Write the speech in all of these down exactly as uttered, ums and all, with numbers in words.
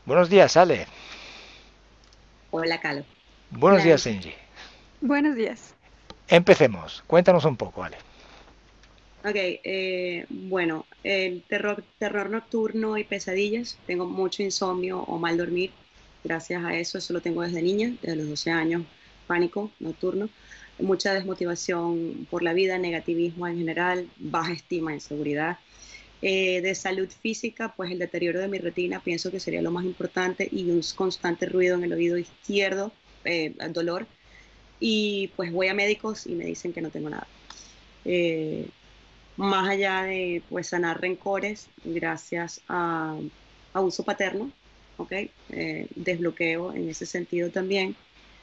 Buenos días, Ale. Hola, Calo. Buenos Hola, días, Angie. Angie. Buenos días. Empecemos. Cuéntanos un poco, Ale. Ok, eh, bueno, el terror, terror nocturno y pesadillas. Tengo mucho insomnio o mal dormir. Gracias a eso, eso lo tengo desde niña, desde los doce años. Pánico nocturno, mucha desmotivación por la vida, negativismo en general, baja estima, inseguridad. Eh, de salud física, pues el deterioro de mi retina pienso que sería lo más importante y un constante ruido en el oído izquierdo, eh, dolor. Y pues voy a médicos y me dicen que no tengo nada. Eh, Más allá de pues sanar rencores gracias a abuso paterno, ¿ok? Eh, desbloqueo en ese sentido también.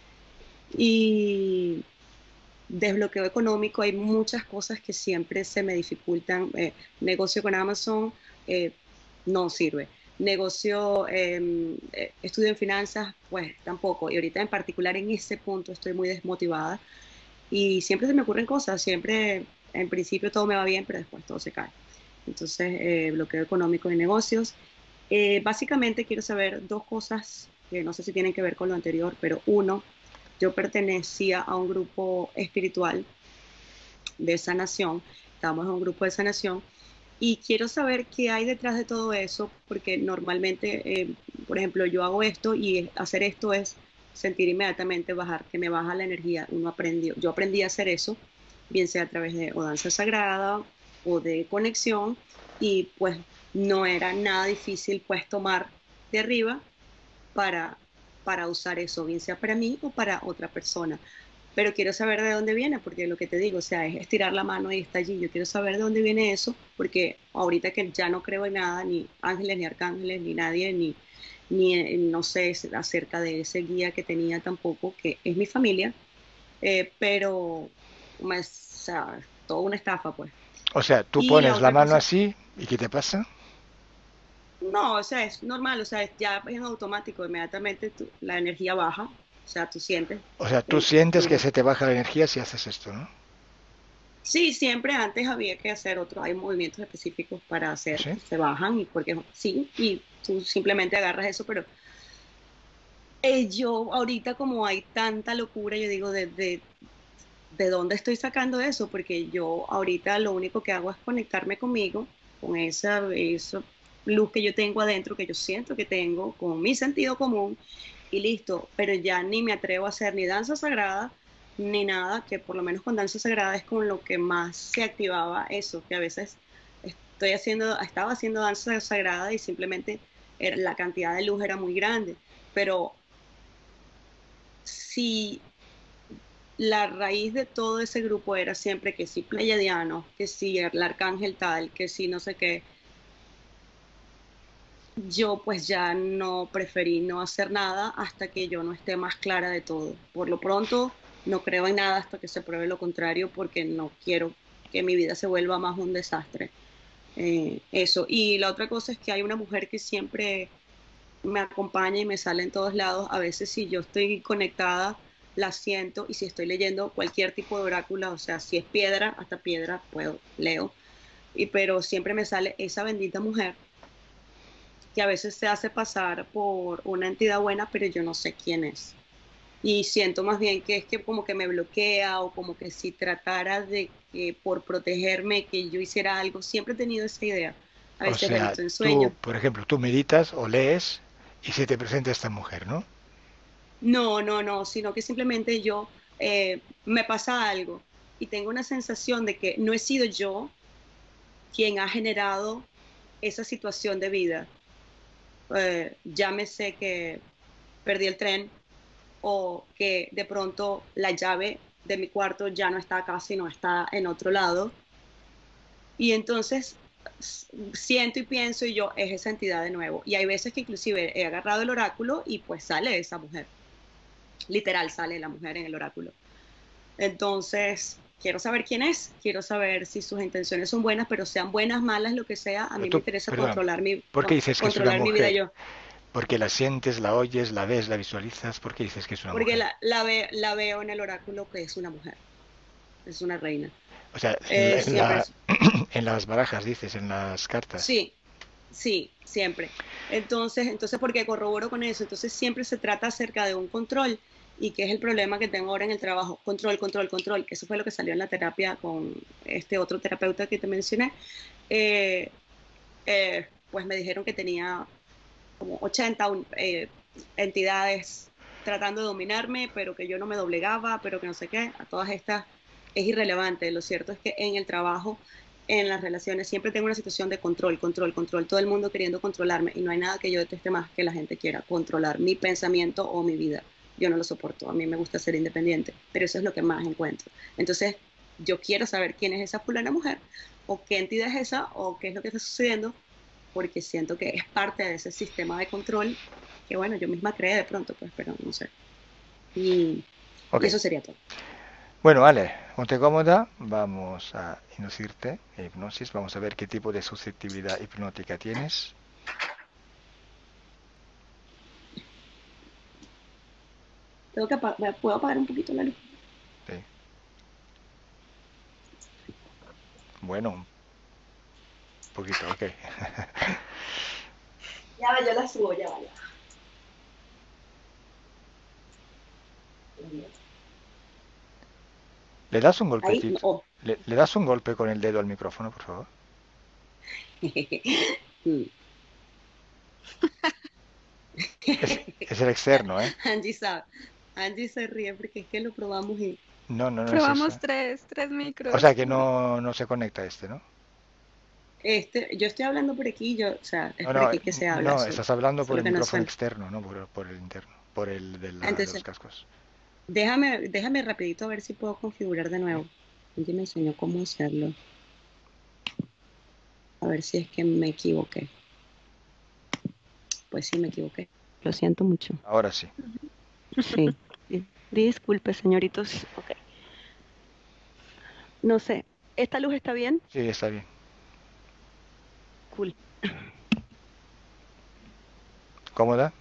Y desbloqueo económico, hay muchas cosas que siempre se me dificultan. Eh, negocio con Amazon eh, no sirve. Negocio, eh, eh, estudio en finanzas, pues tampoco. Y ahorita en particular en ese punto estoy muy desmotivada y siempre se me ocurren cosas, siempre en principio todo me va bien, pero después todo se cae. Entonces, eh, bloqueo económico de negocios. Eh, básicamente quiero saber dos cosas que no sé si tienen que ver con lo anterior, pero uno, yo pertenecía a un grupo espiritual de sanación, estábamos en un grupo de sanación y quiero saber qué hay detrás de todo eso, porque normalmente, eh, por ejemplo, yo hago esto y hacer esto es sentir inmediatamente bajar, que me baja la energía. Uno aprendió, yo aprendí a hacer eso, bien sea a través de o danza sagrada o de conexión, y pues no era nada difícil pues tomar de arriba para, para usar eso, bien sea para mí o para otra persona. Pero quiero saber de dónde viene, porque lo que te digo, o sea, es estirar la mano y está allí. Yo quiero saber de dónde viene eso, porque ahorita que ya no creo en nada, ni ángeles, ni arcángeles, ni nadie, ni, ni eh, no sé acerca de ese guía que tenía tampoco, que es mi familia, eh, pero me, o sea, toda una estafa, pues. O sea, tú Y la pones la otra mano cosa, así y ¿qué te pasa? no, o sea, es normal, o sea, es ya es en automático, inmediatamente tú- la energía baja, o sea, tú sientes O sea, tú el sientes que flujo. se te baja la energía si haces esto, ¿no? Sí, siempre antes había que hacer otro, hay movimientos específicos para hacer ¿Sí? que se bajan y porque sí, y tú simplemente agarras eso, pero eh, yo ahorita como hay tanta locura, yo digo, ¿de, de, de dónde estoy sacando eso? Porque yo ahorita lo único que hago es conectarme conmigo, con esa, esa luz que yo tengo adentro, que yo siento que tengo, con mi sentido común y listo, pero ya ni me atrevo a hacer ni danza sagrada ni nada, que por lo menos con danza sagrada es con lo que más se activaba eso, que a veces estoy haciendo, estaba haciendo danza sagrada y simplemente era- la cantidad de luz era muy grande, pero si la raíz de todo ese grupo era siempre que si pleiadianos, que si el arcángel tal, que si no sé qué, yo pues ya no preferí no hacer nada hasta que yo no esté más clara de todo. Por lo pronto, no creo en nada hasta que se pruebe lo contrario porque no quiero que mi vida se vuelva más un desastre. Eh, eso. Y la otra cosa es que hay una mujer que siempre me acompaña y me sale en todos lados. A veces si yo estoy conectada, la siento y si estoy leyendo cualquier tipo de oráculo, o sea, si es piedra, hasta piedra, puedo, leo. Y, pero siempre me sale esa bendita mujer que a veces se hace pasar por una entidad buena, pero yo no sé quién es. Y siento más bien que es que como que me bloquea o como que si tratara de que por protegerme, que yo hiciera algo, siempre he tenido esa idea. A O veces la he sea, visto en tú, sueños. por ejemplo, tú meditas o lees y se te presenta esta mujer, ¿no? No, no, no, sino que simplemente yo eh, me pasa algo y tengo una sensación de que no he sido yo quien ha generado esa situación de vida. Eh, llámese que perdí el tren o que de pronto la llave de mi cuarto ya no está acá, sino está en otro lado. Y entonces s- siento y pienso y yo, es esa entidad de nuevo. Y hay veces que inclusive he agarrado el oráculo y pues sale esa mujer. Literal sale la mujer en el oráculo. Entonces, quiero saber quién es, quiero saber si sus intenciones son buenas, pero sean buenas, malas, lo que sea, a Pero mí me tú, interesa perdón, controlar mi, ¿por qué dices que es una controlar mi vida mujer? yo. ¿Porque la sientes, la oyes, la ves, la visualizas? ¿Por qué dices que es una Porque mujer? la, la, ve, la veo en el oráculo que es una mujer, es una reina. O sea, en, la- Eh, en siempre la- es, en las barajas dices, en las cartas. sí, Sí, siempre. Entonces, entonces, porque corroboro con eso, entonces siempre se trata acerca de un control y que es el problema que tengo ahora en el trabajo. Control, control, control, que eso fue lo que salió en la terapia con este otro terapeuta que te mencioné. Eh, eh, pues me dijeron que tenía como ochenta eh, entidades tratando de dominarme, pero que yo no me doblegaba, pero que no sé qué, a todas estas es irrelevante. Lo cierto es que en el trabajo, en las relaciones, siempre tengo una situación de control, control, control, todo el mundo queriendo controlarme y no hay nada que yo deteste más que la gente quiera controlar mi pensamiento o mi vida. Yo no lo soporto, a mí me gusta ser independiente, pero eso es lo que más encuentro. Entonces, yo quiero saber quién es esa fulana mujer o qué entidad es esa o qué es lo que está sucediendo porque siento que es parte de ese sistema de control que, bueno, yo misma creé de pronto, pues, pero no sé. Y, Ok. y eso sería todo. Bueno, Ale, ponte cómoda. Vamos a inducirte en hipnosis. Vamos a ver qué tipo de susceptibilidad hipnótica tienes. Tengo que apagar, ¿puedo apagar un poquito la luz? Sí. Bueno, un poquito, ok. Ya va, yo la subo, ya va, ya va. ¿Le das un Ahí, no, golpecito? oh. ¿Le, le das un golpe con el dedo al micrófono, por favor? Mm. Es, es el externo, ¿eh? Angie sabe. Angie se ríe porque es que lo probamos y No, no, no es eso. Probamos tres, tres O sea micros. que no, no se conecta este, ¿no? este, yo estoy hablando por aquí, yo, o sea, es No, por no, aquí que se habla, no, solo, estás hablando por solo el que no micrófono suena. externo, no por, por el interno, por el de, la- de los Entonces, cascos. déjame, déjame rapidito a ver si puedo configurar de ¿Sí? nuevo. Angie me enseñó cómo hacerlo. A ver si es que me equivoqué. Pues sí, me equivoqué. Lo siento mucho. Ahora sí. Sí. Di- Disculpe, señoritos. Ok. No sé. ¿Esta luz está bien? Sí, está bien. Cool. ¿Cómoda?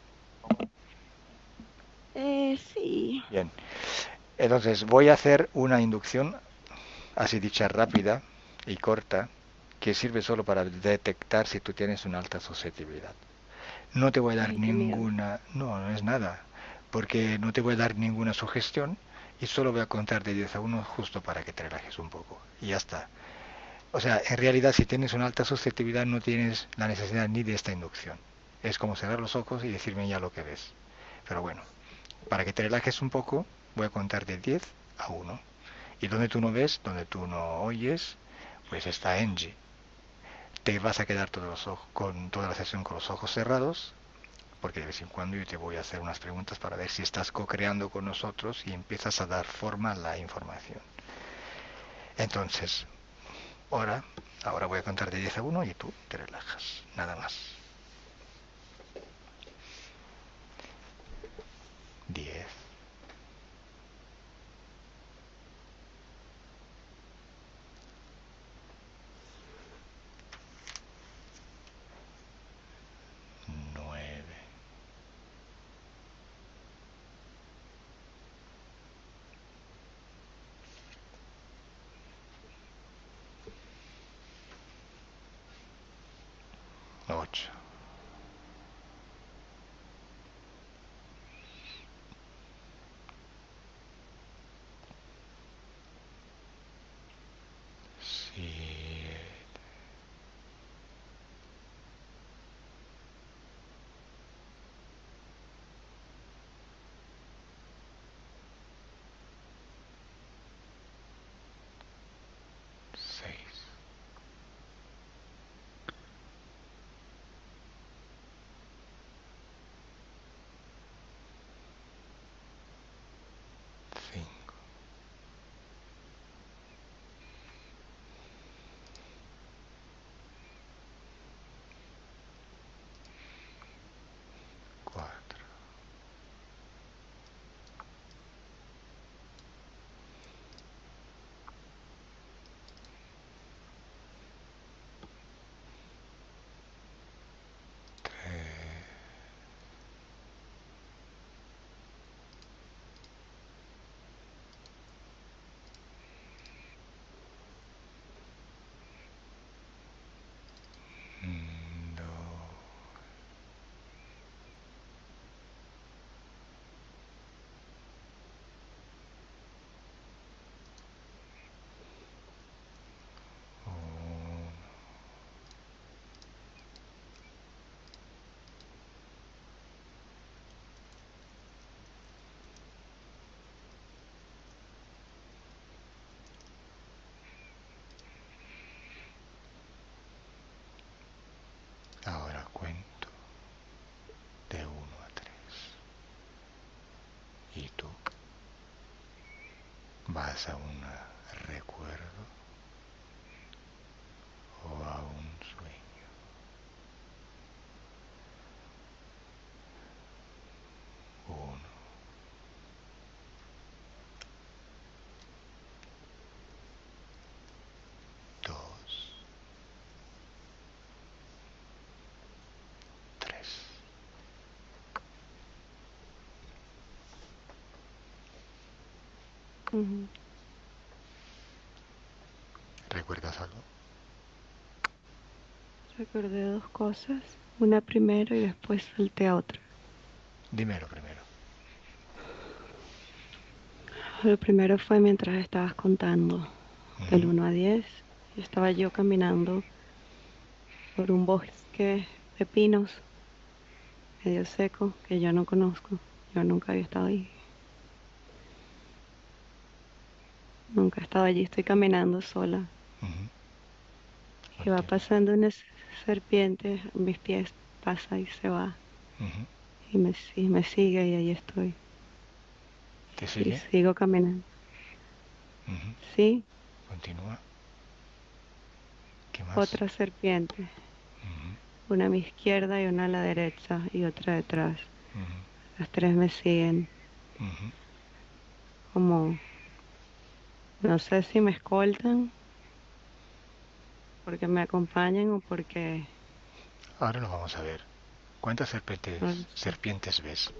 Eh, sí. Bien. Entonces voy a hacer una inducción, así dicha rápida y corta, que sirve solo para detectar si tú tienes una alta susceptibilidad. No te voy a dar Ay, qué miedo. ninguna, no, no es nada, porque no te voy a dar ninguna sugestión y solo voy a contar de diez a uno justo para que te relajes un poco. Y ya está. O sea, en realidad si tienes una alta susceptibilidad no tienes la necesidad ni de esta inducción. Es como cerrar los ojos y decirme ya lo que ves. Pero bueno, para que te relajes un poco, voy a contar de diez a uno. Y donde tú no ves, donde tú no oyes, pues está Angie. Te vas a quedar todos los ojos, con toda la sesión con los ojos cerrados, porque de vez en cuando yo te voy a hacer unas preguntas para ver si estás co-creando con nosotros y empiezas a dar forma a la información. Entonces, ahora, ahora voy a contar de diez a uno y tú te relajas, nada más. Diez, nueve, ocho, ¿Y tú? ¿Vas a un recuerdo o a un sueño? Uno, dos, tres. Ujú. ¿Recuerdas algo? Recordé dos cosas, una primero y después salté a otra. Dímelo primero. Lo primero fue mientras estabas contando del Ujú, uno a diez. Y estaba yo caminando por un bosque de pinos medio seco que yo no conozco. Yo nunca había estado ahí. Nunca he estado allí. Estoy caminando sola. ujú. Y va Continúa. pasando una serpiente a mis pies. Pasa y se va. Ujú. Y me, y me sigue y ahí estoy. ¿Te Y sigue? sigo caminando. Ujú. Sí, Continúa. ¿Qué más? otra serpiente. Ujú, Una a mi izquierda y una a la derecha y otra detrás. ujú, Las tres me siguen ujú. como, no sé si me escoltan porque me acompañan o porque, Ahora lo vamos a ver. ¿Cuántas serpientes, no lo sé. serpientes ves?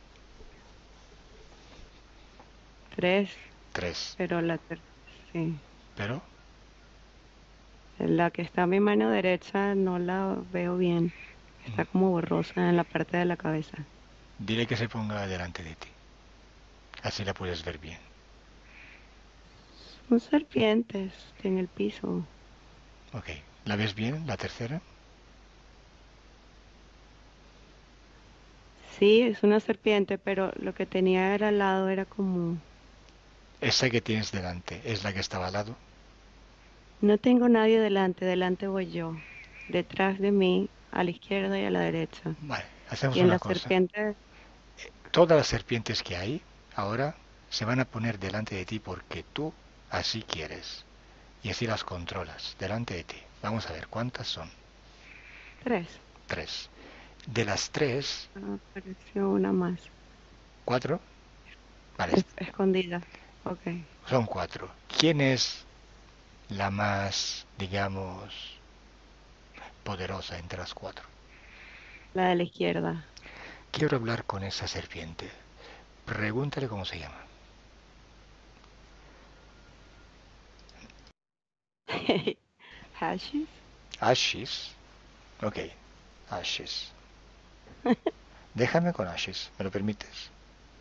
Tres, Tres. pero la ter- sí. Pero La que está a mi mano derecha no la veo bien. mm, Está como borrosa en la parte de la cabeza. dile que se ponga delante de ti. Así la puedes ver bien. Son serpientes en el piso. Ok. ¿La ves bien? ¿La tercera? Sí, es una serpiente, pero lo que tenía era al lado era como, Esa que tienes delante es la que estaba al lado. no tengo nadie delante, delante voy yo. Detrás de mí, a la izquierda y a la derecha. Vale. Y Hacemos en una la cosa. serpiente, Todas las serpientes que hay ahora se van a poner delante de ti porque tú así quieres. Y así las controlas delante de ti. Vamos a ver cuántas son. tres. Tres. De las tres, Ah, apareció una más. cuatro. Vale, Es- escondida. Ok. son cuatro. ¿Quién es la más, digamos, poderosa entre las cuatro? La de la izquierda. Quiero hablar con esa serpiente. Pregúntale cómo se llama. Hashes. Ashis. Ok, Ashis. Déjame con Ashis, ¿me lo permites?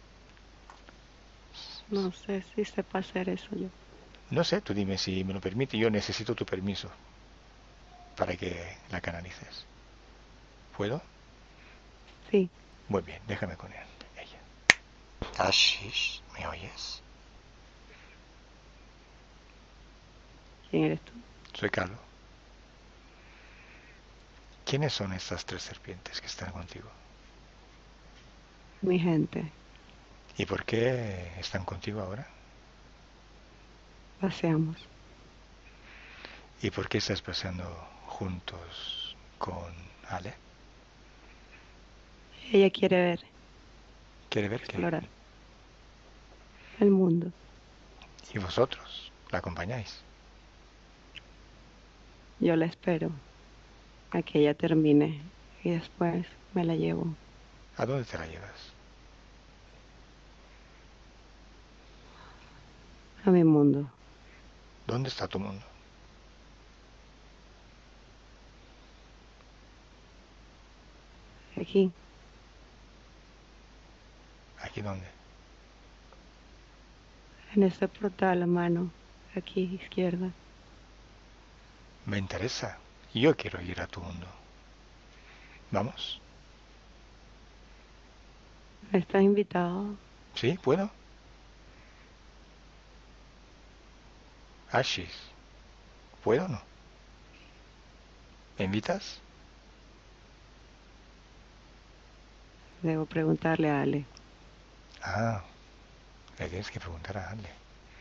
No sé si sepa hacer eso yo. No sé, tú dime si me lo permite. Yo necesito tu permiso para que la canalices. ¿Puedo? Sí. Muy bien, déjame con él. Ella. Ashish, ¿me oyes? ¿Quién eres tú? Soy Carlos. ¿Quiénes son estas tres serpientes que están contigo? Mi gente. ¿Y por qué están contigo ahora? Paseamos. ¿Y por qué estás paseando juntos con Ale? Ella quiere ver, ¿Quiere ver qué? explorar el mundo. ¿Y vosotros? ¿La acompañáis? Yo la espero a que ella termine y después me la llevo ¿A dónde te la llevas? a mi mundo. ¿Dónde está tu mundo? Aquí, ¿Aquí dónde? en este portal a mano, aquí izquierda. Me interesa. Yo quiero ir a tu mundo. ¿Vamos? ¿Estás invitado? ¿Sí? ¿Puedo? Ashis. ¿Puedo o no? ¿Me invitas? Debo preguntarle a Ale. Ah. Le tienes que preguntar a Ale.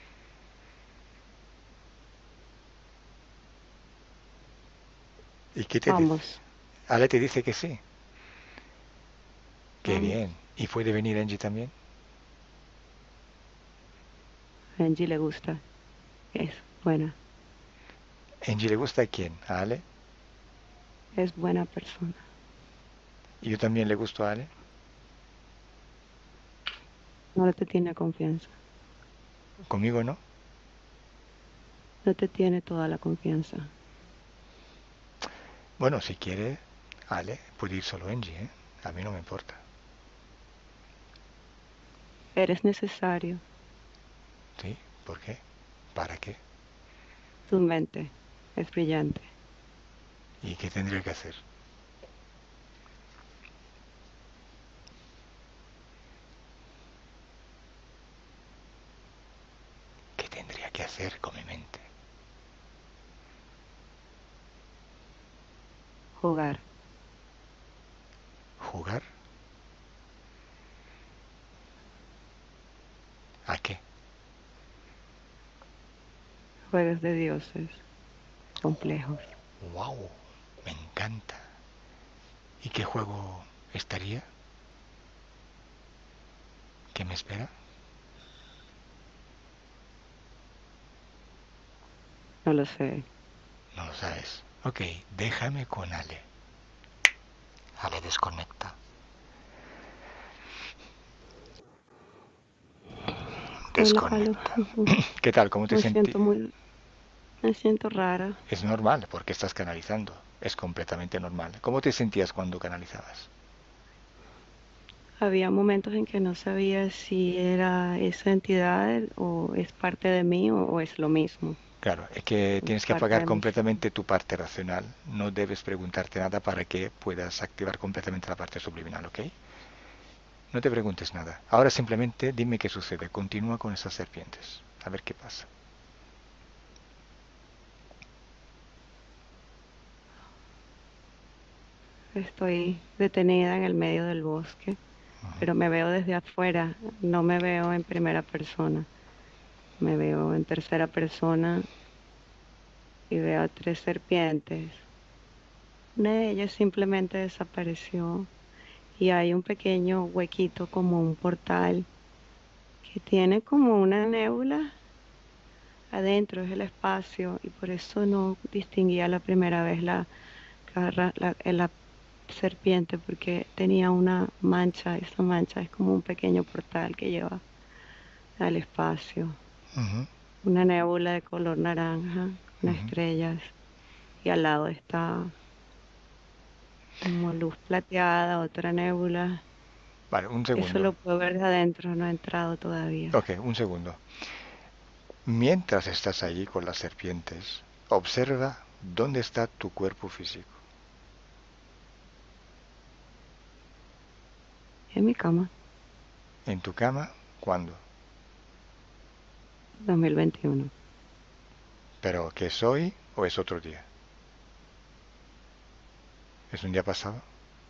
¿Y qué te dice? Vamos, Ale te dice que sí. Qué vamos. bien. ¿Y puede venir Angie también? A Angie le gusta. Es buena. ¿Angie le gusta a quién? ¿A Ale? Es buena persona. ¿Y yo también le gusto a Ale? No te tiene confianza. ¿Conmigo no? No te tiene toda la confianza. Bueno, si quiere, Ale, puede ir solo Angie, ¿eh? A mí no me importa. Eres necesario. ¿Sí? ¿Por qué? ¿Para qué? Tu mente es brillante. ¿Y qué tendría que hacer? ¿Qué tendría que hacer con mi mente? Jugar. ¿Jugar? ¿A qué? Juegos de dioses. Complejos. ¡Wow! Me encanta. ¿Y qué juego estaría? ¿Qué me espera? No lo sé. No lo sabes. Ok, déjame con Ale. Ale desconecta. Hola, Alo. Desconecta. ¿Qué tal? ¿Cómo te Me sentí? siento muy, me siento rara. Es normal porque estás canalizando. Es completamente normal. ¿Cómo te sentías cuando canalizabas? Había momentos en que no sabía si era esa entidad o es parte de mí o, o es lo mismo. Claro, es que Es tienes que parte apagar de mi ser. completamente tu parte racional. No debes preguntarte nada para que puedas activar completamente la parte subliminal, ¿ok? No te preguntes nada. Ahora simplemente dime qué sucede. Continúa con esas serpientes. A ver qué pasa. Estoy detenida en el medio del bosque, pero me veo desde afuera, no me veo en primera persona, me veo en tercera persona y veo a tres serpientes. Una de ellas simplemente desapareció y hay un pequeño huequito como un portal que tiene como una nébula adentro, es el espacio y por eso no distinguía la primera vez la, garra- la, la serpiente porque tenía una mancha, esa mancha es como un pequeño portal que lleva al espacio, Ujú, una nébula de color naranja con ujú. estrellas y al lado está como luz plateada, otra nébula. Vale, un Eso segundo. lo puedo ver de adentro, no he entrado todavía. Ok, un segundo. Mientras estás allí con las serpientes, observa dónde está tu cuerpo físico. En mi cama, ¿En tu cama? ¿Cuándo? dos mil veintiuno. ¿Pero que es hoy o es otro día? ¿Es un día pasado?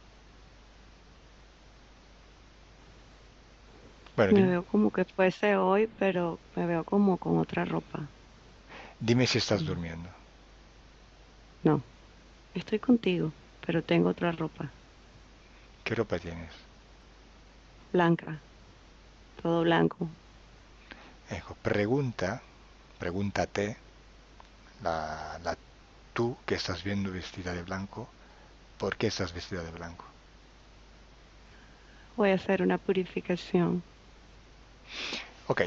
Bueno, Me dime, veo como que fuese hoy, pero me veo como con otra ropa. dime si estás Mm, durmiendo. No, estoy contigo, pero tengo otra ropa, ¿Qué ropa tienes? blanca, todo blanco. Ejo, pregunta, pregúntate, la, la tú que estás viendo vestida de blanco, ¿por qué estás vestida de blanco? Voy a hacer una purificación. Ok,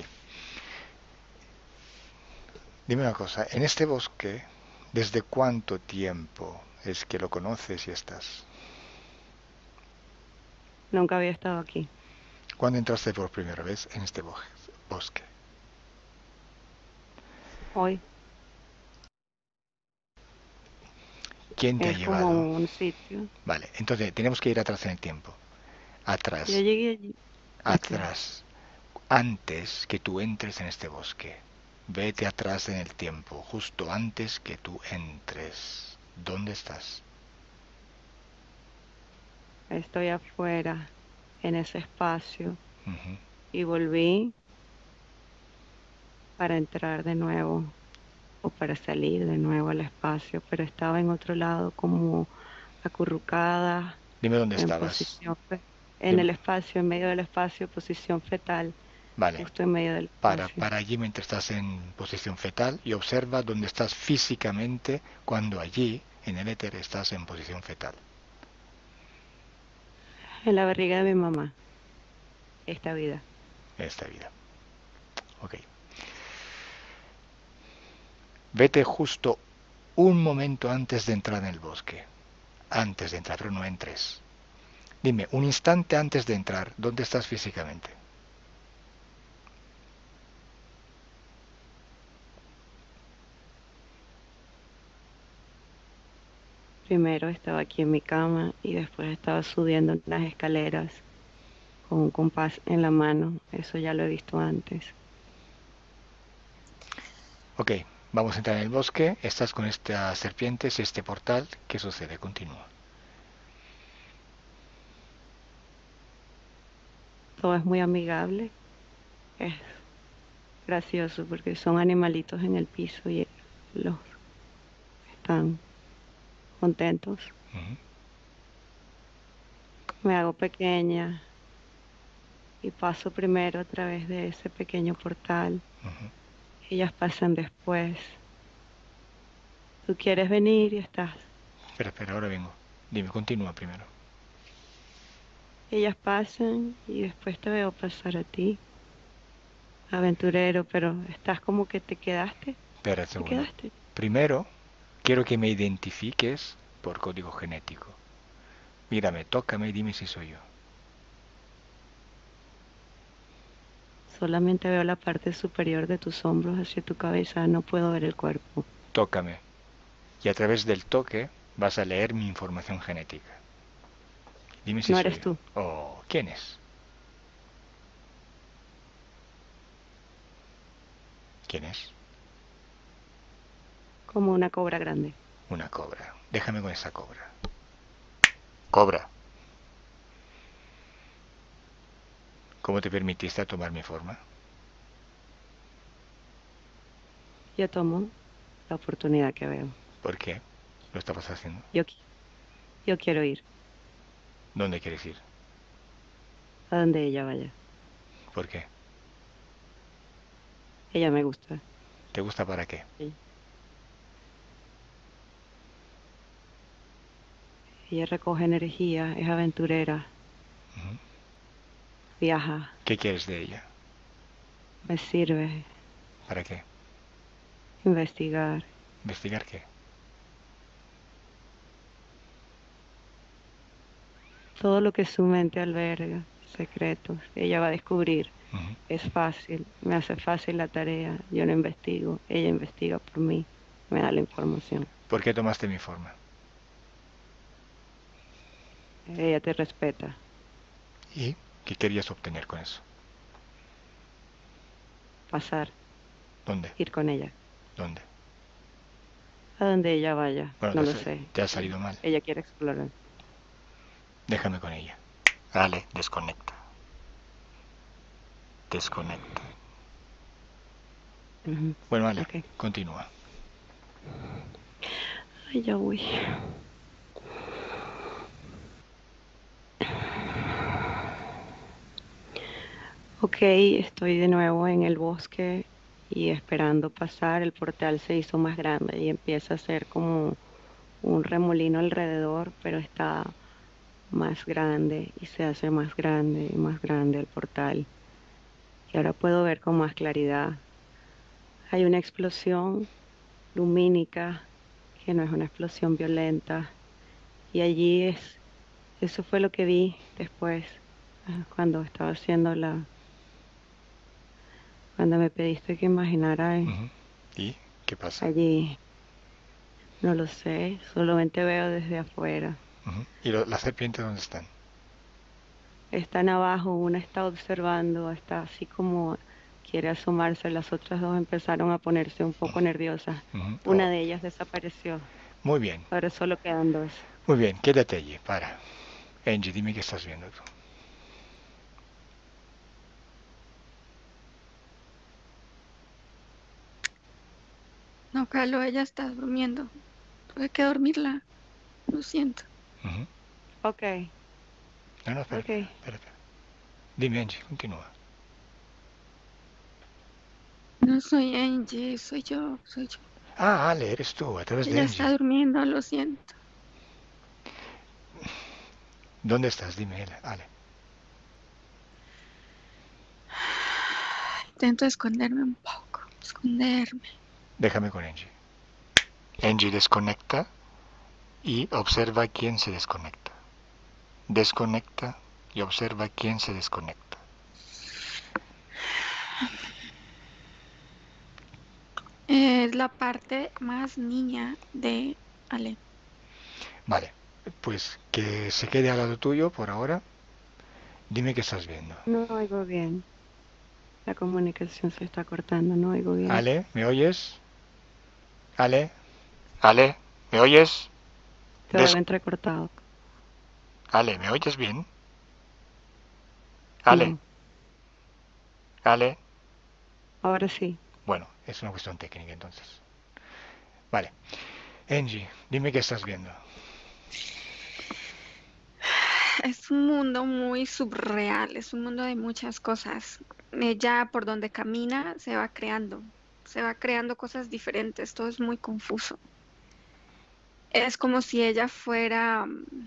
dime una cosa, en este bosque, ¿desde cuánto tiempo es que lo conoces y estás? Nunca había estado aquí. ¿Cuándo entraste por primera vez en este bo- bosque? Hoy ¿Quién te ha es como llevado? un sitio. Vale, entonces tenemos que ir atrás en el tiempo. Yo Atrás, llegué allí. Ok. atrás, antes que tú entres en este bosque. Vete atrás en el tiempo, justo antes que tú entres. ¿Dónde estás? Estoy afuera, en ese espacio, Ujú. y volví. para entrar de nuevo o para salir de nuevo al espacio, pero estaba en otro lado como acurrucada Dime dónde en estabas. posición, fe- en Dime. el espacio, en medio del espacio, posición fetal, Vale. justo en medio del Para, espacio. para allí mientras estás en posición fetal y observa dónde estás físicamente cuando allí, en el éter, estás en posición fetal. En la barriga de mi mamá, esta vida. En esta vida. Ok. Vete justo un momento antes de entrar en el bosque. Antes de entrar, pero no entres. Dime, un instante antes de entrar, ¿dónde estás físicamente? Primero estaba aquí en mi cama y después estaba subiendo unas escaleras con un compás en la mano. Eso ya lo he visto antes. Ok, vamos a entrar en el bosque. Estás con estas serpientes y este portal. ¿Qué sucede? Continúa. Todo es muy amigable. Es gracioso porque son animalitos en el piso y los están contentos. Ujú, Me hago pequeña y paso primero a través de ese pequeño portal. ujú. Ellas pasan después. Tú quieres venir y estás. Espera, espera, ahora vengo. Dime, continúa primero. Ellas pasan y después te veo pasar a ti, aventurero, pero estás como que te quedaste. Espera un Te segundo. quedaste. Primero, quiero que me identifiques por código genético. Mírame, tócame y dime si soy yo. Solamente veo la parte superior de tus hombros hacia tu cabeza. No puedo ver el cuerpo. Tócame. Y a través del toque vas a leer mi información genética. Dime si No soy eres yo. tú. Oh, ¿quién es? ¿Quién es? Como una cobra grande. Una cobra. Déjame con esa cobra. Cobra. ¿Cómo te permitiste tomar mi forma? Yo tomo la oportunidad que veo. ¿Por qué lo estabas haciendo? Yo, qui- yo quiero ir ¿Dónde quieres ir? a donde ella vaya. ¿Por qué? Ella me gusta. ¿Te gusta para qué? Sí. Ella recoge energía, es aventurera, Ujú. viaja, ¿Qué quieres de ella? me sirve ¿Para qué? investigar. ¿Investigar qué? Todo lo que su mente alberga, secretos, ella va a descubrir. Ujú. Es fácil, me hace fácil la tarea. Yo no investigo, ella investiga por mí, me da la información. ¿Por qué tomaste mi forma? Ella te respeta. ¿Y qué querías obtener con eso? Pasar, ¿Dónde? ir con ella, ¿Dónde? a donde ella vaya, Bueno, no te, lo sa- sé. te ha salido mal. Ella quiere explorar. Déjame con ella. Dale, desconecta. Desconecta. Ujú. Bueno, vale, Ok. continúa. Ay, ya voy. Ok, estoy de nuevo en el bosque y esperando pasar. El portal se hizo más grande y empieza a ser como un remolino alrededor, pero está más grande y se hace más grande y más grande el portal. Y ahora puedo ver con más claridad. Hay una explosión lumínica que no es una explosión violenta. Y allí es, eso fue lo que vi después, ah, cuando estaba haciendo la, cuando me pediste que imaginara eh, Ujú. ¿Y qué pasa? allí. No lo sé, solamente veo desde afuera. Ujú. ¿Y lo- las serpientes dónde están? Están abajo, una está observando, está así como quiere asomarse, las otras dos empezaron a ponerse un poco nerviosas. Ujú. Oh, Una de ellas desapareció, muy bien, ahora solo quedan dos. muy bien, quédate allí, para. Angie, dime qué estás viendo tú. No, Carlos, ella está durmiendo. Tuve que dormirla. Lo siento. Ujú. Ok, No, no, espera, ok. espera, espera, espera. Dime, Angie, continúa. No soy Angie, soy yo, soy yo. Ah, Ale, eres tú, a través de Ella está Angie. durmiendo, lo siento. ¿Dónde estás? Dime, Ale. Intento esconderme un poco, esconderme. Déjame con Angie. Angie desconecta y observa quién se desconecta. Desconecta y observa quién se desconecta. Es la parte más niña de Ale. Vale, pues que se quede al lado tuyo por ahora. Dime qué estás viendo. No oigo bien. La comunicación se está cortando, no oigo bien. Ale, ¿me oyes? Ale, Ale, ¿me oyes? Te Des oigo entrecortado. Ale, ¿me oyes bien? Ale, No, Ale. ahora sí. Bueno, es una cuestión técnica entonces. Vale. Angie, dime qué estás viendo. Es un mundo muy subreal, es un mundo de muchas cosas. Ella por donde camina se va creando, se va creando cosas diferentes, todo es muy confuso. Es como si ella fuera, mm,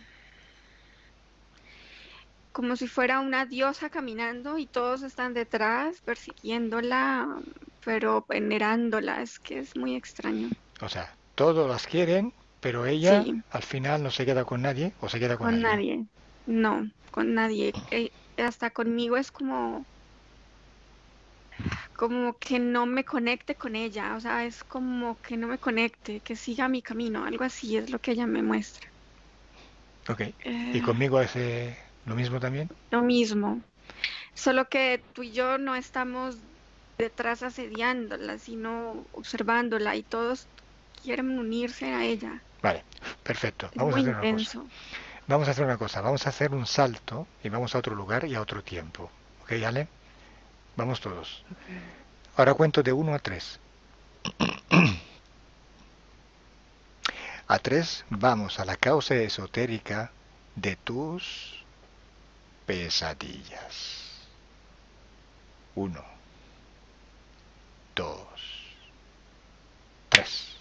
como si fuera una diosa caminando y todos están detrás persiguiéndola, pero venerándola. Es que es muy extraño. O sea, todos las quieren, pero ella Sí, al final no se queda con nadie o se queda con con alguien. nadie. No, con nadie. Eh, hasta conmigo es como, como que no me conecte con ella. O sea, es como que no me conecte, que siga mi camino. Algo así es lo que ella me muestra. Ok. ¿Y Eh, conmigo hace lo mismo también? lo mismo. Solo que tú y yo no estamos detrás asediándola, sino observándola y todos quieren unirse a ella. Vale, perfecto. Es Vamos a muy hacer una cosa. intenso. Vamos a hacer una cosa. Vamos a hacer un salto y vamos a otro lugar y a otro tiempo. ¿Ok, Ale? Vamos todos. Okay. Ahora cuento de uno a tres. A tres vamos a la causa esotérica de tus pesadillas. Uno, dos, tres.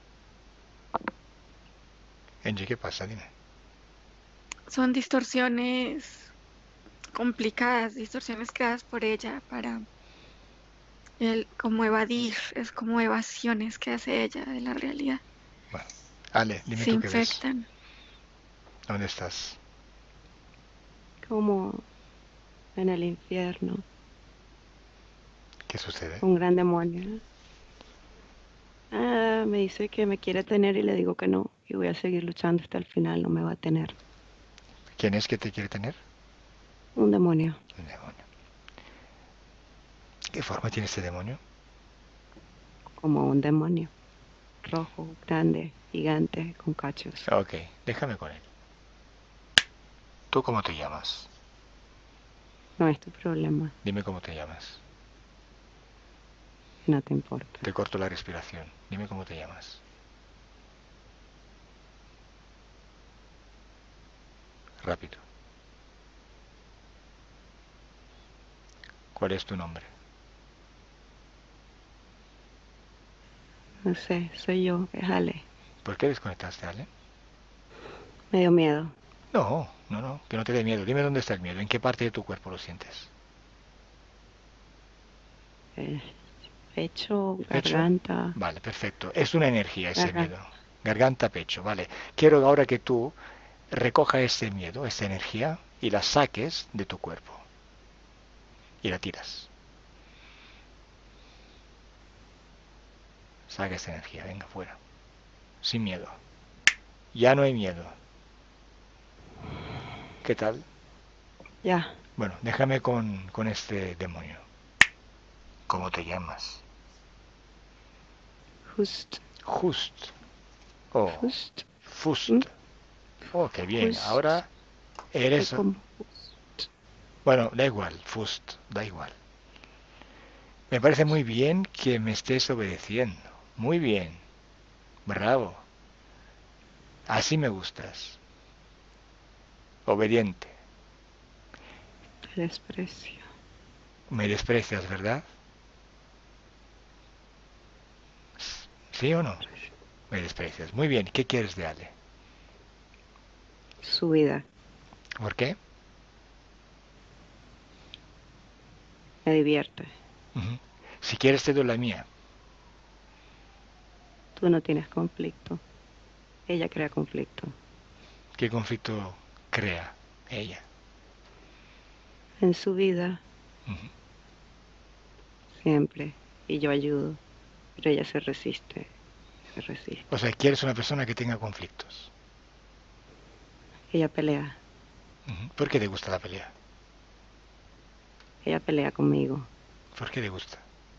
Angie, ¿qué pasa? Dime. Son distorsiones complicadas, distorsiones creadas por ella para el, como evadir, es como evasiones que hace ella de la realidad. Bueno, Ale, dime Se tú qué ves. infectan. ¿Dónde estás? Como en el infierno, ¿Qué sucede? un gran demonio. Ah, me dice que me quiere tener y le digo que no. Y voy a seguir luchando hasta el final, no me va a tener. ¿Quién es que te quiere tener? Un demonio, Un demonio. ¿Qué forma tiene este demonio? como un demonio. Rojo, grande, gigante, con cachos. Ok, déjame con él. ¿Tú cómo te llamas? No es tu problema, Dime cómo te llamas. no te importa. Te corto la respiración. Dime cómo te llamas. Rápido. ¿Cuál es tu nombre? No sé, soy yo, es Ale. ¿Por qué desconectaste, Ale? Me dio miedo. No, no, no, que no te dé miedo. Dime dónde está el miedo. ¿En qué parte de tu cuerpo lo sientes? Eh, pecho, ¿El pecho? garganta, Vale, perfecto. Es una energía ese garganta. miedo. Garganta, pecho, vale. Quiero ahora que tú recoja ese miedo, esa energía, y la saques de tu cuerpo. Y la tiras. Saca esa energía, venga, fuera. Sin miedo. Ya no hay miedo. ¿Qué tal? Ya, Bueno, déjame con, con este demonio. ¿Cómo te llamas? just, Just. Oh, just, ¿Mm? Fust. Oh, qué bien. Just, Ahora soy eres... como just. Bueno, da igual, Fust, da igual. Me parece muy bien que me estés obedeciendo. Muy bien. Bravo. Así me gustas. Obediente. Te desprecio. Me desprecias, ¿verdad? ¿Sí o no? Me desprecias. Muy bien. ¿Qué quieres de Ale? Su vida. ¿Por qué? Me divierte. Ujú. Si quieres te doy la mía. Tú no tienes conflicto. Ella crea conflicto. ¿Qué conflicto crea ella? En su vida, Ujú. siempre. Y yo ayudo. Pero ella se resiste. Se resiste. O sea, quieres una persona que tenga conflictos. Ella pelea. Ujú. ¿Por qué te gusta la pelea? Ella pelea conmigo. ¿Por qué te gusta?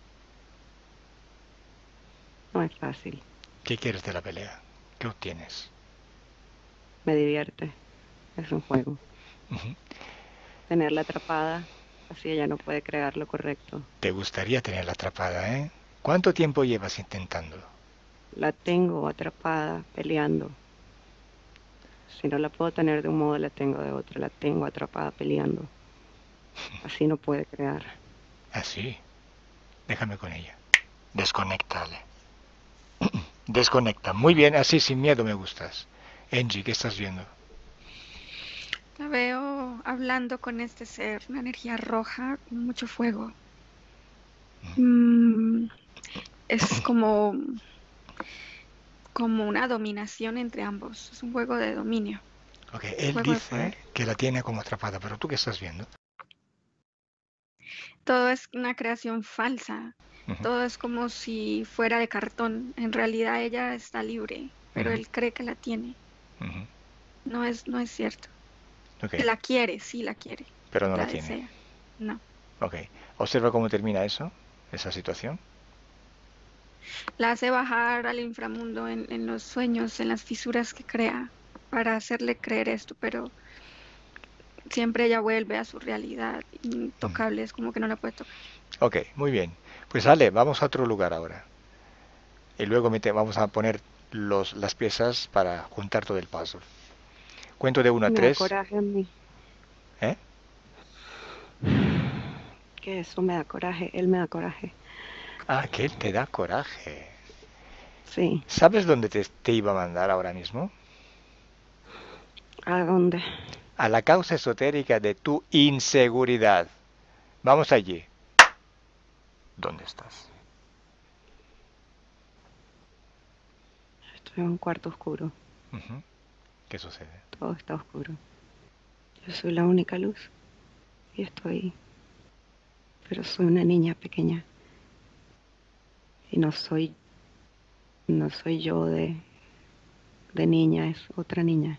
No es fácil. ¿Qué quieres de la pelea? ¿Qué obtienes? Me divierte. Es un juego. Ujú. Tenerla atrapada, así ella no puede crear lo correcto. Te gustaría tenerla atrapada, ¿eh? ¿Cuánto tiempo llevas intentándolo? La tengo atrapada, peleando. Si no la puedo tener de un modo, la tengo de otro. La tengo atrapada, peleando. Así no puede crear. Así. Déjame con ella. Desconéctale. Desconecta. Muy bien, así sin miedo me gustas. Angie, ¿qué estás viendo? La veo hablando con este ser, una energía roja con mucho fuego. Mm, es como, como una dominación entre ambos. Es un juego de dominio, Ok, él juego de dice poder. que la tiene como atrapada, pero ¿tú qué estás viendo? Todo es una creación falsa. Ujú, Todo es como si fuera de cartón. En realidad ella está libre, pero ujú, él cree que la tiene. ujú. No es, no es cierto. Ok, Que la quiere, sí la quiere. pero no la La tiene. desea. No. Ok, observa cómo termina eso, esa situación. La hace bajar al inframundo en, en los sueños, en las fisuras que crea, para hacerle creer esto, pero siempre ella vuelve a su realidad Ujú. intocable, es como que no la puede tocar. Ok, muy bien. Pues Ale, vamos a otro lugar ahora. Y luego mete- vamos a poner los, las piezas para juntar todo el puzzle. Cuento de uno a Me da tres. coraje a mí. ¿Eh? Que eso me da coraje. Él me da coraje. Ah, que él te da coraje. Sí. ¿Sabes dónde te, te iba a mandar ahora mismo? ¿A dónde? A la causa esotérica de tu inseguridad. Vamos allí. ¿Dónde estás? Estoy en un cuarto oscuro. Ujú. ¿Qué sucede? Todo está oscuro. Yo soy la única luz. Y estoy... Pero soy una niña pequeña. Y no soy... No soy yo de... De niña, es otra niña.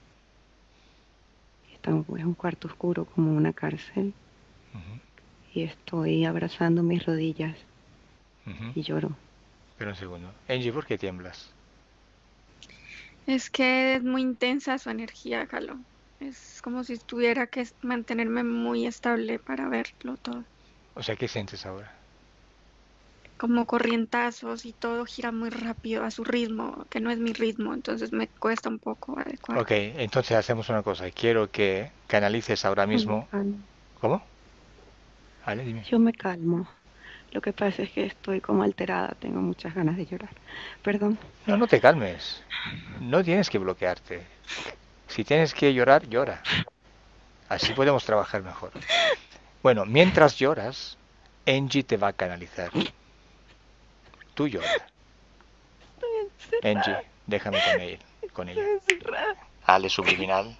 Está en un cuarto oscuro como una cárcel. Ujú, Y estoy abrazando mis rodillas. ujú. Y lloro. Pero un segundo. Angie, ¿por qué tiemblas? Es que es muy intensa su energía, Calo. Es como si tuviera que es- mantenerme muy estable para verlo todo. O sea, ¿qué sientes ahora? Como corrientazos y todo gira muy rápido a su ritmo, que no es mi ritmo, entonces me cuesta un poco Ok, adecuarme. entonces hacemos una cosa. Quiero que canalices ahora Yo me mismo. calmo. ¿Cómo? Vale, dime. Yo me calmo. Lo que pasa es que estoy como alterada. Tengo muchas ganas de llorar. Perdón. No, no te calmes. No tienes que bloquearte. Si tienes que llorar, llora. Así podemos trabajar mejor. Bueno, mientras lloras, Angie te va a canalizar. Tú llora. Estoy Angie, encerrada. déjame con él, con Estoy ella. encerrada. Ale subliminal.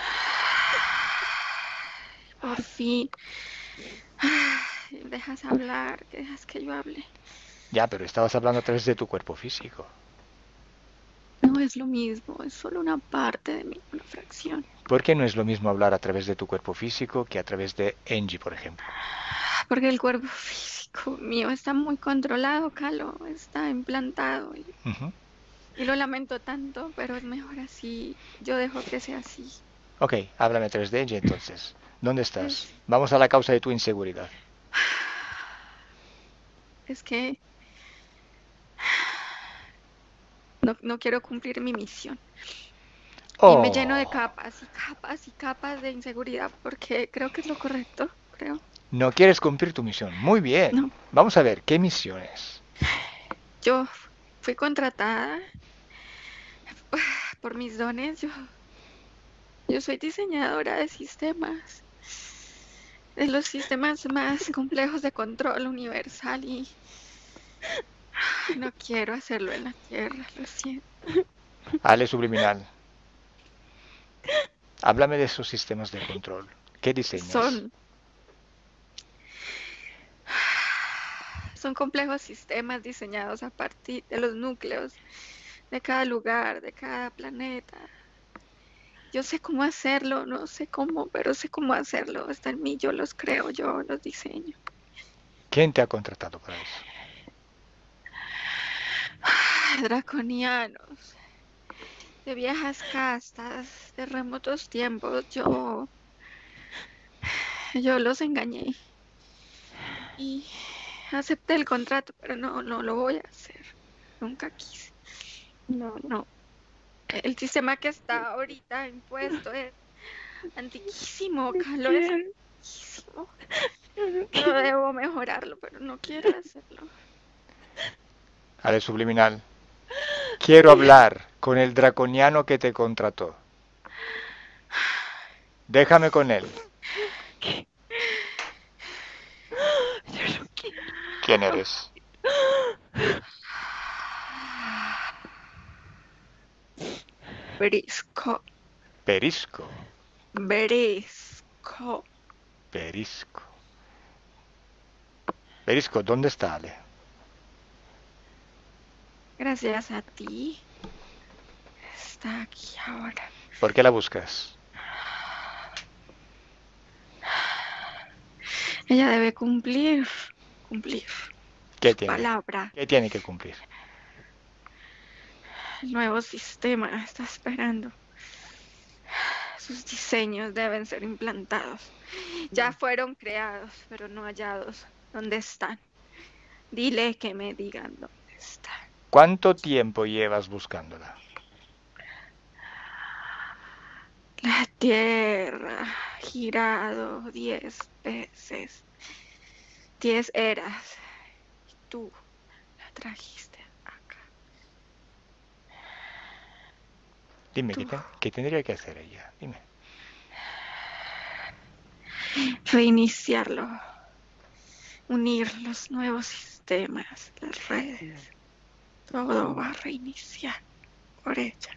Por fin, dejas hablar, que dejas que yo hable. Ya, pero estabas hablando a través de tu cuerpo físico. No es lo mismo, es solo una parte de mí, una fracción. ¿Por qué no es lo mismo hablar a través de tu cuerpo físico que a través de Angie, por ejemplo? Porque el cuerpo físico mío está muy controlado, Calo, está implantado. Y, Ujú. y lo lamento tanto, pero es mejor así. Yo dejo que sea así. Ok, háblame a través de Angie entonces. ¿Dónde estás? Es, Vamos a la causa de tu inseguridad. es que no, no quiero cumplir mi misión. Y me lleno de Oh, capas y capas y capas de inseguridad porque creo que es lo correcto, creo. no quieres cumplir tu misión. Muy bien. No, Vamos a ver, ¿qué misión es? yo fui contratada por mis dones. Yo, yo soy diseñadora de sistemas, de los sistemas más complejos de control universal y ay, no quiero hacerlo en la Tierra, lo siento. Ale subliminal. Háblame de esos sistemas de control. ¿Qué diseñas? Son, son complejos sistemas diseñados a partir de los núcleos de cada lugar, de cada planeta. Yo sé cómo hacerlo, no sé cómo, pero sé cómo hacerlo. Está en mí, yo los creo, yo los diseño. ¿Quién te ha contratado para eso? Draconianos, de viejas castas, de remotos tiempos, yo, yo los engañé y acepté el contrato, pero no, no lo voy a hacer. Nunca quise. No, no. El sistema que está ahorita impuesto es antiquísimo, Carlos, es antiquísimo. Yo debo mejorarlo, pero no quiero hacerlo. Ale subliminal. Quiero hablar con el draconiano que te contrató. Déjame con él. Yo lo quiero. ¿Quién eres? Berisco, Perisco. Berisco. Perisco. Perisco, ¿dónde está Ale? Gracias a ti. Está aquí ahora. ¿Por qué la buscas? Ella debe cumplir, cumplir ¿Qué su tiene? palabra. ¿Qué tiene que cumplir? El nuevo sistema está esperando. Sus diseños deben ser implantados. Ya fueron creados, pero no hallados. ¿Dónde están? Dile que me digan dónde están. ¿Cuánto tiempo llevas buscándola? La tierra ha girado diez veces, diez eras, y tú la trajiste acá. Dime, Tú ¿qué, te- qué tendría que hacer ella? Dime. reiniciarlo, unir los nuevos sistemas, las redes. Todo va a reiniciar por ella.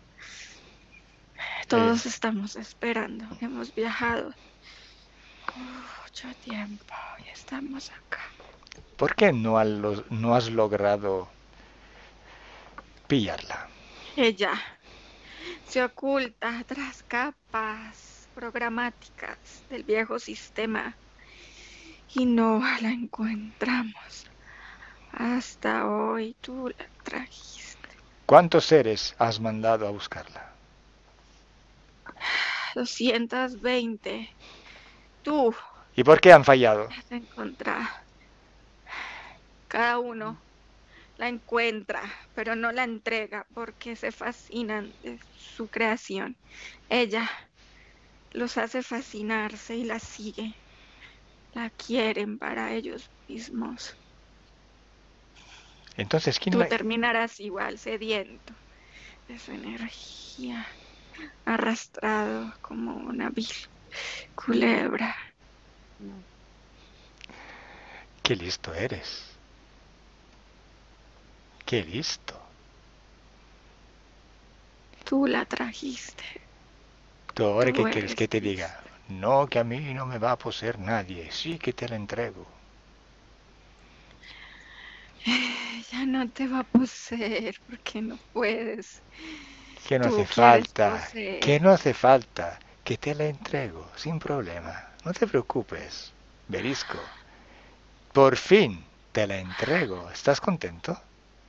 Todos Eh, estamos esperando. Hemos viajado mucho tiempo y estamos acá. ¿Por qué no, ha lo- no has logrado pillarla? Ella se oculta tras capas programáticas del viejo sistema y no la encontramos. Hasta hoy tú la trajiste. ¿Cuántos seres has mandado a buscarla? doscientos veinte. Tú ¿Y por qué han fallado? las encontrás. Cada uno la encuentra, pero no la entrega porque se fascinan de su creación. Ella los hace fascinarse y la sigue. La quieren para ellos mismos. Entonces, ¿quién Tú la... terminarás igual, sediento de su energía, arrastrado como una vil culebra. Qué listo eres. Qué listo. Tú la trajiste. ¿Tú ahora Tú qué quieres eres que te Cristo. diga? No, que a mí no me va a poseer nadie. Sí que te la entrego. Ya no te va a poseer porque no puedes. Que no hace Tú quieres falta. Que poseer. no hace falta. Que te la entrego. Sin problema. No te preocupes. Berisco. Por fin te la entrego. ¿Estás contento?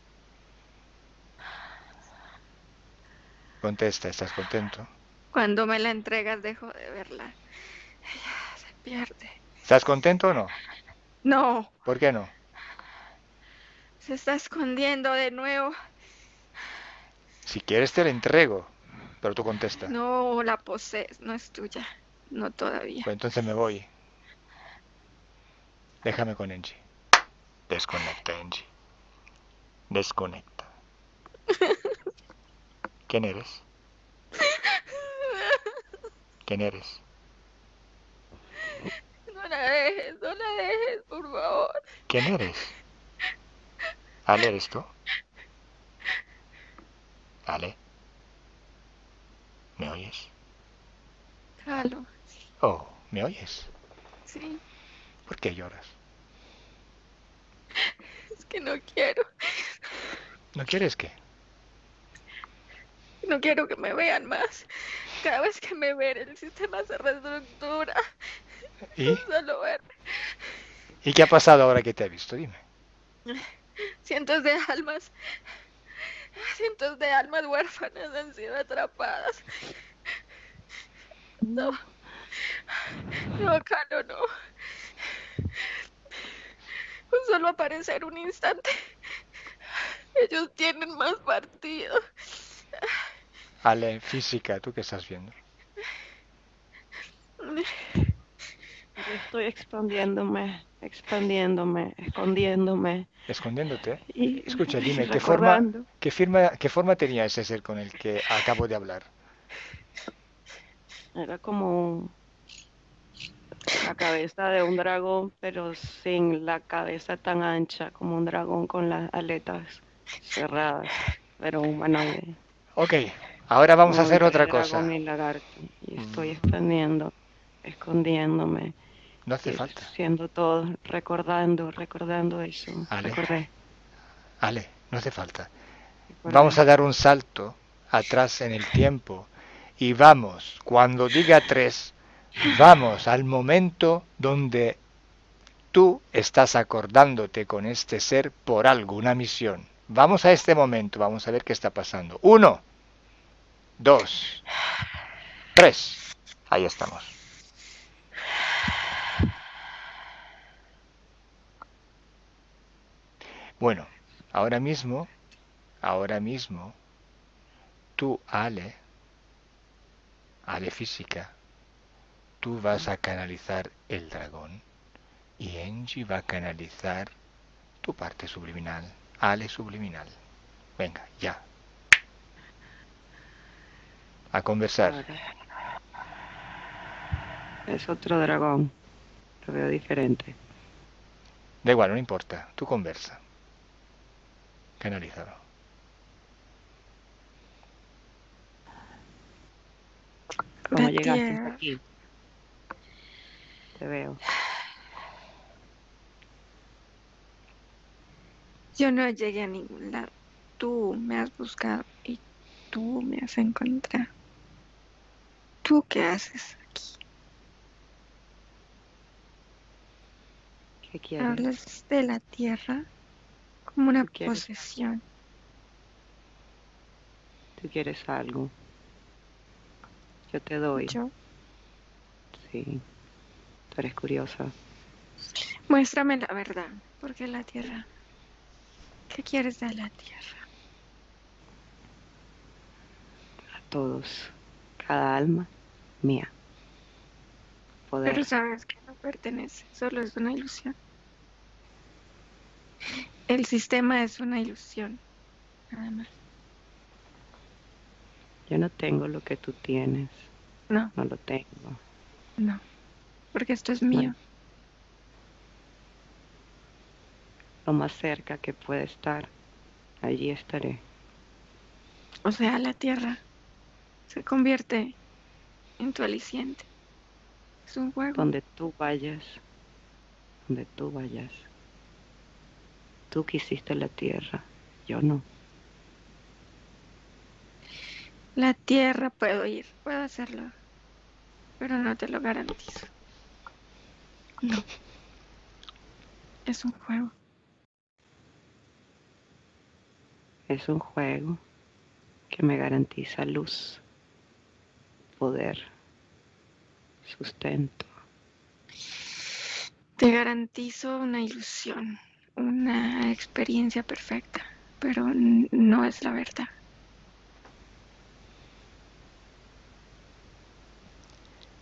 Contesta, ¿estás contento? Cuando me la entregas dejo de verla. Ella se pierde. ¿Estás contento o no? No, ¿Por qué no? se está escondiendo de nuevo. Si quieres te la entrego, pero tú contesta. No la posees, no es tuya. No todavía. Pues entonces me voy. Déjame con Angie. Desconecta, Angie. Desconecta. ¿Quién eres? ¿Quién eres? No la dejes, no la dejes, por favor. ¿Quién eres? ¿Ale eres tú? ¿Ale? ¿Me oyes? Calo, Oh, ¿me oyes? sí, ¿Por qué lloras? es que no quiero. ¿No quieres qué? No quiero que me vean más. Cada vez que me ven, el sistema se reestructura. ¿Y? Solo ver. ¿Y qué ha pasado ahora que te he visto? Dime. Cientos de almas, cientos de almas huérfanas han sido atrapadas. No, no, Calo, no. Con solo aparecer un instante, ellos tienen más partido. Ale, física, ¿tú qué estás viendo? Yo estoy expandiéndome, expandiéndome, escondiéndome ¿Escondiéndote? y Escucha, dime, ¿qué forma, recordando. qué firma, qué forma tenía ese ser con el que acabo de hablar? Era como la cabeza de un dragón, pero sin la cabeza tan ancha, como un dragón con las aletas cerradas, pero humanoide. Ok, ahora vamos a No hacer entre otra dragón cosa. y lagarto. Y estoy expandiendo, escondiéndome, No hace y falta. siendo todo, recordando, recordando eso. Ale, Recordé, Ale, no hace falta. Vamos recordé. a dar un salto atrás en el tiempo y vamos, cuando diga tres, vamos al momento donde tú estás acordándote con este ser por alguna misión. Vamos a este momento, vamos a ver qué está pasando. Uno, dos, tres. Ahí estamos. Bueno, ahora mismo, ahora mismo, tú, Ale, Ale física, tú vas a canalizar el dragón y Angie va a canalizar tu parte subliminal, Ale subliminal. Venga, ya. A conversar. Ahora es otro dragón. Lo veo diferente. Da igual, no importa. Tú conversa. Canalízalo. ¿Cómo La llegaste hasta tierra. aquí? Te veo. Yo no llegué a ningún lado. Tú me has buscado y tú me has encontrado. ¿Tú qué haces aquí? ¿Qué quieres? Hablas de la tierra como una ¿Tú quieres? posesión. ¿Tú quieres algo? Yo te doy. Yo, Sí. Tú eres curiosa. muéstrame la verdad. ¿Por qué la tierra? ¿Qué quieres de la tierra? A todos. Cada alma mía. Poder. Pero sabes que no pertenece, solo es una ilusión. El sistema es una ilusión, nada más. Yo no tengo lo que tú tienes. No, No lo tengo. no, porque esto es mío. Lo más cerca que puede estar, allí estaré. O sea, la tierra se convierte en tu aliciente. Es un juego. Donde tú vayas. Donde tú vayas. Tú quisiste la tierra. Yo no. La tierra puedo ir, puedo hacerlo, pero no te lo garantizo. No, es un juego. Es un juego que me garantiza luz, poder, sustento. Te garantizo una ilusión, una experiencia perfecta, pero n- no es la verdad.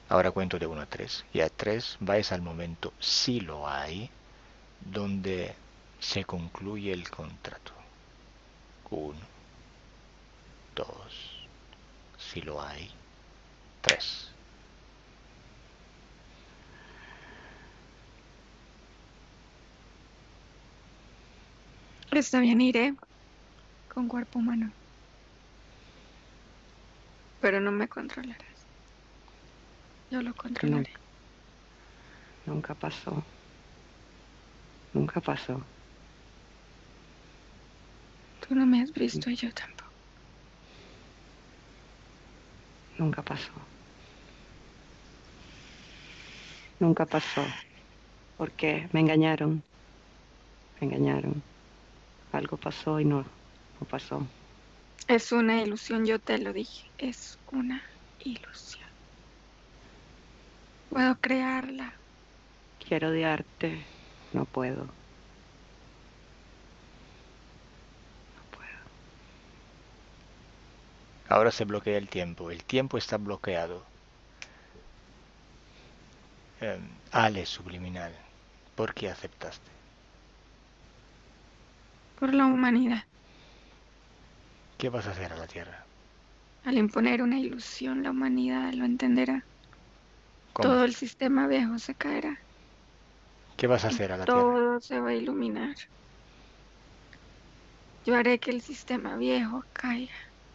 Ahora cuento de uno a tres. Y a tres vais al momento, si lo hay, donde se concluye el contrato. Uno, dos, si lo hay, tres. Está bien, iré con cuerpo humano. Pero no me controlarás. Yo lo controlaré. No, nunca pasó. Nunca pasó. Tú no me has visto y yo tampoco. Nunca pasó. Nunca pasó. Porque me engañaron. Me engañaron. Algo pasó y no, no pasó. Es una ilusión, yo te lo dije. Es una ilusión. Puedo crearla. Quiero odiarte. No puedo. No puedo. Ahora se bloquea el tiempo. El tiempo está bloqueado. Eh, Ale subliminal. ¿Por qué aceptaste? Por la humanidad. ¿Qué vas a hacer a la Tierra? Al imponer una ilusión, la humanidad lo entenderá. ¿Cómo? Todo el sistema viejo se caerá. ¿Qué vas a Y hacer a la Tierra? todo se va a iluminar. Yo haré que el sistema viejo caiga.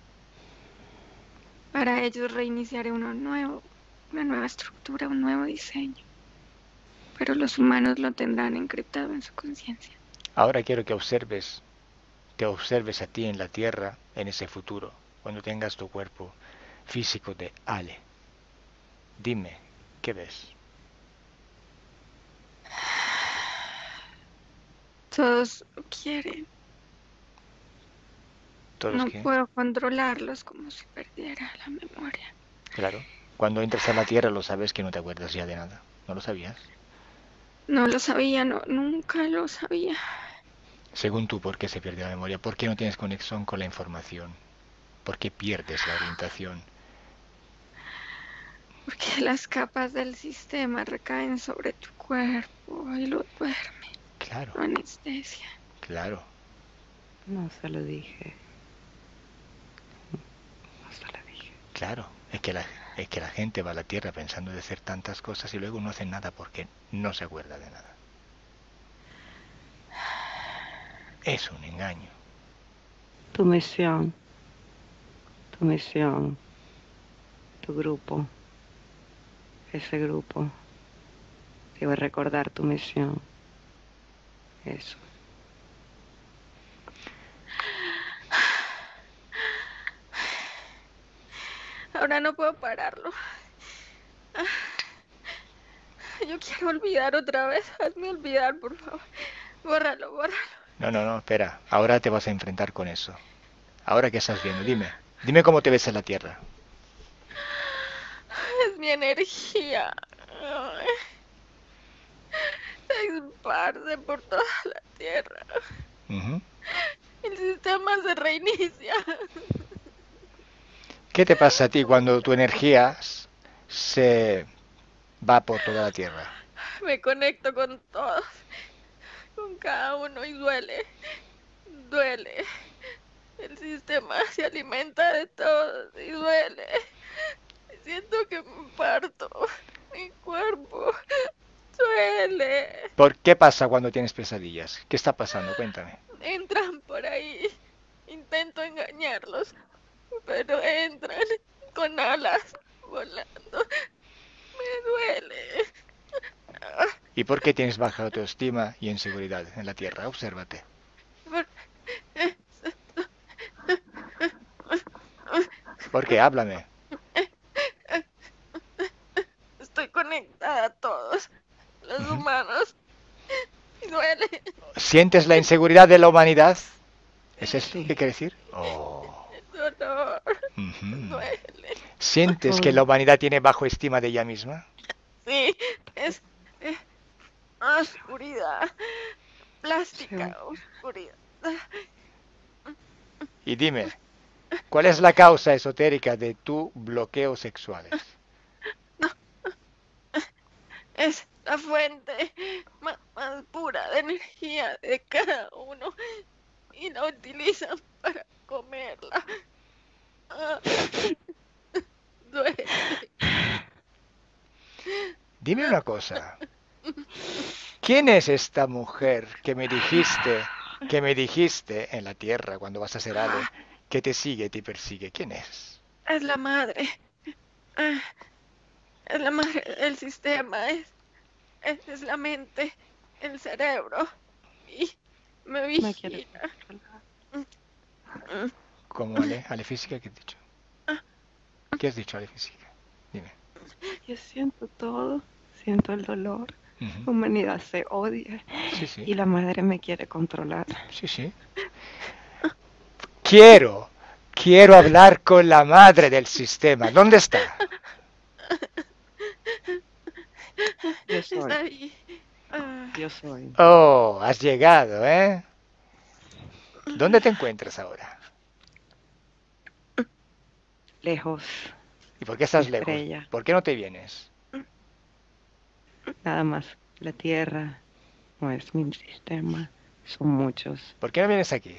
Para ellos reiniciaré uno nuevo, una nueva estructura, un nuevo diseño. Pero los humanos lo tendrán encriptado en su conciencia. Ahora quiero que observes, te observes a ti en la Tierra en ese futuro, cuando tengas tu cuerpo físico de Ale. Dime, ¿qué ves? Todos lo quieren. ¿Todos No qué? puedo controlarlos como si perdiera la memoria. Claro. Cuando entras a la Tierra lo sabes que no te acuerdas ya de nada. ¿No lo sabías? No lo sabía, no, nunca lo sabía. Según tú, ¿por qué se pierde la memoria? ¿Por qué no tienes conexión con la información? ¿Por qué pierdes la orientación? Porque las capas del sistema recaen sobre tu cuerpo y lo duermen. Claro, Lo anestesia. claro. No se lo dije. No se lo dije. Claro, es que, la, es que la gente va a la Tierra pensando de hacer tantas cosas y luego no hacen nada porque no se acuerda de nada. Es un engaño. Tu misión. Tu misión. Tu grupo. Ese grupo. Te va a recordar tu misión. Eso. Ahora no puedo pararlo. Yo quiero olvidar otra vez. Hazme olvidar, por favor. Bórralo, bórralo. No, no, no, espera. Ahora te vas a enfrentar con eso. Ahora que estás viendo, dime. Dime cómo te ves en la Tierra. Es mi energía. Ay. Se esparce por toda la tierra. Uh-huh. El sistema se reinicia. ¿Qué te pasa a ti cuando tu energía se va por toda la Tierra? Me conecto con todos, con cada uno y duele, duele. El sistema se alimenta de todos y duele. Siento que me parto, mi cuerpo duele. ¿Por qué pasa cuando tienes pesadillas? ¿Qué está pasando? Cuéntame. Entran por ahí, intento engañarlos, pero entran con alas volando. Me duele. ¿Y por qué tienes baja autoestima y inseguridad en la Tierra? Obsérvate. ¿Por qué? Háblame. Estoy conectada a todos los Uh-huh. humanos. Y duele. ¿Sientes la inseguridad de la humanidad? ¿Es eso lo que quiere decir? Oh. El dolor. Uh-huh. Duele. ¿Sientes que la humanidad tiene bajo estima de ella misma? Sí, es, es oscuridad. Plástica oscuridad. Y dime, ¿cuál es la causa esotérica de tu bloqueo sexuales? No, es la fuente más, más pura de energía de cada uno y la utilizan para comerla. Ah, duele. Dime una cosa. ¿Quién es esta mujer que me dijiste, que me dijiste en la tierra cuando vas a ser Ale, que te sigue, te persigue? ¿Quién es? Es la madre. Ah, es la madre del sistema. Es, es, es la mente, el cerebro. Y me Me quiere vigila. controlar. Mm, ¿Cómo Ale? ¿Ale física? ¿Qué has dicho? ah, ¿Qué has dicho Ale física? Dime. Yo siento todo, siento el dolor. Ujú. La humanidad se odia Sí, sí, y la madre me quiere controlar. sí, sí. Quiero, quiero hablar con la madre del sistema. ¿Dónde está? Yo Está soy, ahí. Ah, yo soy. Oh, has llegado, ¿eh? ¿Dónde te encuentras ahora? Lejos, ¿Y por qué mi estás lejos? estrella, ¿Por qué no te vienes? nada más. La tierra no es mi sistema, son muchos. ¿Por qué no vienes aquí?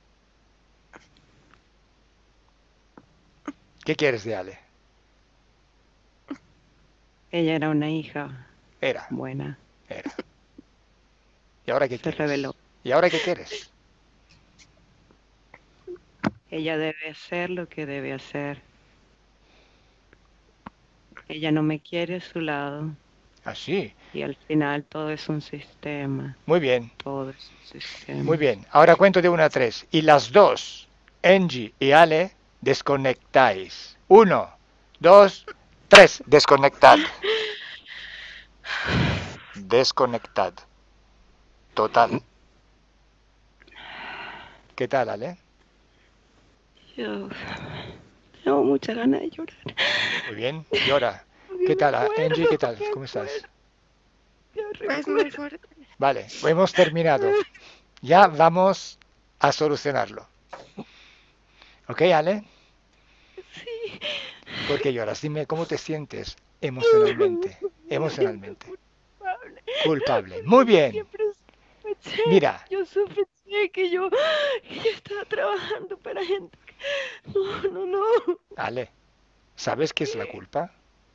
¿Qué quieres de Ale? Ella era una hija Era, buena, era. ¿Y ahora qué se quieres? rebeló. ¿Y ahora qué quieres? Ella debe hacer lo que debe hacer. Ella no me quiere a su lado Así. y al final todo es un sistema, Muy bien, todo es un muy sistema. bien. Ahora cuento de una a tres. Y las dos, Angie y Ale, desconectáis. Uno, dos, tres. Desconectad. Desconectad. Total. ¿Qué tal, Ale? Yo tengo mucha ganas de llorar. Muy bien. Llora. Porque ¿Qué me tal, Angie? ¿Qué acuerdo, tal? me ¿Cómo estás? acuerdo, yo es muy recuerdo. fuerte. Vale, hemos terminado. Ya vamos a solucionarlo. ¿Ok, Ale? Sí, ¿Por qué lloras? Dime cómo te sientes emocionalmente. me siento Emocionalmente. culpable, Culpable. Muy porque yo bien. siempre sospeché, Mira, yo sospeché que yo, que yo estaba trabajando para gente que... No, no, no. Ale, ¿sabes qué es la ¿Qué? culpa?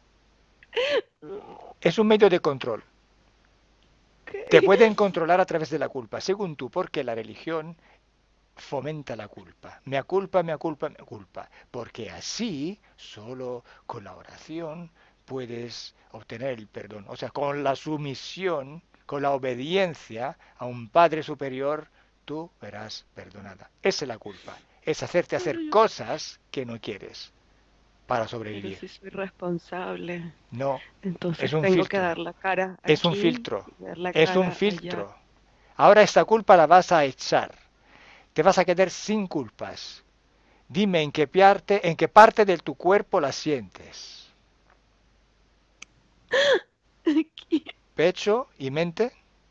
No, Es un medio de control. Te ¿qué? pueden controlar a través de la culpa, según tú, porque la religión fomenta la culpa. Mea culpa, mea culpa, mea culpa. Porque así, solo con la oración, puedes obtener el perdón. O sea, con la sumisión, con la obediencia a un Padre Superior, tú verás perdonada. Esa es la culpa. Es hacerte Pero hacer yo, cosas que no quieres para pero sobrevivir. si soy responsable, No, es entonces un tengo que filtro. dar la cara Es un aquí filtro. y dar la Es un cara allá. filtro. Ahora esta culpa la vas a echar. Te vas a quedar sin culpas. Dime en qué parte, en qué parte de tu cuerpo la sientes. Aquí. ¿Pecho y mente?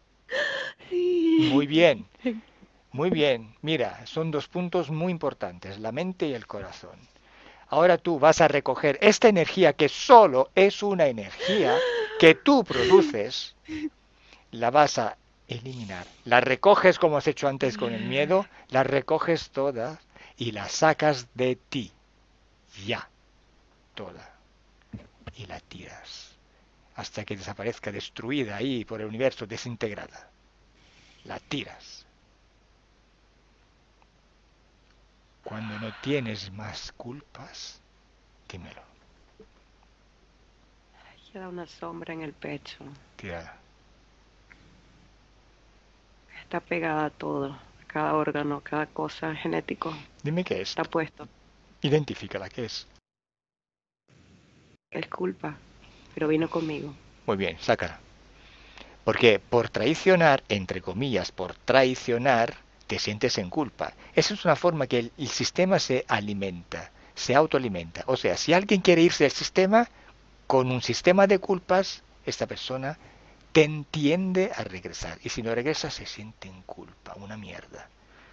Muy Sí. bien, muy bien. Mira, son dos puntos muy importantes, la mente y el corazón. Ahora tú vas a recoger esta energía que solo es una energía que tú produces, la vas a eliminar. La recoges como has hecho antes con el miedo, la recoges toda y la sacas de ti. Ya, toda. Y la tiras hasta que desaparezca destruida ahí por el universo, desintegrada. La tiras. Cuando no tienes más culpas, dímelo. Queda una sombra en el pecho. Tírala. Está pegada a todo, a cada órgano, cada cosa genético. Dime qué es. Está puesto. Identifícala, ¿qué es? Es culpa, pero vino conmigo. Muy bien, sácala. Porque por traicionar, entre comillas, por traicionar, te sientes en culpa. Esa es una forma que el, el sistema se alimenta, se autoalimenta. O sea, si alguien quiere irse del sistema, con un sistema de culpas, esta persona te entiende a regresar. Y si no regresa, se siente en culpa, una mierda.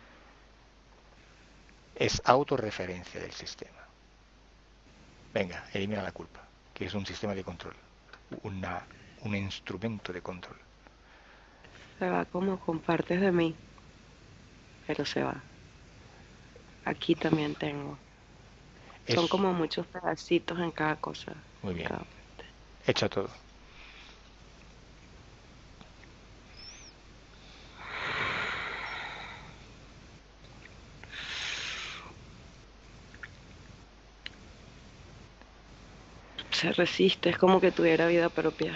Es autorreferencia del sistema. Venga, elimina la culpa, que es un sistema de control. Una, un instrumento de control. Se va como con partes de mí, pero se va. Aquí también tengo. Son Es como muchos pedacitos en cada cosa. muy en bien. cada- Echa todo. Se resiste, es como que tuviera vida propia.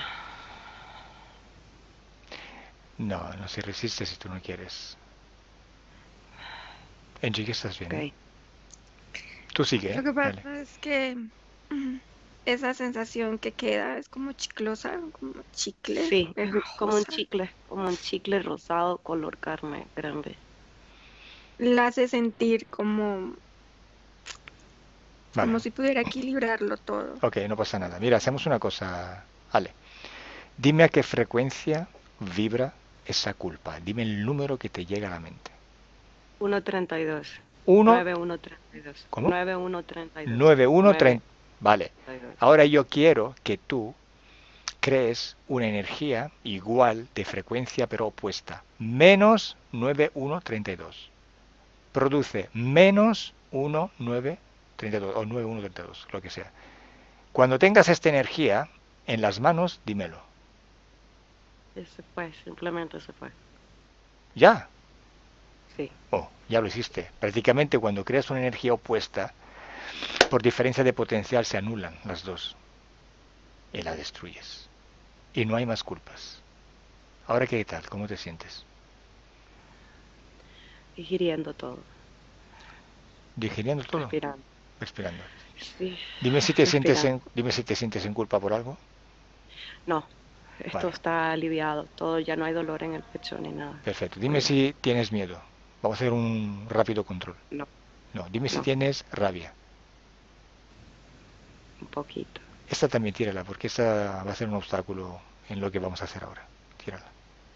No, no se resiste si tú no quieres. Angie, que estás bien, ¿eh? Ok. Tú sigue, ¿eh? Lo que Dale. pasa es que mm, esa sensación que queda es como chiclosa, como chicle, Sí, es como un pegajosa. chicle, como un chicle rosado color carne grande. La hace sentir como, Vale. como si pudiera equilibrarlo todo. Ok, no pasa nada. Mira, hacemos una cosa. Ale, dime a qué frecuencia vibra esa culpa. Dime el número que te llega a la mente. uno treinta y dos. Uno, nueve uno treinta y dos. ¿cómo? nueve uno treinta y dos. nueve uno nueve treinta. Vale. treinta y dos. Ahora yo quiero que tú crees una energía igual de frecuencia pero opuesta. Menos nueve uno treinta y dos. Produce menos uno nueve treinta y dos o nueve uno treinta y dos, lo que sea. Cuando tengas esta energía en las manos, dímelo. Se fue, simplemente se fue. ¿Ya? Sí. Oh, ya lo hiciste. Prácticamente cuando creas una energía opuesta, por diferencia de potencial se anulan las dos y la destruyes. Y no hay más culpas. Ahora, ¿qué tal? ¿Cómo te sientes? Digiriendo todo. ¿Digiriendo todo? Respirando. Respirando. Sí. Dime si te sientes Respirando. en, dime si te sientes en culpa por algo. No. Esto Vale, está aliviado. Todo, ya no hay dolor en el pecho ni nada. perfecto. Dime Oye, si tienes miedo. Vamos a hacer un rápido control. no, No, dime si no. tienes rabia. Un poquito. Esta también tírala, porque esta va a ser un obstáculo en lo que vamos a hacer ahora. Tírala.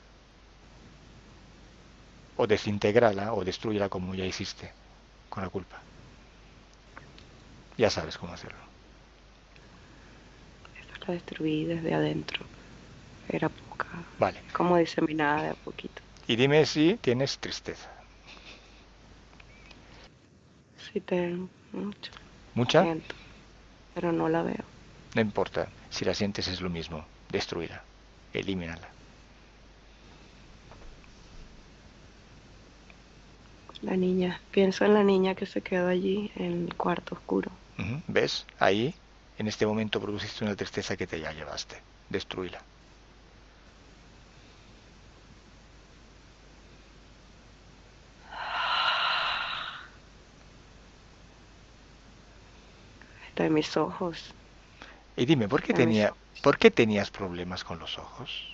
O desintegrala o destruyela como ya hiciste con la culpa. Ya sabes cómo hacerlo. Esta la destruí desde adentro. Era poca. Vale. Como diseminada de a poquito. Y dime si tienes tristeza. Sí tengo mucho. ¿Mucha? Siento, pero no la veo. No importa. Si la sientes es lo mismo. Destrúyela. Elimínala. La niña. Pienso en la niña que se quedó allí en el cuarto oscuro. Ujú. ¿Ves? Ahí, en este momento, produciste una tristeza que te ya llevaste. Destrúyela. Está en mis ojos. Y dime, ¿por qué En mis tenía, ojos. ¿por qué tenías problemas con los ojos?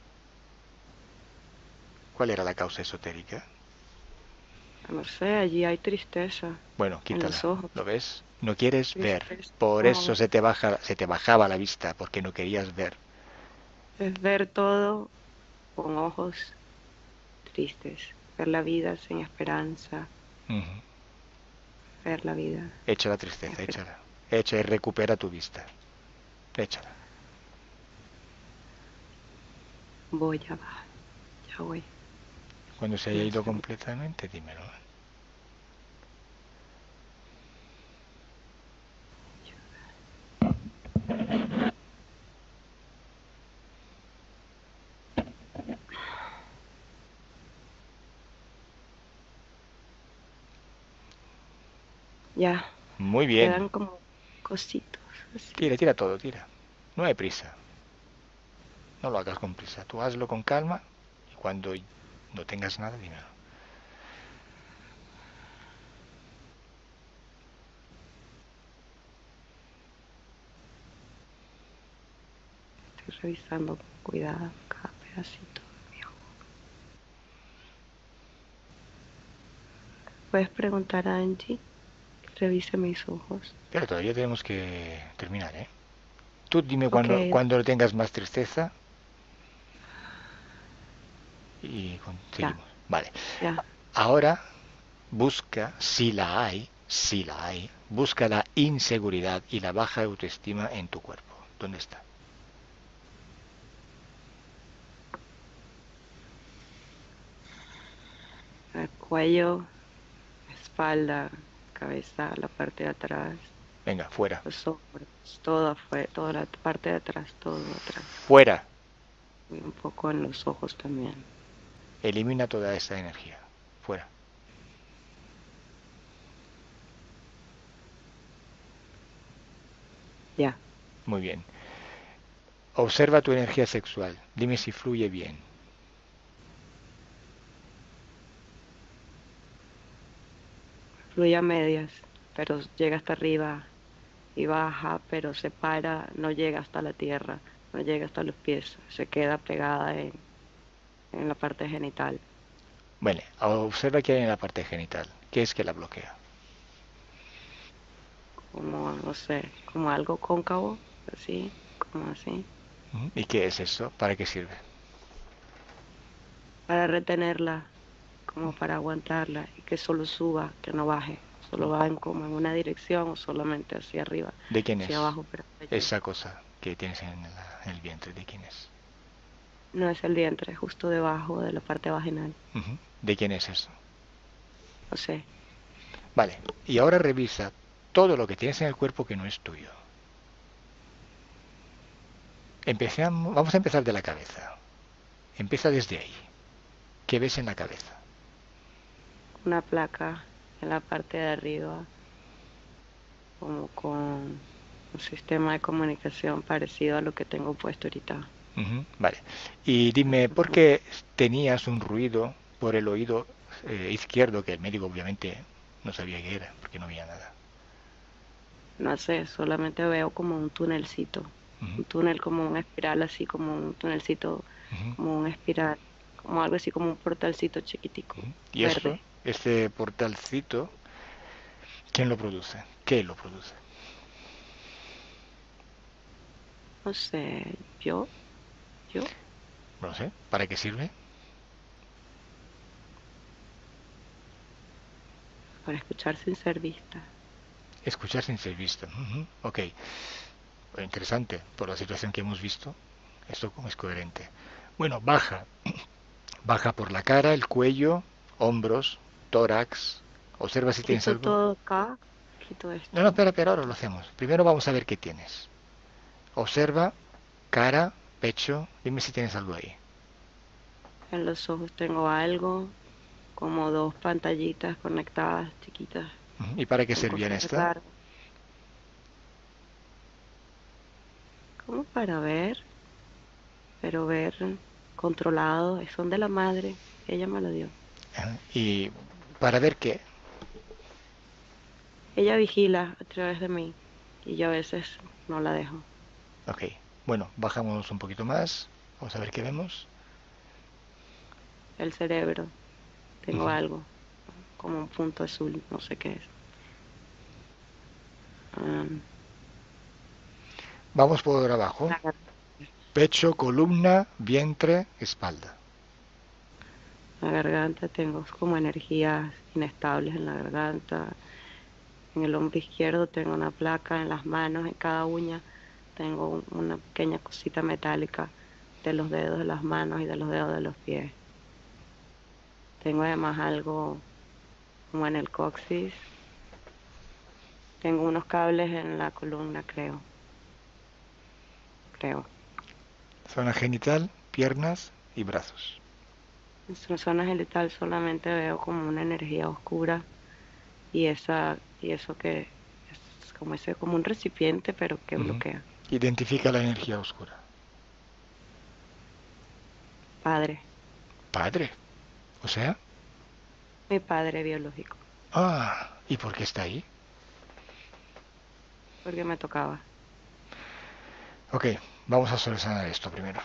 ¿Cuál era la causa esotérica? No sé, allí hay tristeza. Bueno, En los quítala. ojos. ¿Lo ves? No quieres ver. Tristeza. Por Como eso se te baja, se te bajaba la vista, porque no querías ver. es ver todo con ojos tristes. Ver la vida sin esperanza. Ujú. Ver la vida Echa la sin tristeza, esperanza. échala. Echa y recupera tu vista. Échala. Voy, ya va. Ya voy. Cuando se haya Una ido segunda. completamente, dímelo. Ya. Muy bien. Quedan como cositos así. Tira, tira todo, tira. No hay prisa. No lo hagas con prisa. Tú hazlo con calma y cuando no tengas nada, dímelo. Estoy revisando con cuidado cada pedacito de mi ojo. Puedes preguntar a Angie que revise mis ojos. Pero todavía tenemos que terminar, ¿eh? Tú dime Ok, cuando, cuando tengas más tristeza y con- ya, seguimos. Vale. ya. Ahora busca, si la hay, si la hay, busca la inseguridad y la baja autoestima en tu cuerpo. ¿Dónde está? cuello, espalda, cabeza, la parte de atrás, Venga, fuera. los hombros, todo fue, toda la parte de atrás, todo atrás. Fuera. Y un poco en los ojos también. Elimina toda esa energía. Fuera. Ya. Muy bien. Observa tu energía sexual. Dime si fluye bien. Fluye a medias, pero llega hasta arriba y baja, pero se para, no llega hasta la tierra, no llega hasta los pies, se queda pegada en, en la parte genital. Bueno, observa qué hay en la parte genital. ¿Qué es que la bloquea? Como, no sé, como algo cóncavo, así, como así, Ujú. ¿Y qué es eso? ¿Para qué sirve? para retenerla, como para aguantarla y que solo suba, que no baje, solo va en como en una dirección o solamente hacia arriba, ¿De quién hacia es abajo, pero allí. esa cosa que tienes en, la- en el vientre? ¿De quién es? No es el vientre, es justo debajo de la parte vaginal, Ujú. ¿De quién es eso? no sé. Vale, y ahora revisa todo lo que tienes en el cuerpo que no es tuyo. Empecemos, vamos a empezar de la cabeza. Empieza desde ahí. ¿Qué ves en la cabeza? Una placa en la parte de arriba, como con un sistema de comunicación parecido a lo que tengo puesto ahorita. Ujú. Vale. Y dime, ¿por qué tenías un ruido por el oído eh, izquierdo que el médico obviamente no sabía qué era, porque no veía nada? No sé, solamente veo como un tunelcito, Ujú, un túnel como una espiral, así como un tunelcito, ujú, como una espiral, como algo así como un portalcito chiquitico, ujú. Y eso, verde. este portalcito, ¿quién lo produce? ¿Qué lo produce? No sé, yo, yo, No lo sé. ¿Para qué sirve? para escuchar sin ser vista. Escuchar sin ser visto. Ujú. Ok. Interesante. Por la situación que hemos visto, esto es coherente. Bueno, baja. Baja por la cara, el cuello, hombros, tórax. Observa si tienes Quito algo. todo acá, quito No, no, esto. espera, espera, ahora lo hacemos. Primero vamos a ver qué tienes. Observa cara, pecho. Dime si tienes algo ahí. En los ojos tengo algo, como dos pantallitas conectadas, chiquitas, Ujú. ¿Y para qué con servían cosas esta? raras. Como para ver, pero ver controlado, son de la madre, ella me lo dio. Ajá. ¿Y para ver qué? Ella vigila a través de mí y yo a veces no la dejo. Ok. Bueno, bajamos un poquito más. Vamos a ver qué vemos. El cerebro, tengo Ujú. algo, como un punto azul, no sé qué es. Um, Vamos por abajo. la, gar- Pecho, columna, vientre, espalda. la garganta, tengo como energías inestables en la garganta. En el hombro izquierdo tengo una placa, en las manos, en cada uña tengo un- una pequeña cosita metálica de los dedos de las manos y de los dedos de los pies. Tengo además algo como en el coxis. Tengo unos cables en la columna, creo, creo. Zona genital, piernas y brazos. En su zona genital solamente veo como una energía oscura y esa, y eso que es como ese, como un recipiente, pero que Ujú. bloquea. Identifica la energía oscura. Padre, Padre. O sea, mi padre biológico, ah, ¿y por qué está ahí? porque me tocaba. Ok, vamos a solucionar esto primero.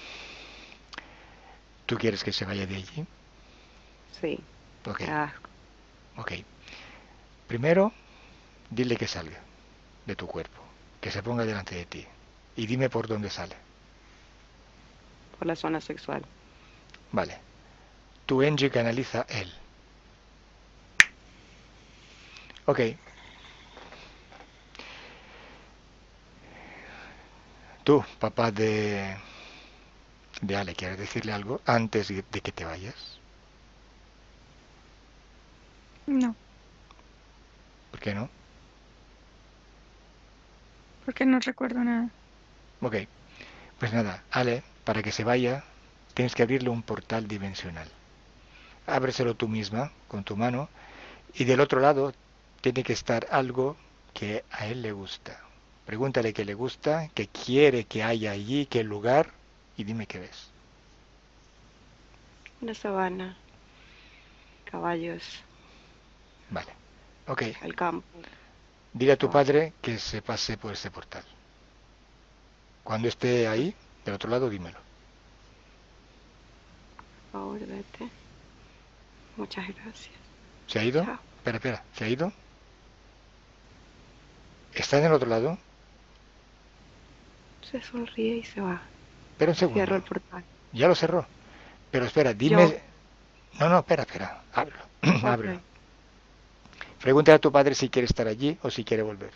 ¿Tú quieres que se vaya de allí? Sí, Ok, me da asco. ok. Primero, dile que salga de tu cuerpo, que se ponga delante de ti. Y dime por dónde sale. Por la zona sexual. Vale. Tu Engie canaliza él. Ok. Tú, papá de, de Ale, ¿quieres decirle algo antes de que te vayas? No, ¿Por qué no? porque no recuerdo nada. Ok, pues nada, Ale, para que se vaya, tienes que abrirle un portal dimensional. Ábreselo tú misma, con tu mano, y del otro lado tiene que estar algo que a él le gusta. Pregúntale qué le gusta, qué quiere que haya allí, qué lugar, y dime qué ves. Una sabana, caballos, Vale, ok. el campo, Dile a tu trabajo. padre que se pase por este portal. Cuando esté ahí, del otro lado, dímelo. Por favor, vete. Muchas gracias. ¿Se ha ido? Chao. Espera, espera, ¿se ha ido? ¿Está en el otro lado? Se sonríe y se va. Espera un Cierro segundo. el portal. Ya lo cerró. Pero espera, Yo, dime... No, no, espera, espera. Ábrelo. Ábrelo. ok. Pregúntale a tu padre si quiere estar allí o si quiere volver.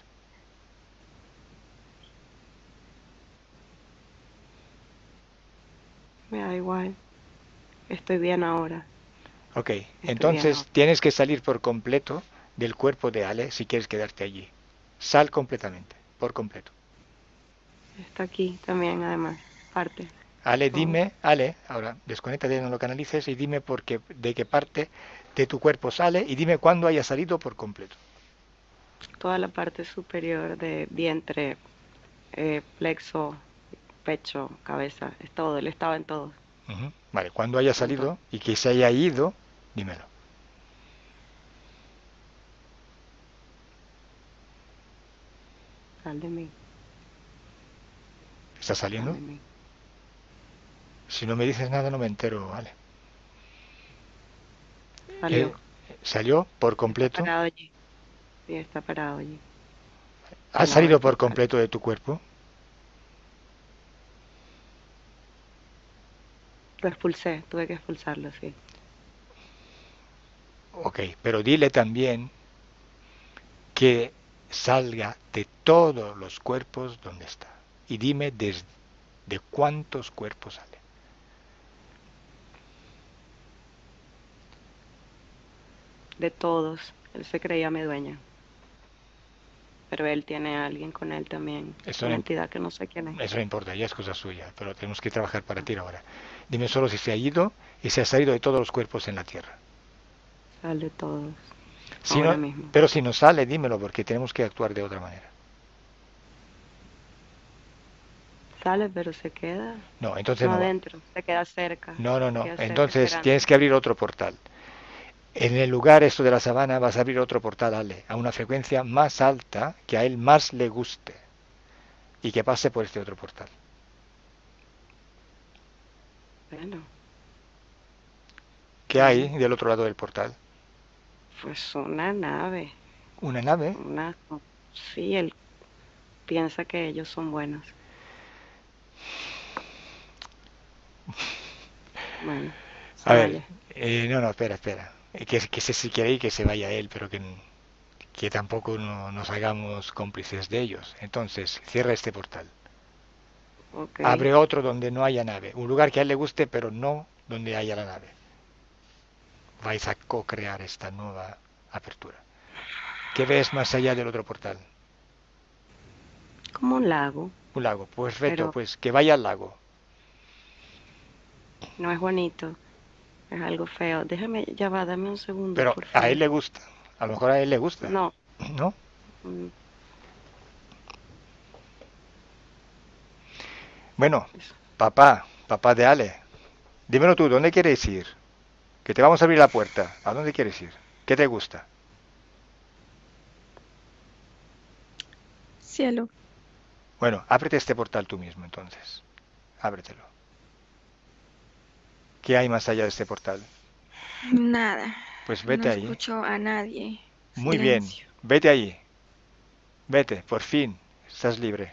Me da igual. Estoy bien ahora. Ok, Estoy bien entonces ahora. tienes que salir por completo del cuerpo de Ale si quieres quedarte allí. Sal completamente, por completo. Está aquí también, además. Parte. Ale, Todo. dime, Ale, ahora desconéctate, no lo canalices y dime por qué, de qué parte de tu cuerpo sale y dime cuándo haya salido por completo. Toda la parte superior de vientre, eh, plexo, pecho, cabeza. Es todo. Él estaba en todo. Ujú. Vale, cuando haya En todo. salido y que se haya ido, dímelo. Sal de mí. ¿Está Sal saliendo? de mí. Si no me dices nada no me entero, vale. Eh, Salió. ¿Salió por Está completo? parado allí. Sí, está parado allí. ¿Ha Al lado del salido por portal. completo de tu cuerpo? Lo expulsé. Tuve que expulsarlo, sí. Ok, pero dile también que salga de todos los cuerpos donde está. Y dime desde de cuántos cuerpos sale. De todos. Él se creía mi dueña. Pero él tiene a alguien con él también. Eso Una no, entidad que no sé quién es. eso no importa, ya es cosa suya, pero tenemos que trabajar para ti ahora. Dime solo si se ha ido y se ha salido de todos los cuerpos en la Tierra. Sal de todos. Si no, Ahora mismo. pero si no sale, dímelo porque tenemos que actuar de otra manera. Sale, pero se queda. No, entonces No no va. adentro. Se queda cerca. No, no, Se no. queda cerca Entonces esperando. tienes que abrir otro portal. En el lugar esto de la sabana vas a abrir otro portal, Ale, a una frecuencia más alta que a él más le guste y que pase por este otro portal. Bueno, ¿Qué hay vale. del otro lado del portal? Pues una nave. ¿Una nave? Una... Sí, él piensa que ellos son buenos. Bueno, se A ver, vaya. eh, no, no, espera, espera. Eh, Que, que se, si quiere ir, que se vaya él, pero que, que tampoco no, nos hagamos cómplices de ellos. Entonces, cierra este portal. Ok. Abre otro donde no haya nave. Un lugar que a él le guste, pero no donde haya la nave. Vais a co-crear esta nueva apertura. ¿Qué ves más allá del otro portal? Como un lago, Un lago. Pues reto, pero pues que vaya al lago. no es bonito. Es algo feo. Déjame, ya va, dame un segundo, Pero por a él favor. le gusta. A lo mejor a él le gusta. No. ¿No? mm, Bueno, eso. papá, papá de Ale, dímelo tú, ¿dónde quieres ir? Que te vamos a abrir la puerta. ¿A dónde quieres ir? ¿Qué te gusta? Cielo, Bueno, ábrete este portal tú mismo entonces. Ábretelo. ¿Qué hay más allá de este portal? nada. Pues No vete ahí. escucho a nadie. Muy bien. Silencio. Vete ahí. Vete, por fin. Estás libre.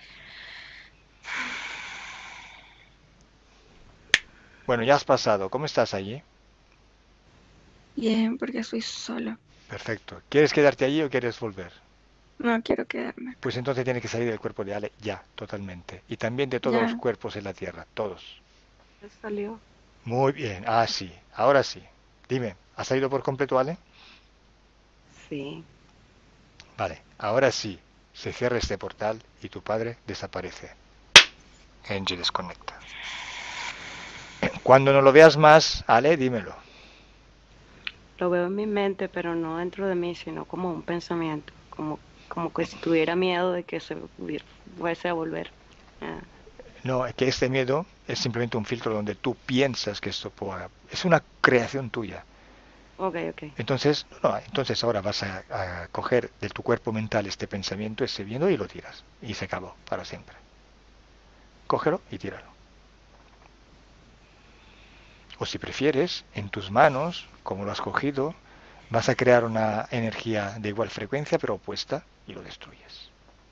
Bueno, ya has pasado. ¿Cómo estás allí? Bien, porque estoy solo. Perfecto. ¿Quieres quedarte allí o quieres volver? No quiero quedarme acá. Pues entonces tiene que salir del cuerpo de Ale ya, totalmente. Y también de todos los Ya, cuerpos en la Tierra. Todos. Ya salió. Muy bien. Ah, sí. Ahora sí. Dime, ¿ha salido por completo Ale? Sí. Vale, ahora sí, se cierra este portal y tu padre desaparece. Angie desconecta. Cuando no lo veas más, Ale, dímelo. Lo veo en mi mente, pero no dentro de mí, sino como un pensamiento, como, como que si tuviera miedo de que se hubiera- fuese a volver. Ah, No, es que este miedo es simplemente un filtro donde tú piensas que esto pueda... Es una creación tuya. ok, ok. Entonces, no, no, entonces ahora vas a, a coger de tu cuerpo mental este pensamiento, ese miedo y lo tiras. Y se acabó para siempre. Cógelo y tíralo. O si prefieres, en tus manos, como lo has cogido, vas a crear una energía de igual frecuencia pero opuesta y lo destruyes.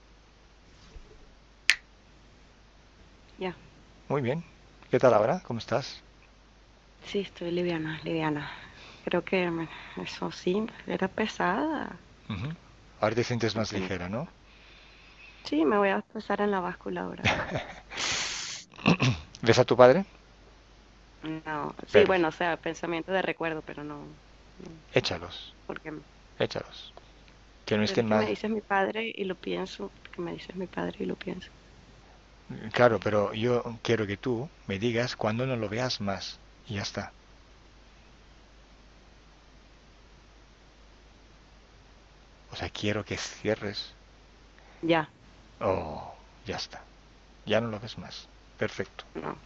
Ya. Muy bien. ¿Qué tal ahora? ¿Cómo estás? Sí, estoy liviana, liviana. Creo que me- eso sí, era pesada. Ujú. Ahora te sientes No más tenía- ligera, ¿no? Sí, me voy a pesar en la báscula ahora. ¿Ves a tu padre? No, sí, Pero bueno, o sea, pensamiento de recuerdo, pero no, no, échalos, porque, échalos. Que no pero estén es que me más. dices mi padre y lo pienso, porque me dices mi padre y lo pienso. Claro, pero yo quiero que tú me digas cuando no lo veas más. Y ya está. O sea, quiero que cierres. Ya, Oh, ya está. Ya no lo ves más. Perfecto. no.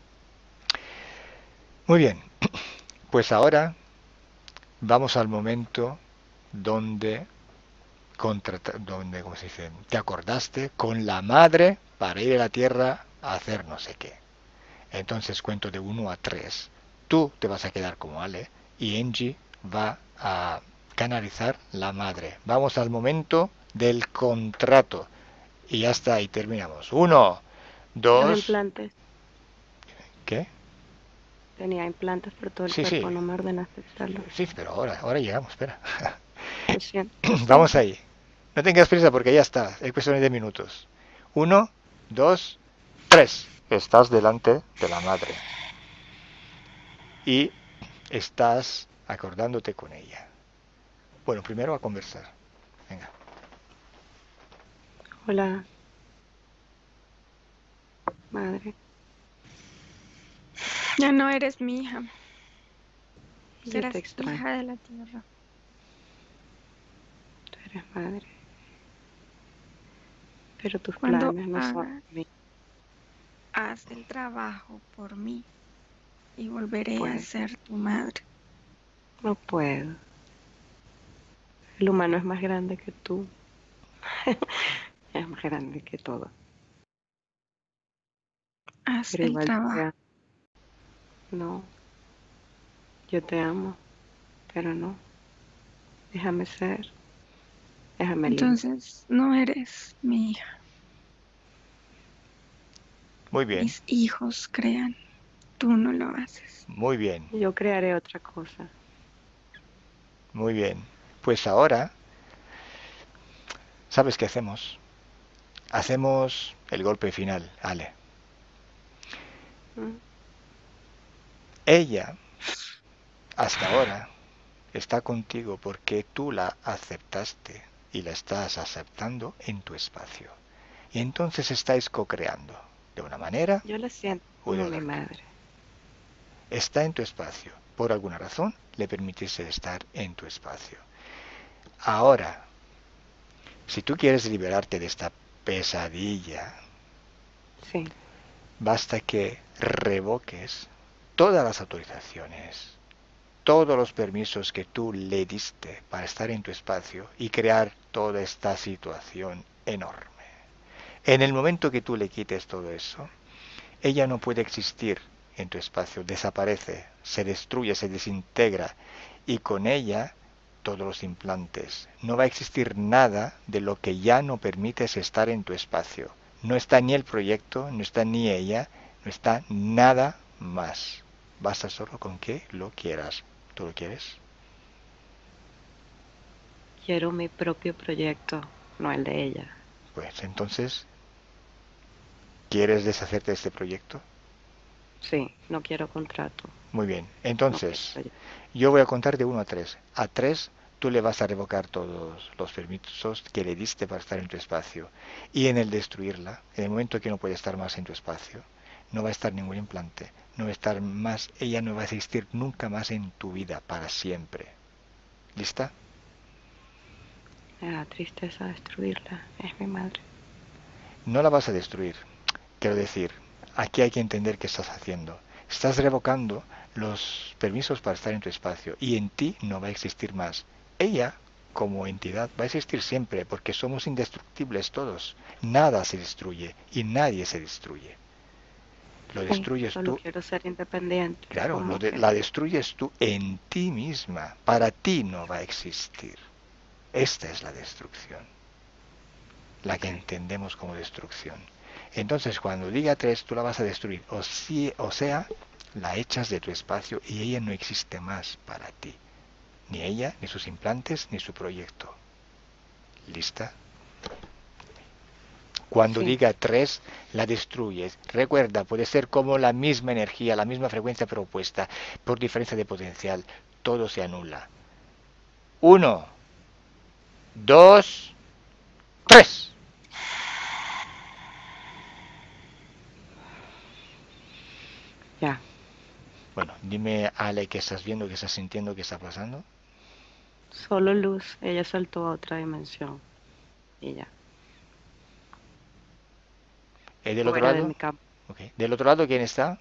Muy bien. Pues ahora vamos al momento donde, contrata- donde, ¿cómo se dice? Te acordaste con la madre para ir a la tierra a hacer no sé qué. Entonces cuento de uno a tres. Tú te vas a quedar como Ale y Angie va a canalizar la madre. Vamos al momento del contrato. Y ya está, y terminamos. Uno, Los dos, implantes, ¿qué? tenía implantes por todo el Sí, sí, cuerpo, no me ordenaste quitarlos. sí, pero ahora, ahora llegamos, espera. Lo siento, lo Vamos siento. ahí. No tengas prisa porque ya está. Es cuestión de minutos. Uno, dos, tres. Estás delante de la madre. Y estás acordándote con ella. Bueno, primero a conversar. Venga. Hola, madre, Ya no eres mi hija, yo te serás extraño, hija de la tierra. tú eres madre, pero tus Cuando planes no son haga, míos. haz el trabajo por mí y No volveré a puedo, ser tu madre. no puedo. El humano es más grande que tú, es más grande que todo, Haz pero el igual yo te trabajo. amo. No, yo te amo, pero no, déjame ser, déjame libre. Entonces no eres mi hija. Muy bien, Mis hijos crean, tú no lo haces. muy bien, Yo crearé otra cosa. muy bien. Pues ahora, ¿sabes qué hacemos? Hacemos el golpe final, Ale. ¿Mm? Ella, hasta ahora, está contigo porque tú la aceptaste y la estás aceptando en tu espacio. Y entonces estáis co-creando, de una manera Yo la siento o de como mi otra. madre. Está en tu espacio. Por alguna razón le permitiste estar en tu espacio. Ahora, si tú quieres liberarte de esta pesadilla, Sí, basta que revoques todas las autorizaciones, todos los permisos que tú le diste para estar en tu espacio y crear toda esta situación enorme. En el momento que tú le quites todo eso, ella no puede existir en tu espacio, desaparece, se destruye, se desintegra y con ella todos los implantes. No va a existir nada de lo que ya no permites estar en tu espacio. No está ni el proyecto, no está ni ella, no está nada más. Basta solo con que lo quieras. ¿Tú lo quieres? quiero mi propio proyecto, no el de ella. Pues entonces, ¿quieres deshacerte de este proyecto? Sí, no quiero contrato, Muy bien. no quiero Entonces, proyecto. yo voy a contar de uno a tres. A tres tú le vas a revocar todos los permisos que le diste para estar en tu espacio. Y en el destruirla, en el momento que no puede estar más en tu espacio, no va a estar ningún implante, no va a estar más, ella no va a existir nunca más en tu vida, para siempre. ¿Lista? Me da tristeza destruirla, es mi madre. No la vas a destruir. Quiero decir, aquí hay que entender qué estás haciendo. Estás revocando los permisos para estar en tu espacio y en ti no va a existir más. Ella, como entidad, va a existir siempre porque somos indestructibles todos. Nada se destruye y nadie se destruye. Lo Sí, destruyes solo tú. quiero ser independiente. Claro, lo Como de- que la destruyes tú en ti misma. Para ti no va a existir. Esta es la destrucción, la que Ok. entendemos como destrucción. Entonces, cuando diga tres, tú la vas a destruir. O, si, o sea, la echas de tu espacio y ella no existe más para ti. Ni ella, ni sus implantes, ni su proyecto. ¿Lista? Cuando Sí, diga tres, la destruyes. Recuerda, puede ser como la misma energía, la misma frecuencia propuesta, por diferencia de potencial. Todo se anula. Uno, dos, tres. ya. Bueno, dime, Ale, qué estás viendo, qué estás sintiendo, qué está pasando. Solo luz. Ella saltó a otra dimensión. Y ya. ¿Eh, del otro Fuera de lado? mi campo. Ok. ¿Del otro lado quién está?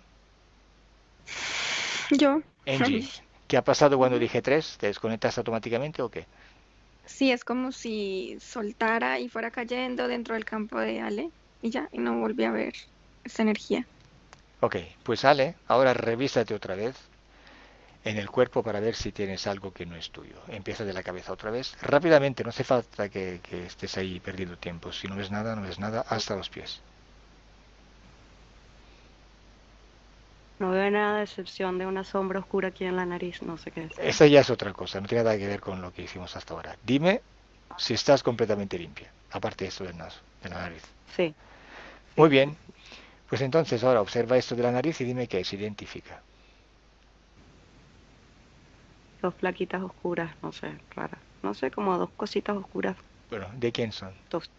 Yo. Angie. ¿Qué ha pasado cuando Ujú. dije tres? ¿Te desconectas automáticamente o qué? Sí, es como si soltara y fuera cayendo dentro del campo de Ale y ya, y no volví a ver esa energía. Ok, pues Ale, ahora revísate otra vez en el cuerpo para ver si tienes algo que no es tuyo. Empieza de la cabeza otra vez. Rápidamente, no hace falta que, que estés ahí perdiendo tiempo. Si no ves nada, no ves nada, hasta los pies. No veo nada de excepción de una sombra oscura aquí en la nariz. No sé qué es. Esa ya es otra cosa, no tiene nada que ver con lo que hicimos hasta ahora. Dime si estás completamente limpia, aparte de esto del naso, de la nariz. Sí, Muy sí, sí, bien, sí. pues entonces ahora observa esto de la nariz y dime qué es, identifica. Dos plaquitas oscuras, no sé, raras. No sé, como dos cositas oscuras. Bueno, ¿de quién son? Dos.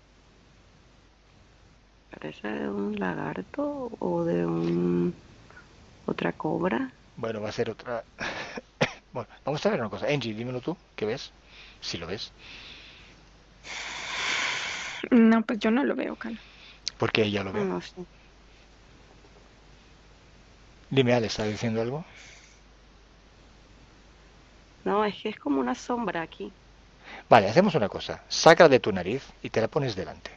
Parece de un lagarto o de un otra cobra. Bueno, va a ser otra... Bueno, vamos a ver una cosa. Angie, dímelo tú, ¿qué ves? Si lo ves. No, pues yo no lo veo, Calo. Porque ella lo ve. No sé. Dime, Ale, ¿está diciendo algo? No, es que es como una sombra aquí. Vale, hacemos una cosa. Sácala de tu nariz y te la pones delante.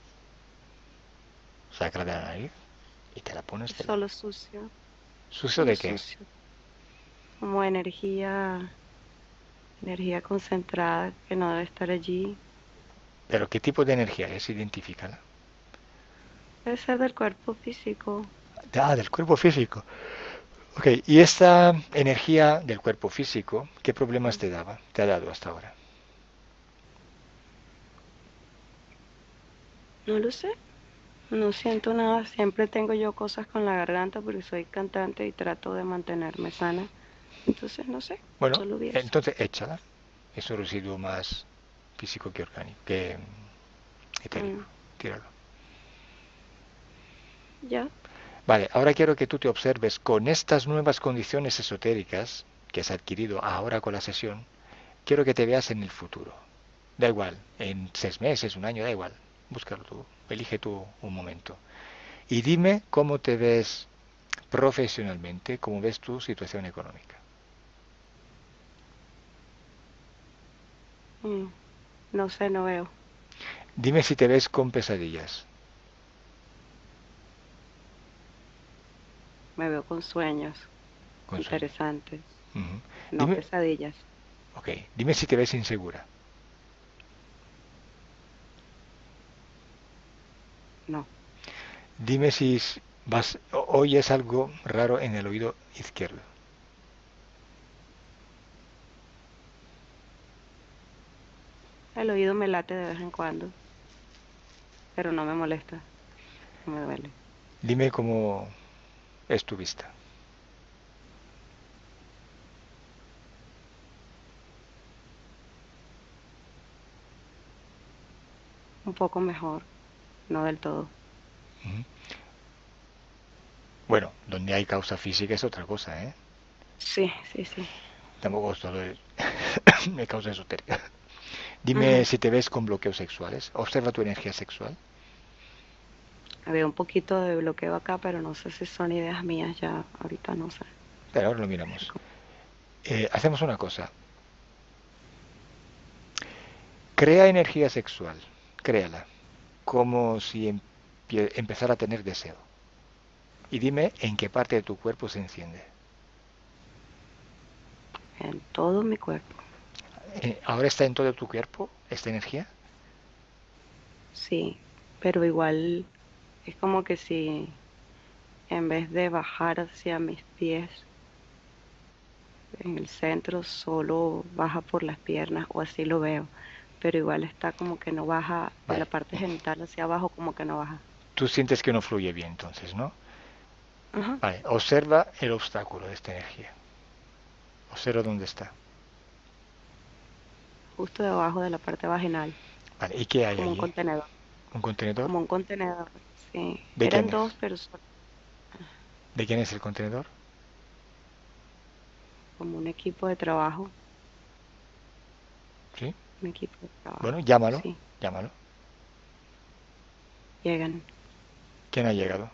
Sácala de la nariz y te la pones Es delante. solo sucio, ¿Sucio solo de qué? sucio. Como energía, energía concentrada que no debe estar allí. ¿Pero qué tipo de energía es? Identifícala. Debe ser del cuerpo físico. Ah, del cuerpo físico. Ok, y esta energía del cuerpo físico, ¿qué problemas te daba? Te ha dado hasta ahora. No lo sé, no siento nada. Siempre tengo yo cosas con la garganta porque soy cantante y trato de mantenerme sana. Entonces, no sé, Bueno, solo vi eso. entonces échala. Es un residuo más físico que orgánico, que etérico. Mm, Tíralo. ya, Vale, ahora quiero que tú te observes con estas nuevas condiciones esotéricas que has adquirido ahora con la sesión. Quiero que te veas en el futuro. Da igual, en seis meses, un año, da igual. Búscalo tú, elige tú un momento. Y dime cómo te ves profesionalmente, cómo ves tu situación económica. mm, no sé, no veo. Dime si te ves con pesadillas. Me veo con sueños Con sueños. interesantes, Ujú. no Dime, pesadillas. ok, dime si te ves insegura. No, Dime si vas, oyes algo raro en el oído izquierdo. el oído me late de vez en cuando, pero no me molesta, no me duele. Dime cómo es tu vista. un poco mejor, no del todo. Ujú. Bueno, donde hay causa física es otra cosa, ¿eh? Sí, sí, sí. Tampoco todo es me causa esotérica. Dime Ujú. si te ves con bloqueos sexuales. Observa tu energía sexual. Había un poquito de bloqueo acá, pero no sé si son ideas mías ya, ahorita no sé. Pero ahora lo miramos. Eh, hacemos una cosa. Crea energía sexual. Créala. Como si empie- empezara a tener deseo. Y dime en qué parte de tu cuerpo se enciende. En todo mi cuerpo. Eh, ¿Ahora está en todo tu cuerpo esta energía? Sí, pero igual es como que si en vez de bajar hacia mis pies en el centro, solo baja por las piernas o así lo veo. Pero igual está como que no baja de la Vale. parte genital hacia abajo, como que no baja. Tú sientes que no fluye bien entonces, ¿no? Ajá. Vale. Observa el obstáculo de esta energía. Observa dónde está. Justo debajo de la parte vaginal, Vale. ¿Y qué hay como un allí? contenedor. ¿Un contenedor? Como un contenedor, sí. ¿De quién Eran es? dos, pero solo ¿De quién es el contenedor? como un equipo de trabajo. ¿Sí? Un equipo de Bueno, trabajo, llámalo. sí. Llámalo. Llegan. ¿Quién ha llegado?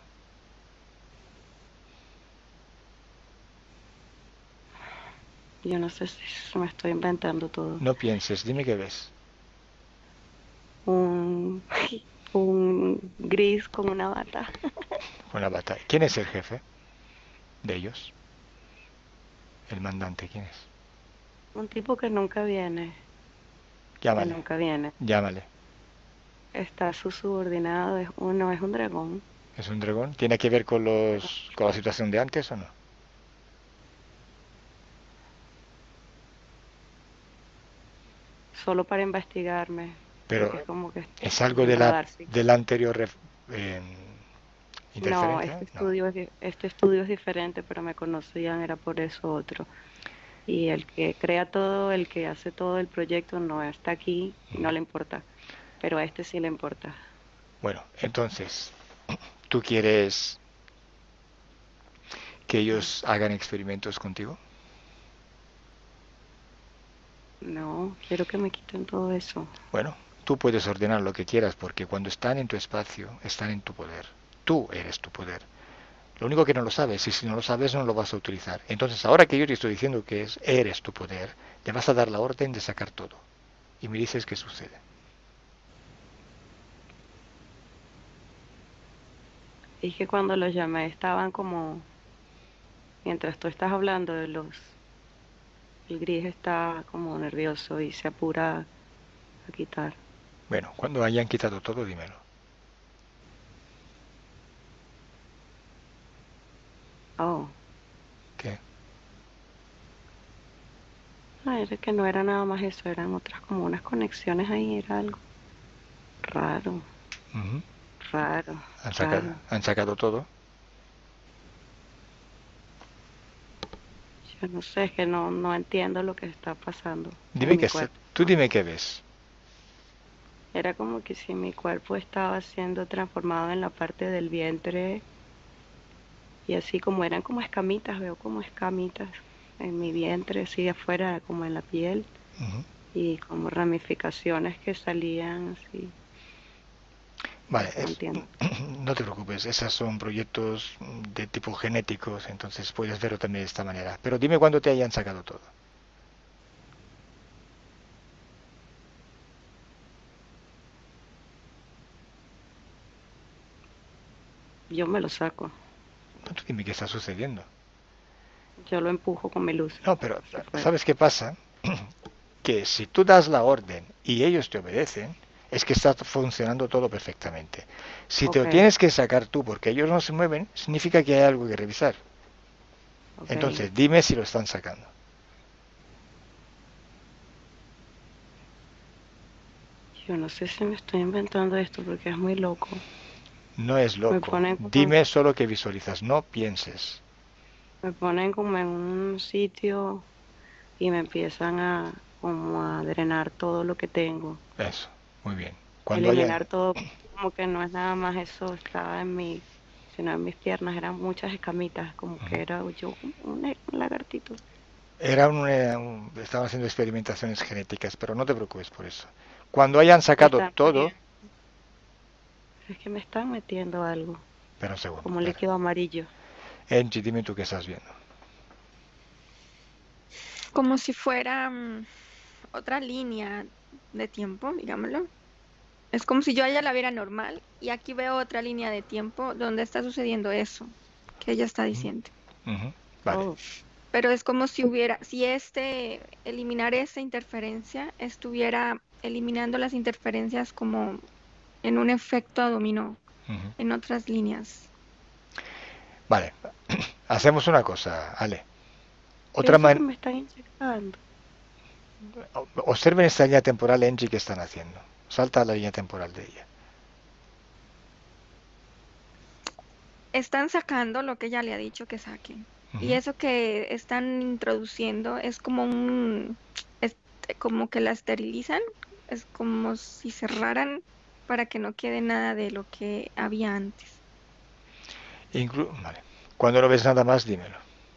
Yo no sé si me estoy inventando todo. No pienses. Dime qué ves. Un, un gris con una bata. Una batalla. ¿Quién es el jefe de ellos? El mandante. ¿Quién es? Un tipo que nunca viene, que Llámale. nunca viene. Llámale. Está su subordinado, es uno, es un dragón. ¿Es un dragón? ¿Tiene que ver con los con la situación de antes o no? Solo para investigarme, porque es Pero como que está es en algo el de la radar, sí. del anterior ref- eh, No, interferencia. este No. estudio es, di- este estudio es diferente, pero me conocían, era por eso otro. Y el que crea todo, el que hace todo el proyecto no está aquí y no le importa, pero a este sí le importa. Bueno, entonces, ¿tú quieres que ellos hagan experimentos contigo? No, quiero que me quiten todo eso. Bueno, tú puedes ordenar lo que quieras porque cuando están en tu espacio, están en tu poder. Tú eres tu poder. Lo único que no lo sabes, y si no lo sabes no lo vas a utilizar. Entonces, ahora que yo te estoy diciendo que es, eres tu poder, le vas a dar la orden de sacar todo. Y me dices qué sucede. Y que cuando los llamé estaban como, mientras tú estás hablando de los, el gris está como nervioso y se apura a quitar. Bueno, cuando hayan quitado todo, dímelo. Oh, ¿Qué? no, era que no era nada más eso, eran otras como unas conexiones ahí, era algo raro, Ujú. raro, ¿Han sacado, raro. han sacado todo? Yo no sé, es que no, no entiendo lo que está pasando en Dime mi qué se- cuerpo. tú dime qué ves. Era como que si mi cuerpo estaba siendo transformado en la parte del vientre y así como eran como escamitas, veo como escamitas en mi vientre, así afuera, como en la piel, Ujú. y como ramificaciones que salían así. Vale, No es- entiendo. no te preocupes, esos son proyectos de tipo genéticos, entonces puedes verlo también de esta manera. Pero dime cuándo te hayan sacado todo. Yo me lo saco, No, tú dime qué está sucediendo. yo lo empujo con mi luz No, pero hacia afuera. ¿sabes qué pasa? Que si tú das la orden y ellos te obedecen, es que está funcionando todo perfectamente. Si te Ok, lo tienes que sacar tú porque ellos no se mueven, significa que hay algo que revisar. ok. Entonces, dime si lo están sacando. Yo no sé si me estoy inventando esto porque es muy loco. No es Me loco. ponen como, Dime solo que visualizas, no pienses. me ponen como en un sitio y me empiezan a como a drenar todo lo que tengo. Eso, muy bien. Cuando haya... eliminar todo, como que no es nada más eso, estaba en mi, sino en mis piernas, eran muchas escamitas, como Ujú. que era yo un, un lagartito. Era un, eh, un- estaban haciendo experimentaciones genéticas, pero no te preocupes por eso. Cuando hayan Me sacado están todo... metiendo, es que me están metiendo algo, Espera un segundo, como un espera. líquido amarillo. Angie, dime tú qué estás viendo. Como si fuera mm, otra línea de tiempo, digámoslo. Es como si yo a ella la viera normal y aquí veo otra línea de tiempo donde está sucediendo eso que ella está Ujú, diciendo. ujú, vale. Oh, Pero es como si hubiera, si este, eliminar esa interferencia, estuviera eliminando las interferencias como en un efecto dominó, Ujú. en otras líneas. Vale, hacemos una cosa, Ale. Otra pienso que man... me están inyectando. Observen esta línea temporal, Angie, que están haciendo. Salta a la línea temporal de ella. Están sacando lo que ella le ha dicho que saquen. Y Ujú. eso que están introduciendo es como un, es como que la esterilizan, es como si cerraran para que no quede nada de lo que había antes. Inclu- vale. Cuando no ves nada más, dímelo.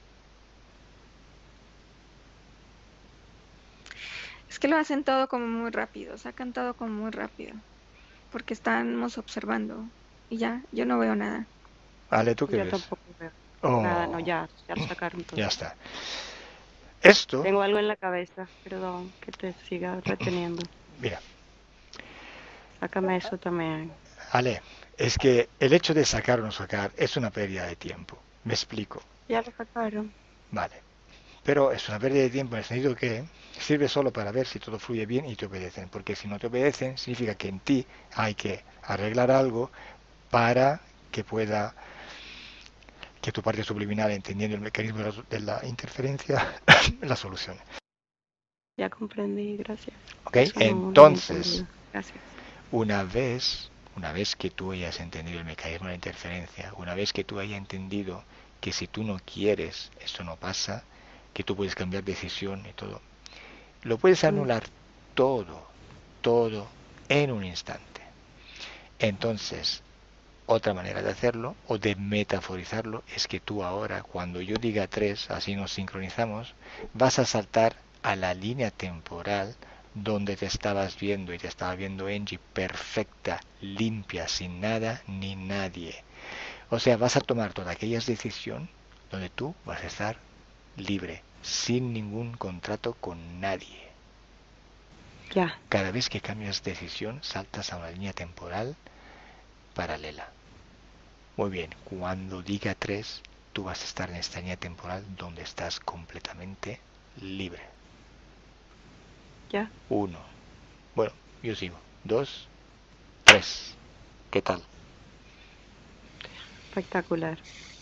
Es que lo hacen todo como muy rápido, sacan todo como muy rápido, porque estamos observando y ya, yo no veo nada. Ale, ¿tú qué Yo ves? tampoco veo nada, no, Oh, ya, ya lo sacaron todo. ya está. Esto, Tengo algo en la cabeza, perdón, que te siga reteniendo. mira, Sácame eso también. Ale, es que el hecho de sacar o no sacar es una pérdida de tiempo. Me explico. Ya lo sacaron. Vale. Pero es una pérdida de tiempo en el sentido que sirve solo para ver si todo fluye bien y te obedecen. Porque si no te obedecen, significa que en ti hay que arreglar algo para que pueda, que tu parte subliminal, entendiendo el mecanismo de la, de la interferencia, la solucione. Ya comprendí, gracias. ¿Ok? Eso no, no había Entonces, entendido. Gracias. una vez, una vez que tú hayas entendido el mecanismo de la interferencia, una vez que tú hayas entendido que si tú no quieres, esto no pasa, que tú puedes cambiar decisión y todo, lo puedes Mm, anular todo, todo en un instante. Entonces, otra manera de hacerlo o de metaforizarlo es que tú ahora, cuando yo diga tres, así nos sincronizamos, vas a saltar a la línea temporal donde te estabas viendo y te estaba viendo Angie perfecta, limpia, sin nada ni nadie. O sea, vas a tomar todas aquellas decisiones donde tú vas a estar libre, sin ningún contrato con nadie. ya, Cada vez que cambias decisión, saltas a una línea temporal paralela. Muy bien, cuando diga tres, tú vas a estar en esta línea temporal donde estás completamente libre. ya. Uno. Bueno, yo sigo. Dos, tres. ¿Qué tal? Espectacular.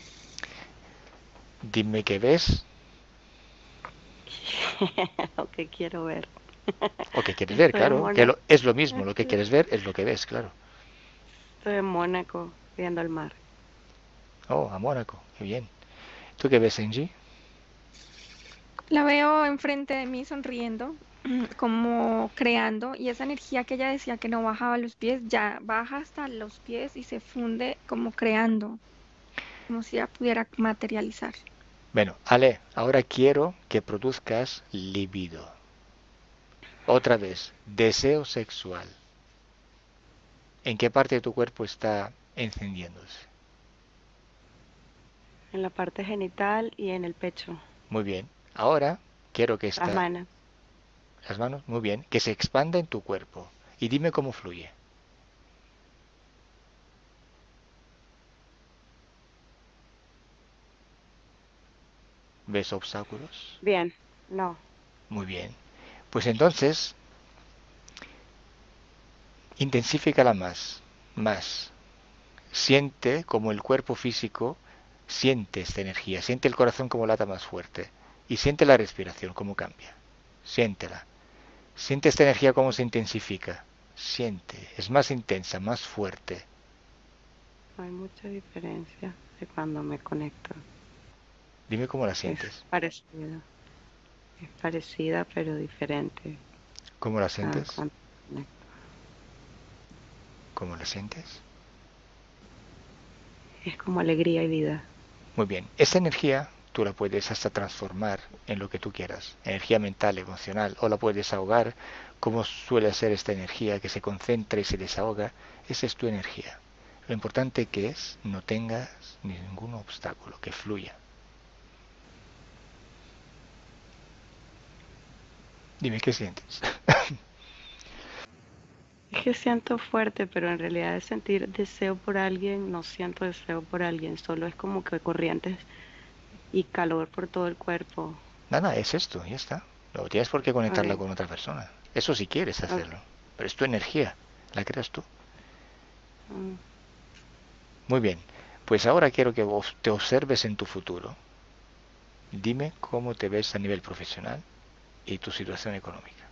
Dime qué ves Lo que quiero ver. o qué quieres ver, Estoy en claro. Que Mónaco. lo, es lo mismo, lo que quieres ver es lo que ves, claro. Estoy en Mónaco viendo el mar. Oh, a Mónaco, qué bien. ¿Tú qué ves, Angie? La veo enfrente de mí sonriendo, como creando, y esa energía que ella decía que no bajaba a los pies, ya baja hasta los pies y se funde como creando, como si ella pudiera materializar. Bueno, Ale, ahora quiero que produzcas libido. Otra vez, deseo sexual. ¿En qué parte de tu cuerpo está encendiéndose? En la parte genital y en el pecho. Muy bien. Ahora quiero que Las esta, manos. las manos, muy bien, que se expanda en tu cuerpo. Y dime cómo fluye. ¿Ves obstáculos? Bien. No. Muy bien. Pues entonces, intensifícala más, más. Siente como el cuerpo físico siente esta energía, siente el corazón como lata más fuerte y siente la respiración como cambia. Siéntela. Siente esta energía como se intensifica. Siente, es más intensa, más fuerte. No hay mucha diferencia de cuando me conecto. Dime cómo la Es sientes. parecida. Es parecida pero diferente ¿Cómo la a sientes? cuando me conecto. ¿Cómo la sientes? Es como alegría y vida. Muy bien. Esa energía tú la puedes hasta transformar en lo que tú quieras. Energía mental, emocional. O la puedes ahogar como suele ser esta energía que se concentra y se desahoga. Esa es tu energía. Lo importante que es no tengas ningún obstáculo, que fluya. Dime qué sientes. Es que siento fuerte, pero en realidad de sentir deseo por alguien, no siento deseo por alguien, solo es como que corrientes y calor por todo el cuerpo. Nada, es esto, ya está. No tienes por qué conectarla Okay, con otra persona. Eso si quieres okay. hacerlo. Pero es tu energía, la creas tú. Mm, Muy bien, pues ahora quiero que vos te observes en tu futuro. Dime cómo te ves a nivel profesional y tu situación económica.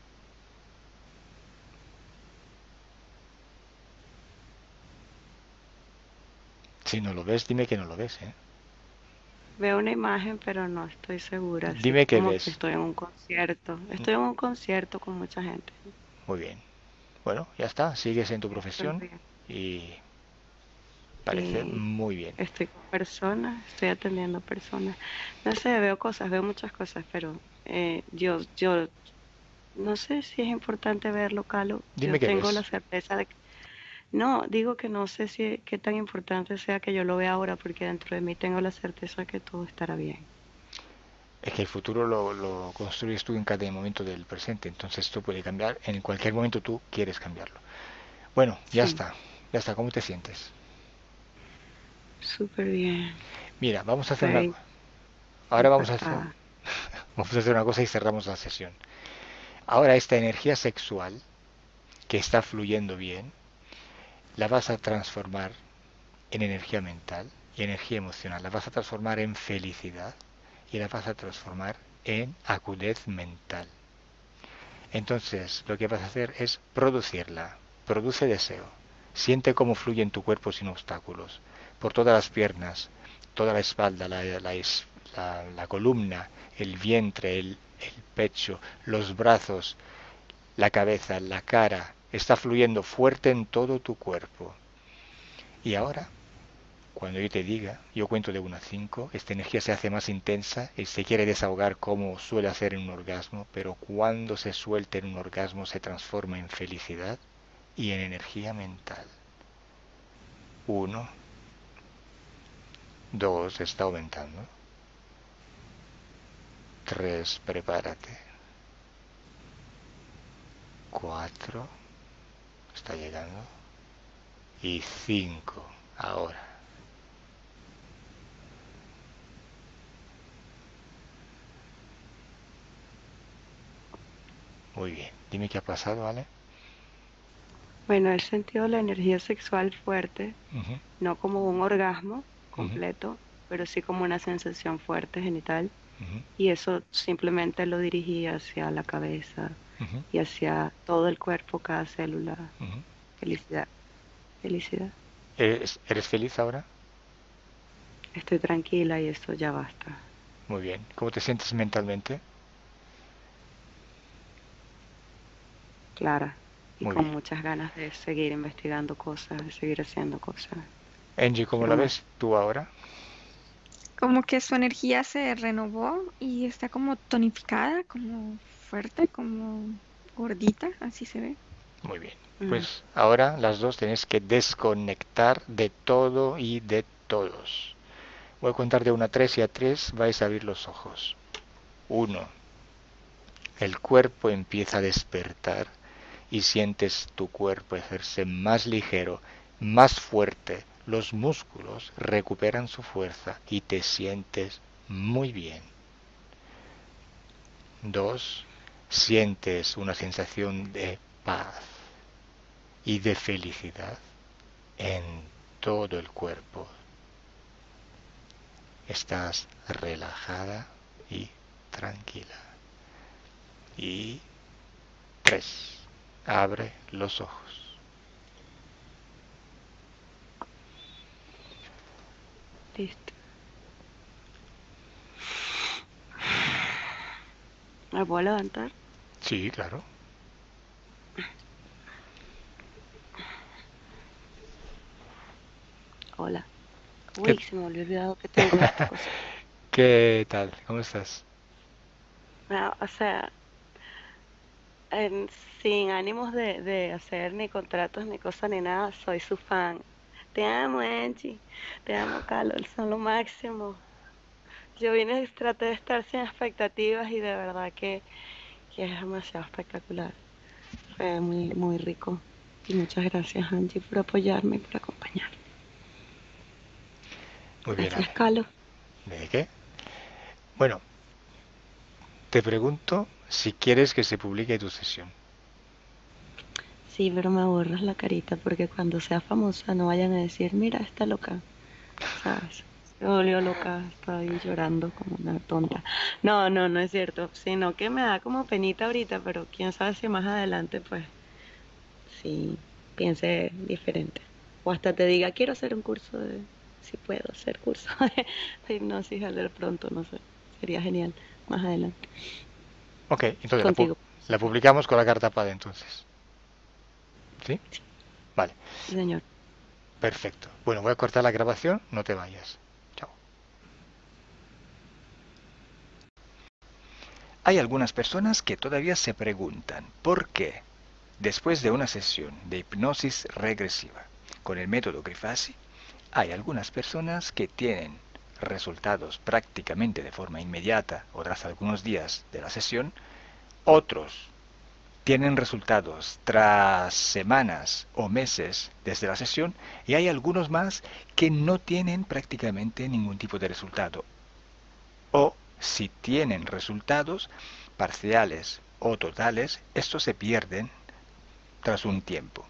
Si no lo ves, dime que no lo ves, ¿eh? Veo una imagen, pero no estoy segura, así Dime qué como que ves. estoy en un concierto. Estoy en un concierto con mucha gente. Muy bien. Bueno, ya está, sigues en tu Estoy profesión bien. y parece Y muy bien. estoy con personas, estoy atendiendo personas. No sé, veo cosas, veo muchas cosas, pero eh, yo, yo no sé si es importante verlo, Calo. Yo Dime qué tengo la ves. certeza de que... No, digo que no sé si qué tan importante sea que yo lo vea ahora, porque dentro de mí tengo la certeza que todo estará bien. Es que el futuro lo, lo construyes tú en cada momento del presente, entonces esto puede cambiar. En cualquier momento tú quieres cambiarlo. Bueno, ya Sí, está. Ya está, ¿cómo te sientes? súper bien. Mira, vamos a hacer una... Estoy Ahora vamos a hacer... impactada. Vamos a hacer una cosa y cerramos la sesión. Ahora esta energía sexual que está fluyendo bien, la vas a transformar en energía mental y energía emocional. La vas a transformar en felicidad y la vas a transformar en agudez mental. Entonces, lo que vas a hacer es producirla. Produce deseo. Siente cómo fluye en tu cuerpo sin obstáculos. Por todas las piernas, toda la espalda, la, la, la, la columna, el vientre, el, el pecho, los brazos, la cabeza, la cara. Está fluyendo fuerte en todo tu cuerpo. Y ahora, cuando yo te diga, yo cuento de uno a cinco, esta energía se hace más intensa y se quiere desahogar como suele hacer en un orgasmo, pero cuando se suelta en un orgasmo se transforma en felicidad y en energía mental. Uno, dos, está aumentando. Tres, prepárate. Cuatro, está llegando. Y cinco, ahora. Muy bien, dime qué ha pasado, ¿vale? Bueno, he sentido la energía sexual fuerte, Ujú, no como un orgasmo ujú, completo, pero sí como una sensación fuerte genital. ujú, Y eso simplemente lo dirigí hacia la cabeza ujú, y hacia todo el cuerpo, cada célula. ujú. Felicidad, felicidad. ¿Eres, eres feliz ahora? Estoy tranquila y eso ya basta. Muy bien. ¿Cómo te sientes mentalmente? Clara. Y Muy con bien. muchas ganas de seguir investigando cosas, de seguir haciendo cosas. Angie, ¿cómo la Quiero más. ves tú ahora? Como que su energía se renovó y está como tonificada, como fuerte, como gordita, así se ve. Muy bien. Mm. Pues ahora las dos tenéis que desconectar de todo y de todos. Voy a contar de una a tres y a tres vais a abrir los ojos. Uno. El cuerpo empieza a despertar y sientes tu cuerpo hacerse más ligero, más fuerte. Los músculos recuperan su fuerza y te sientes muy bien. Dos. Sientes una sensación de paz y de felicidad en todo el cuerpo. Estás relajada y tranquila. Y tres. Abre los ojos. Listo. ¿Me puedo levantar? Sí, claro. Hola. ¿Qué, Uy, se me había olvidado que tengo esta cosa. ¿Qué tal? ¿Cómo estás? No, o sea, en- sin ánimos de, de hacer ni contratos ni cosas ni nada, soy su fan. Te amo, Angie. Te amo, Carlos. Son lo máximo. Yo vine, traté de estar sin expectativas y de verdad que, que es demasiado espectacular. Fue muy, muy rico. Y muchas gracias, Angie, por apoyarme y por acompañarme. Muy bien, Gracias, Ale. Carlos. ¿De qué? Bueno, te pregunto si quieres que se publique tu sesión. Sí, pero me borras la carita porque cuando sea famosa no vayan a decir, mira, está loca, ¿sabes? Se volvió loca, estoy llorando como una tonta. No, no, no es cierto, sino que me da como penita ahorita, pero quién sabe si más adelante, pues, sí, piense diferente. O hasta te diga, quiero hacer un curso de, si puedo hacer curso de, de hipnosis al de pronto, no sé, sería genial, más adelante. Ok, entonces la, pu- Contigo, por la supuesto. publicamos con la carta padre entonces. ¿Sí? Vale, Sí, señor. perfecto. Bueno, voy a cortar la grabación, no te vayas. Chao. Hay algunas personas que todavía se preguntan por qué, después de una sesión de hipnosis regresiva con el método Grifasi, hay algunas personas que tienen resultados prácticamente de forma inmediata o tras algunos días de la sesión, otros tienen resultados tras semanas o meses desde la sesión y hay algunos más que no tienen prácticamente ningún tipo de resultado o si tienen resultados parciales o totales, estos se pierden tras un tiempo.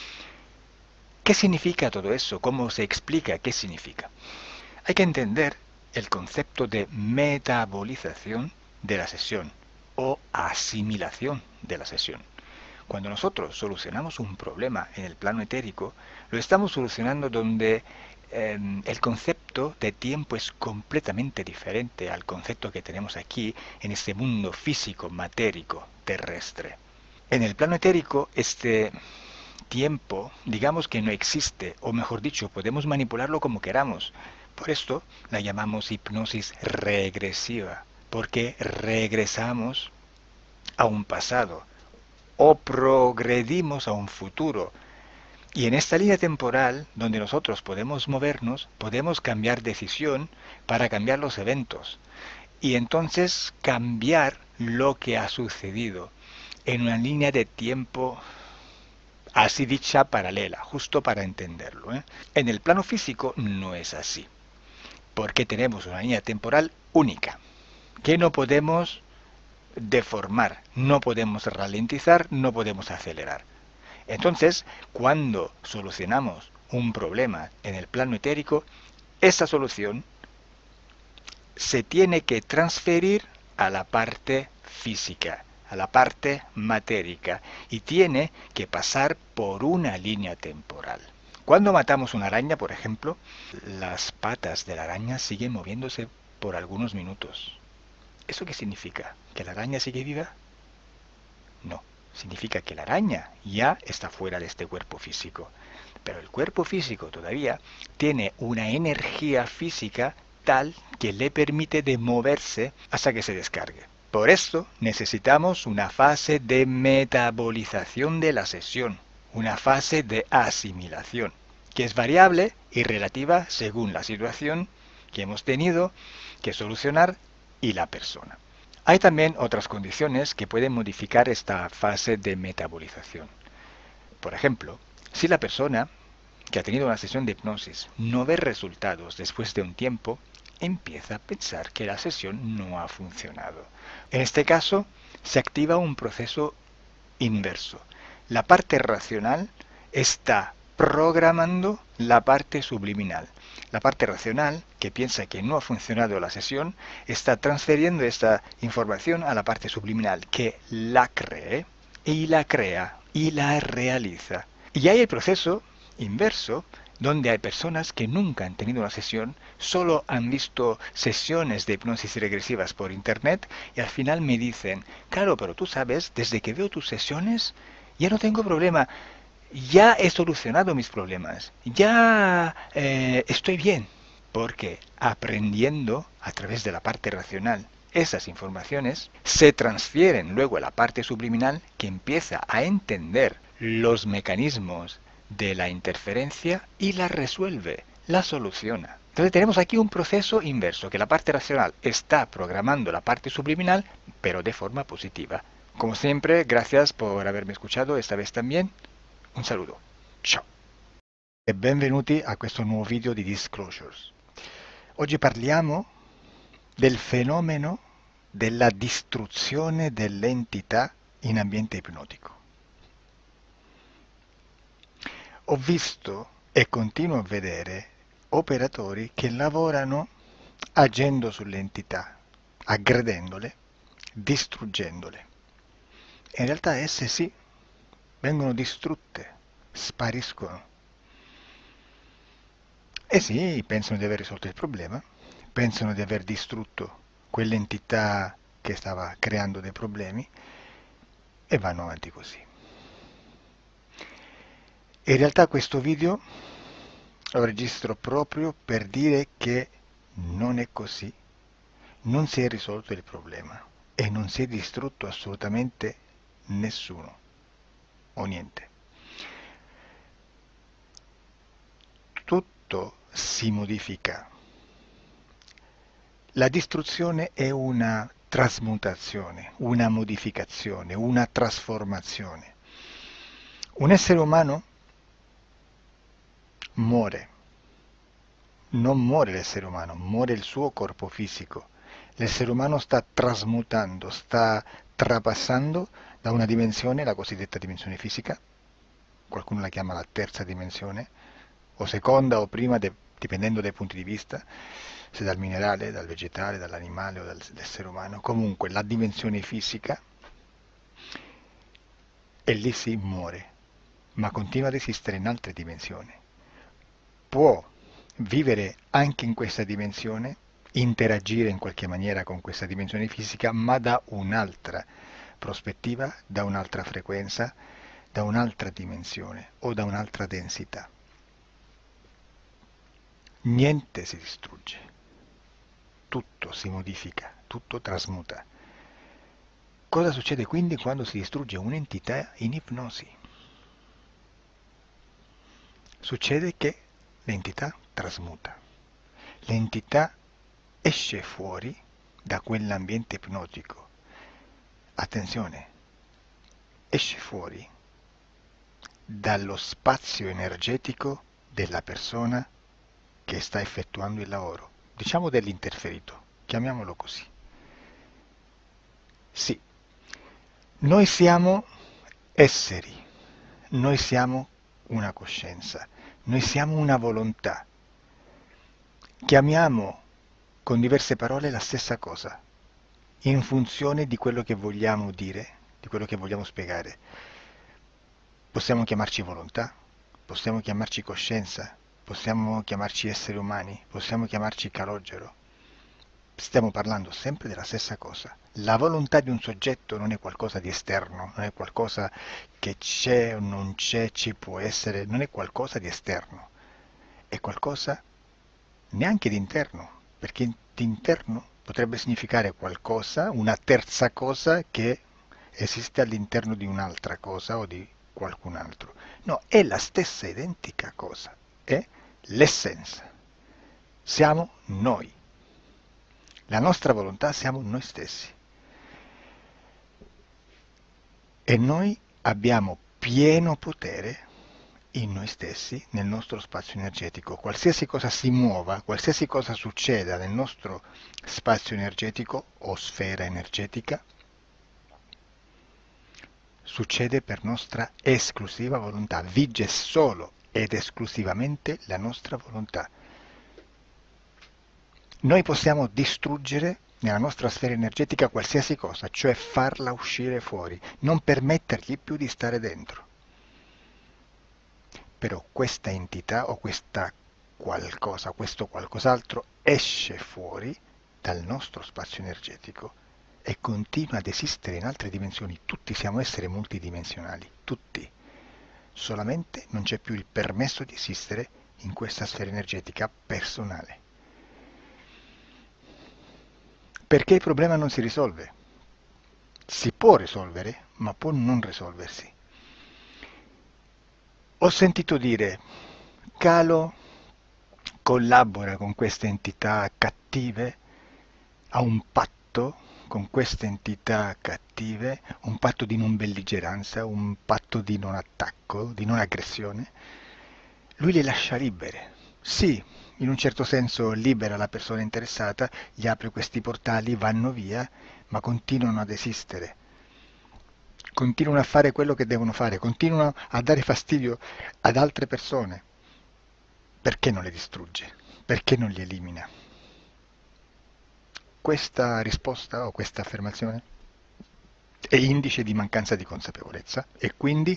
¿Qué significa todo eso? ¿Cómo se explica qué significa? Hay que entender el concepto de metabolización de la sesión o asimilación de la sesión. Cuando nosotros solucionamos un problema en el plano etérico, lo estamos solucionando donde eh, el concepto de tiempo es completamente diferente al concepto que tenemos aquí en este mundo físico, matérico, terrestre. En el plano etérico, este tiempo, digamos que no existe, o mejor dicho, podemos manipularlo como queramos. Por esto la llamamos hipnosis regresiva, porque regresamos a un pasado o progredimos a un futuro. Y en esta línea temporal, donde nosotros podemos movernos, podemos cambiar decisión para cambiar los eventos. Y entonces cambiar lo que ha sucedido en una línea de tiempo así dicha paralela, justo para entenderlo, ¿eh? En el plano físico no es así, porque tenemos una línea temporal única, que no podemos deformar, no podemos ralentizar, no podemos acelerar. Entonces, cuando solucionamos un problema en el plano etérico, esa solución se tiene que transferir a la parte física, a la parte matérica, y tiene que pasar por una línea temporal. Cuando matamos una araña, por ejemplo, las patas de la araña siguen moviéndose por algunos minutos. ¿Eso qué significa? ¿Que la araña sigue viva? No, significa que la araña ya está fuera de este cuerpo físico. Pero el cuerpo físico todavía tiene una energía física tal que le permite de moverse hasta que se descargue. Por esto necesitamos una fase de metabolización de la sesión, una fase de asimilación, que es variable y relativa según la situación que hemos tenido que solucionar y la persona. Hay también otras condiciones que pueden modificar esta fase de metabolización. Por ejemplo, si la persona que ha tenido una sesión de hipnosis no ve resultados después de un tiempo, empieza a pensar que la sesión no ha funcionado. En este caso, se activa un proceso inverso. La parte racional está programando la parte subliminal. La parte racional, que piensa que no ha funcionado la sesión, está transfiriendo esta información a la parte subliminal, que la cree y la crea y la realiza. Y hay el proceso inverso, donde hay personas que nunca han tenido una sesión, solo han visto sesiones de hipnosis regresivas por internet y al final me dicen, claro, pero tú sabes, desde que veo tus sesiones ya no tengo problema. ya he solucionado mis problemas, ya eh, estoy bien, porque aprendiendo a través de la parte racional esas informaciones se transfieren luego a la parte subliminal que empieza a entender los mecanismos de la interferencia y la resuelve, la soluciona. Entonces tenemos aquí un proceso inverso, que la parte racional está programando la parte subliminal, pero de forma positiva. Come sempre, gracias por avermi escuchato esta vez también. Un saluto. Ciao. E benvenuti a questo nuovo video di Disclosures. Oggi parliamo del fenomeno della distruzione dell'entità in ambiente ipnotico. Ho visto e continuo a vedere operatori che lavorano agendo sulle entità, aggredendole, distruggendole. In realtà esse sì, vengono distrutte, spariscono. E sì, pensano di aver risolto il problema, pensano di aver distrutto quell'entità che stava creando dei problemi e vanno avanti così. In realtà questo video lo registro proprio per dire che non è così, non si è risolto il problema e non si è distrutto assolutamente nessuno o niente. Tutto si modifica. La distruzione è una trasmutazione, una modificazione, una trasformazione. Un essere umano muore. Non muore l'essere umano, muore il suo corpo fisico. L'essere umano sta trasmutando, sta trapassando da una dimensione, la cosiddetta dimensione fisica, qualcuno la chiama la terza dimensione, o seconda o prima, de, dipendendo dai punti di vista, se dal minerale, dal vegetale, dall'animale o dall'essere umano, comunque la dimensione fisica, e lì si muore, ma continua ad esistere in altre dimensioni. Può vivere anche in questa dimensione, interagire in qualche maniera con questa dimensione fisica, ma da un'altra prospettiva, da un'altra frequenza, da un'altra dimensione o da un'altra densità. Niente si distrugge, tutto si modifica, tutto trasmuta. Cosa succede quindi quando si distrugge un'entità in ipnosi? Succede che l'entità trasmuta, l'entità esce fuori da quell'ambiente ipnotico. Attenzione, esce fuori dallo spazio energetico della persona che sta effettuando il lavoro, diciamo dell'interferito, chiamiamolo così. Sì, noi siamo esseri, noi siamo una coscienza, noi siamo una volontà. Chiamiamo con diverse parole la stessa cosa, in funzione di quello che vogliamo dire, di quello che vogliamo spiegare. Possiamo chiamarci volontà, possiamo chiamarci coscienza, possiamo chiamarci esseri umani, possiamo chiamarci calogero. Stiamo parlando sempre della stessa cosa. La volontà di un soggetto non è qualcosa di esterno, non è qualcosa che c'è o non c'è, ci può essere, non è qualcosa di esterno, è qualcosa neanche di interno, perché di interno potrebbe significare qualcosa, una terza cosa che esiste all'interno di un'altra cosa o di qualcun altro. No, è la stessa identica cosa, è l'essenza. Siamo noi. La nostra volontà siamo noi stessi. E noi abbiamo pieno potere in noi stessi, nel nostro spazio energetico. Qualsiasi cosa si muova, qualsiasi cosa succeda nel nostro spazio energetico o sfera energetica, succede per nostra esclusiva volontà. Vige solo ed esclusivamente la nostra volontà. Noi possiamo distruggere nella nostra sfera energetica qualsiasi cosa, cioè farla uscire fuori, non permettergli più di stare dentro. Però questa entità o questa qualcosa, questo qualcos'altro esce fuori dal nostro spazio energetico e continua ad esistere in altre dimensioni. Tutti siamo esseri multidimensionali, tutti. solamente non c'è più il permesso di esistere in questa sfera energetica personale. Perché il problema non si risolve. Si può risolvere, ma può non risolversi. Ho sentito dire, Calo collabora con queste entità cattive, ha un patto con queste entità cattive, un patto di non belligeranza, un patto di non attacco, di non aggressione. Lui le lascia libere. Sì, in un certo senso libera la persona interessata, gli apre questi portali, vanno via, ma continuano ad esistere. Continuano a fare quello che devono fare, continuano a dare fastidio ad altre persone. Perché non le distrugge? Perché non li elimina? Questa risposta o questa affermazione è indice di mancanza di consapevolezza e quindi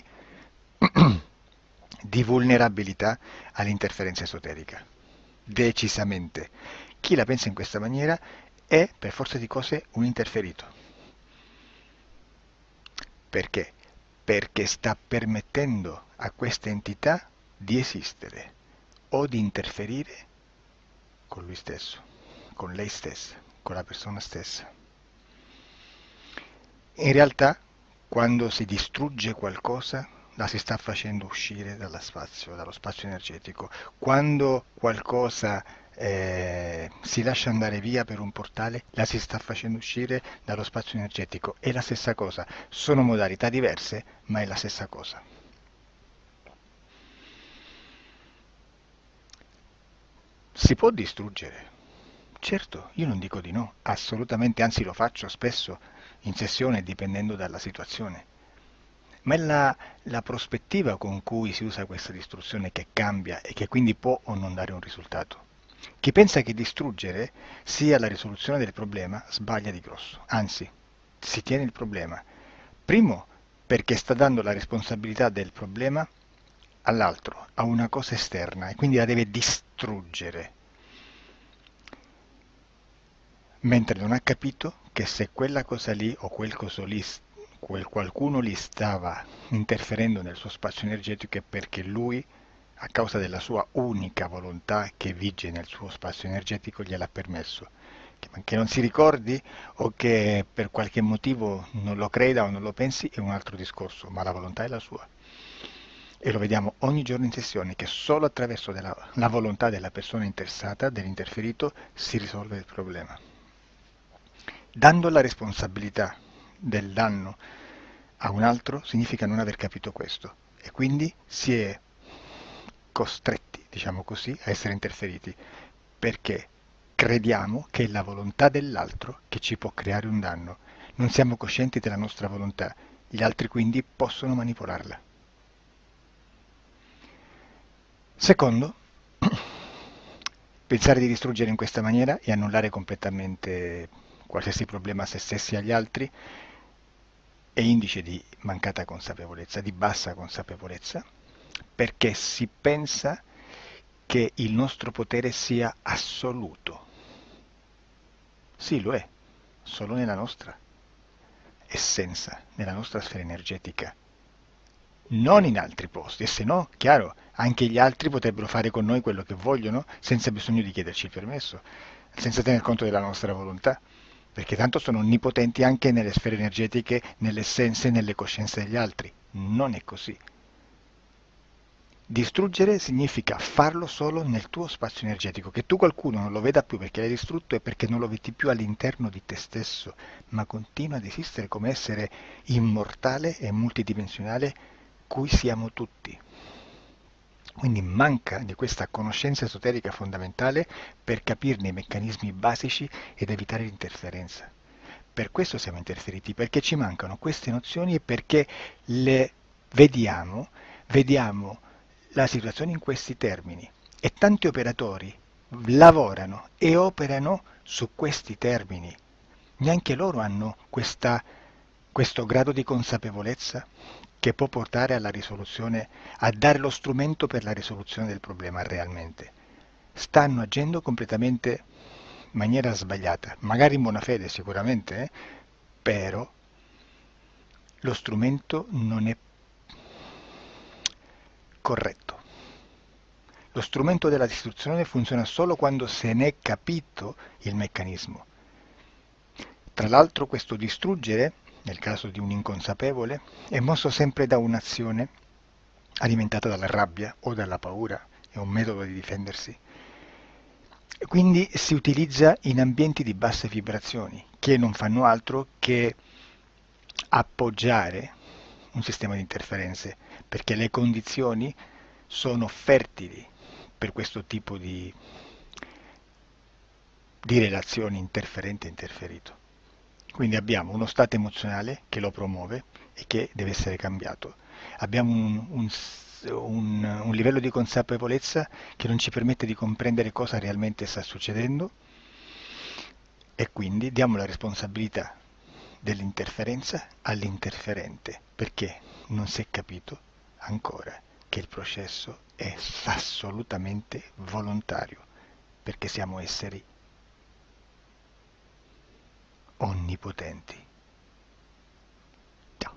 di vulnerabilità all'interferenza esoterica. Decisamente. Chi la pensa in questa maniera è, per forza di cose, un interferito. Perché? Perché sta permettendo a queste entità di esistere o di interferire con lui stesso, con lei stessa, con la persona stessa. In realtà, quando si distrugge qualcosa, la si sta facendo uscire dallo spazio, dallo spazio energetico. Quando qualcosa eh, si lascia andare via per un portale, la si sta facendo uscire dallo spazio energetico. È la stessa cosa. Sono modalità diverse, ma è la stessa cosa. Si può distruggere? Certo, io non dico di no, assolutamente, anzi lo faccio spesso in sessione dipendendo dalla situazione. Ma è la, la prospettiva con cui si usa questa distruzione che cambia e che quindi può o non dare un risultato. Chi pensa che distruggere sia la risoluzione del problema sbaglia di grosso, anzi, si tiene il problema. Primo, perché sta dando la responsabilità del problema all'altro, a una cosa esterna, e quindi la deve distruggere. Mentre non ha capito che se quella cosa lì o quel coso lì, quel qualcuno lì stava interferendo nel suo spazio energetico è perché lui, a causa della sua unica volontà che vige nel suo spazio energetico, gliel'ha permesso. Che, che non si ricordi o che per qualche motivo non lo creda o non lo pensi è un altro discorso, ma la volontà è la sua. E lo vediamo ogni giorno in sessione che solo attraverso della, la volontà della persona interessata, dell'interferito, si risolve il problema. Dando la responsabilità del danno a un altro significa non aver capito questo e quindi si è costretti, diciamo così, a essere interferiti perché crediamo che è la volontà dell'altro che ci può creare un danno. Non siamo coscienti della nostra volontà, gli altri quindi possono manipolarla. Secondo, pensare di distruggere in questa maniera e annullare completamente qualsiasi problema a se stessi e agli altri è indice di mancata consapevolezza, di bassa consapevolezza, perché si pensa che il nostro potere sia assoluto. Sì, lo è, solo nella nostra essenza, nella nostra sfera energetica, non in altri posti, e se no, chiaro, anche gli altri potrebbero fare con noi quello che vogliono senza bisogno di chiederci il permesso, senza tener conto della nostra volontà. Perché tanto sono onnipotenti anche nelle sfere energetiche, nelle essenze e nelle coscienze degli altri. Non è così. Distruggere significa farlo solo nel tuo spazio energetico, che tu qualcuno non lo veda più perché l'hai distrutto e perché non lo vedi più all'interno di te stesso, ma continua ad esistere come essere immortale e multidimensionale cui siamo tutti. Quindi manca di questa conoscenza esoterica fondamentale per capirne i meccanismi basici ed evitare l'interferenza. Per questo siamo interferiti, perché ci mancano queste nozioni e perché le vediamo, vediamo la situazione in questi termini. E tanti operatori lavorano e operano su questi termini. Neanche loro hanno questa, questo grado di consapevolezza che può portare alla risoluzione, a dare lo strumento per la risoluzione del problema realmente. Stanno agendo completamente in maniera sbagliata, magari in buona fede sicuramente, eh? Però lo strumento non è, corretto. Lo strumento della distruzione funziona solo quando se n'è capito il meccanismo. Tra l'altro questo distruggere, nel caso di un inconsapevole, è mosso sempre da un'azione alimentata dalla rabbia o dalla paura, è un metodo di difendersi. Quindi si utilizza in ambienti di basse vibrazioni, che non fanno altro che appoggiare un sistema di interferenze, perché le condizioni sono fertili per questo tipo di, di relazioni interferente-interferito. Quindi abbiamo uno stato emozionale che lo promuove e che deve essere cambiato. Abbiamo un, un, un, un livello di consapevolezza che non ci permette di comprendere cosa realmente sta succedendo e quindi diamo la responsabilità dell'interferenza all'interferente, perché non si è capito ancora che il processo è assolutamente volontario, perché siamo esseri onnipotenti. Chao.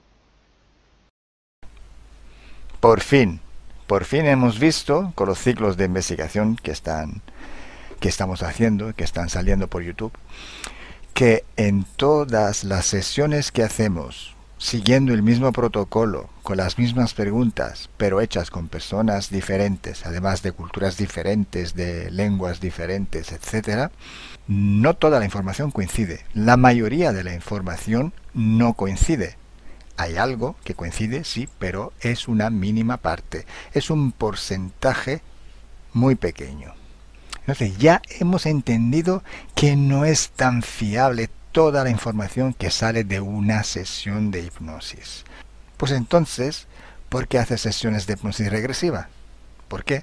Por fin, por fin hemos visto con los ciclos de investigación que están, que estamos haciendo, que están saliendo por YouTube, que en todas las sesiones que hacemos, siguiendo el mismo protocolo, con las mismas preguntas, pero hechas con personas diferentes, además de culturas diferentes, de lenguas diferentes, etcétera, no toda la información coincide. La mayoría de la información no coincide. Hay algo que coincide, sí, pero es una mínima parte. Es un porcentaje muy pequeño. Entonces ya hemos entendido que no es tan fiable toda la información que sale de una sesión de hipnosis. Pues entonces, ¿por qué haces sesiones de hipnosis regresiva? ¿Por qué?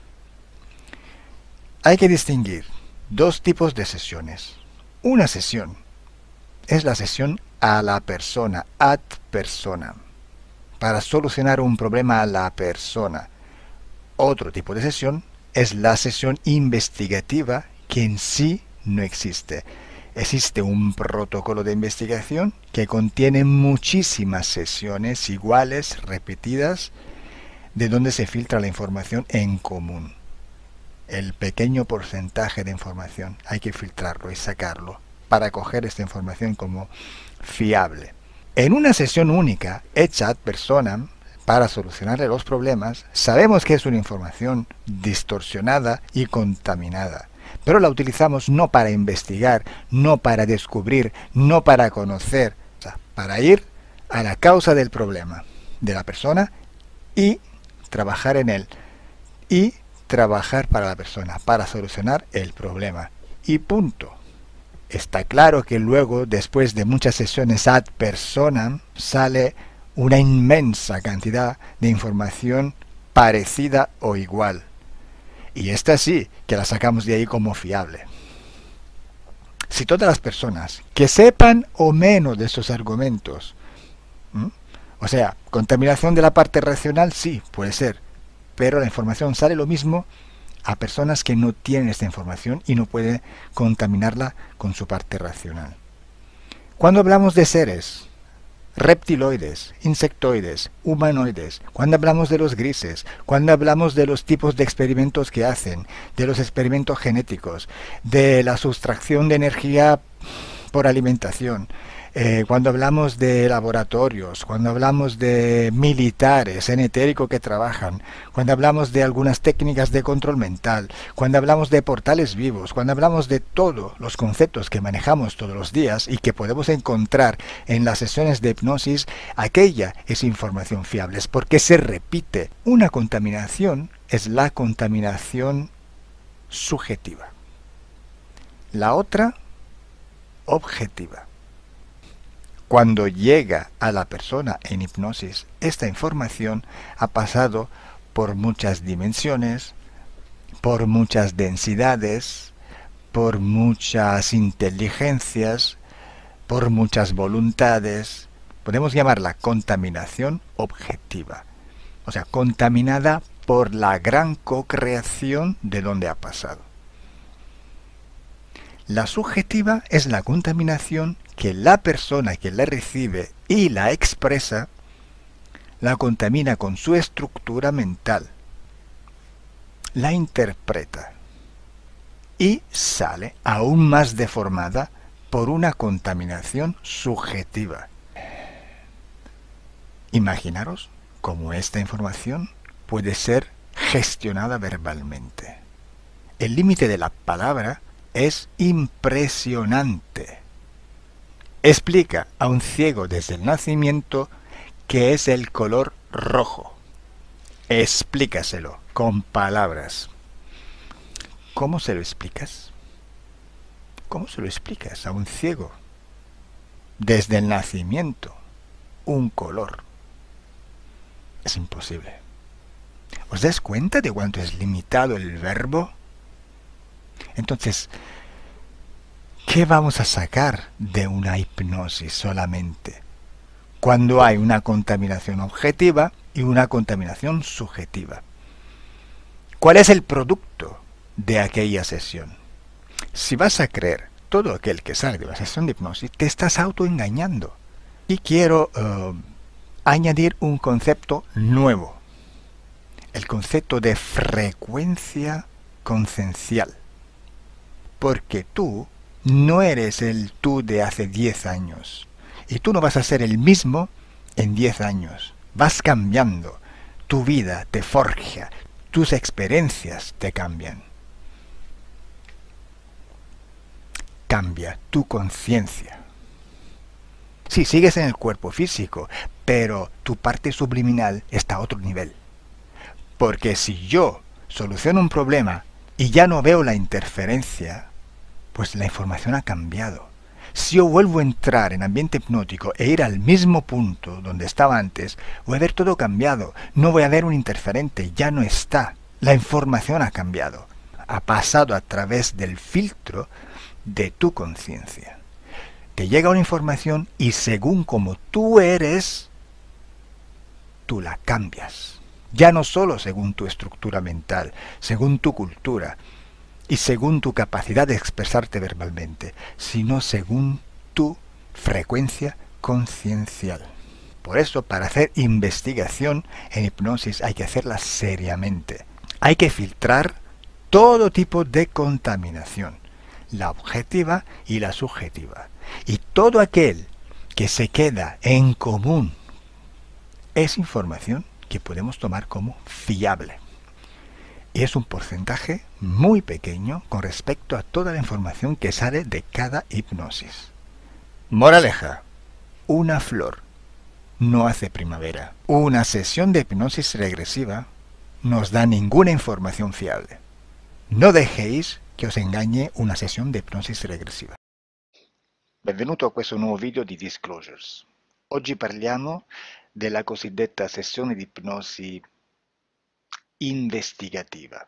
Hay que distinguir dos tipos de sesiones. Una sesión es la sesión a la persona, ad personam, para solucionar un problema a la persona. Otro tipo de sesión es la sesión investigativa, que en sí no existe. Existe un protocolo de investigación que contiene muchísimas sesiones iguales, repetidas, de donde se filtra la información en común. El pequeño porcentaje de información hay que filtrarlo y sacarlo para coger esta información como fiable. En una sesión única, hecha ad personam, para solucionarle los problemas, sabemos que es una información distorsionada y contaminada, pero la utilizamos no para investigar, no para descubrir, no para conocer, o sea, para ir a la causa del problema de la persona y trabajar en él, y trabajar para la persona, para solucionar el problema. Y punto. Está claro que luego, después de muchas sesiones ad personam, sale una inmensa cantidad de información parecida o igual. Y esta sí, que la sacamos de ahí como fiable. Si todas las personas que sepan o menos de estos argumentos, ¿m? o sea, contaminación de la parte racional, sí, puede ser, pero la información sale lo mismo a personas que no tienen esta información y no pueden contaminarla con su parte racional. Cuando hablamos de seres reptiloides, insectoides, humanoides, cuando hablamos de los grises, cuando hablamos de los tipos de experimentos que hacen, de los experimentos genéticos, de la sustracción de energía por alimentación, eh, cuando hablamos de laboratorios, cuando hablamos de militares en etérico que trabajan, cuando hablamos de algunas técnicas de control mental, cuando hablamos de portales vivos, cuando hablamos de todos los conceptos que manejamos todos los días y que podemos encontrar en las sesiones de hipnosis, aquella es información fiable, es porque se repite. Una contaminación es la contaminación subjetiva, la otra objetiva. Cuando llega a la persona en hipnosis, esta información ha pasado por muchas dimensiones, por muchas densidades, por muchas inteligencias, por muchas voluntades. Podemos llamarla contaminación objetiva, o sea, contaminada por la gran co-creación de donde ha pasado. La subjetiva es la contaminación que la persona que la recibe y la expresa la contamina con su estructura mental, la interpreta y sale aún más deformada por una contaminación subjetiva. Imaginaros cómo esta información puede ser gestionada verbalmente. El límite de la palabra es impresionante. Explica a un ciego desde el nacimiento qué es el color rojo. Explícaselo con palabras. ¿Cómo se lo explicas? ¿Cómo se lo explicas a un ciego? Desde el nacimiento, un color. Es imposible. ¿Os dais cuenta de cuánto es limitado el verbo? Entonces, ¿qué vamos a sacar de una hipnosis solamente? Cuando hay una contaminación objetiva y una contaminación subjetiva. ¿Cuál es el producto de aquella sesión? Si vas a creer todo aquel que sale de una sesión de hipnosis, te estás autoengañando. Y quiero uh, añadir un concepto nuevo. El concepto de frecuencia conciencial. Porque tú no eres el tú de hace diez años. Y tú no vas a ser el mismo en diez años. Vas cambiando. Tu vida te forja. Tus experiencias te cambian. Cambia tu conciencia. Sí, sigues en el cuerpo físico, pero tu parte subliminal está a otro nivel. Porque si yo soluciono un problema y ya no veo la interferencia, pues la información ha cambiado. Si yo vuelvo a entrar en ambiente hipnótico e ir al mismo punto donde estaba antes, voy a ver todo cambiado. No voy a ver un interferente, ya no está. La información ha cambiado. Ha pasado a través del filtro de tu conciencia. Te llega una información y según como tú eres, tú la cambias. Ya no solo según tu estructura mental, según tu cultura y según tu capacidad de expresarte verbalmente, sino según tu frecuencia conciencial. Por eso, para hacer investigación en hipnosis hay que hacerla seriamente. Hay que filtrar todo tipo de contaminación, la objetiva y la subjetiva. Y todo aquel que se queda en común es información que podemos tomar como fiable. Y es un porcentaje muy pequeño con respecto a toda la información que sale de cada hipnosis. Moraleja: una flor no hace primavera. Una sesión de hipnosis regresiva no os da ninguna información fiable. No dejéis che os engañe una sessione di ipnosi regressiva. Benvenuto a questo nuovo video di Disclosures. Oggi parliamo della cosiddetta sessione di ipnosi investigativa.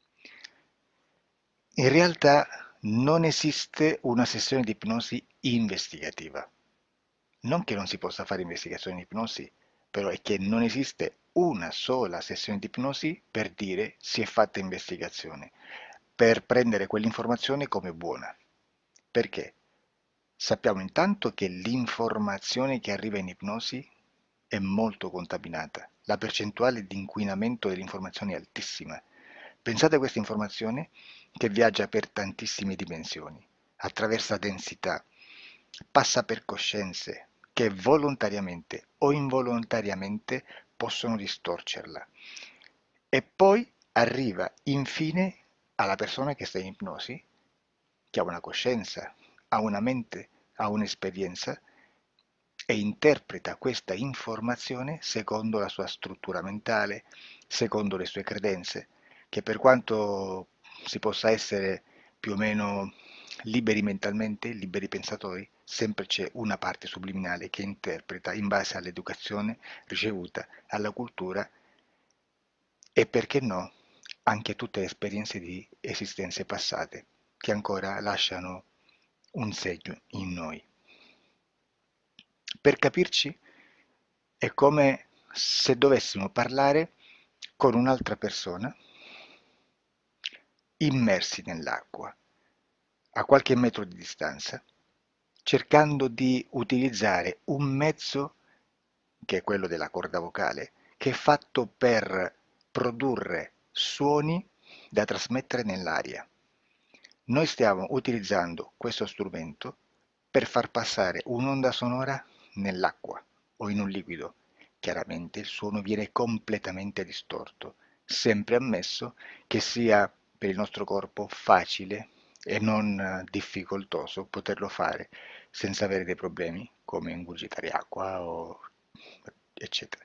In realtà non esiste una sessione di ipnosi investigativa. Non che non si possa fare investigazione di ipnosi, però è che non esiste una sola sessione di ipnosi per dire si è fatta investigazione, per prendere quell'informazione come buona. Perché? Sappiamo intanto che l'informazione che arriva in ipnosi è molto contaminata. La percentuale di inquinamento dell'informazione è altissima. Pensate a questa informazione che viaggia per tantissime dimensioni, attraversa densità, passa per coscienze che volontariamente o involontariamente possono distorcerla. E poi arriva infine alla persona che sta in ipnosi, che ha una coscienza, ha una mente, ha un'esperienza e interpreta questa informazione secondo la sua struttura mentale, secondo le sue credenze, che per quanto si possa essere più o meno liberi mentalmente, liberi pensatori, sempre c'è una parte subliminale che interpreta in base all'educazione ricevuta, alla cultura e, perché no, anche tutte le esperienze di esistenze passate che ancora lasciano un segno in noi. Per capirci, è come se dovessimo parlare con un'altra persona immersi nell'acqua, a qualche metro di distanza, cercando di utilizzare un mezzo, che è quello della corda vocale, che è fatto per produrre suoni da trasmettere nell'aria. Noi stiamo utilizzando questo strumento per far passare un'onda sonora nell'acqua o in un liquido. Chiaramente il suono viene completamente distorto, sempre ammesso che sia per il nostro corpo facile e non eh, difficoltoso poterlo fare senza avere dei problemi come ingurgitare acqua o eccetera.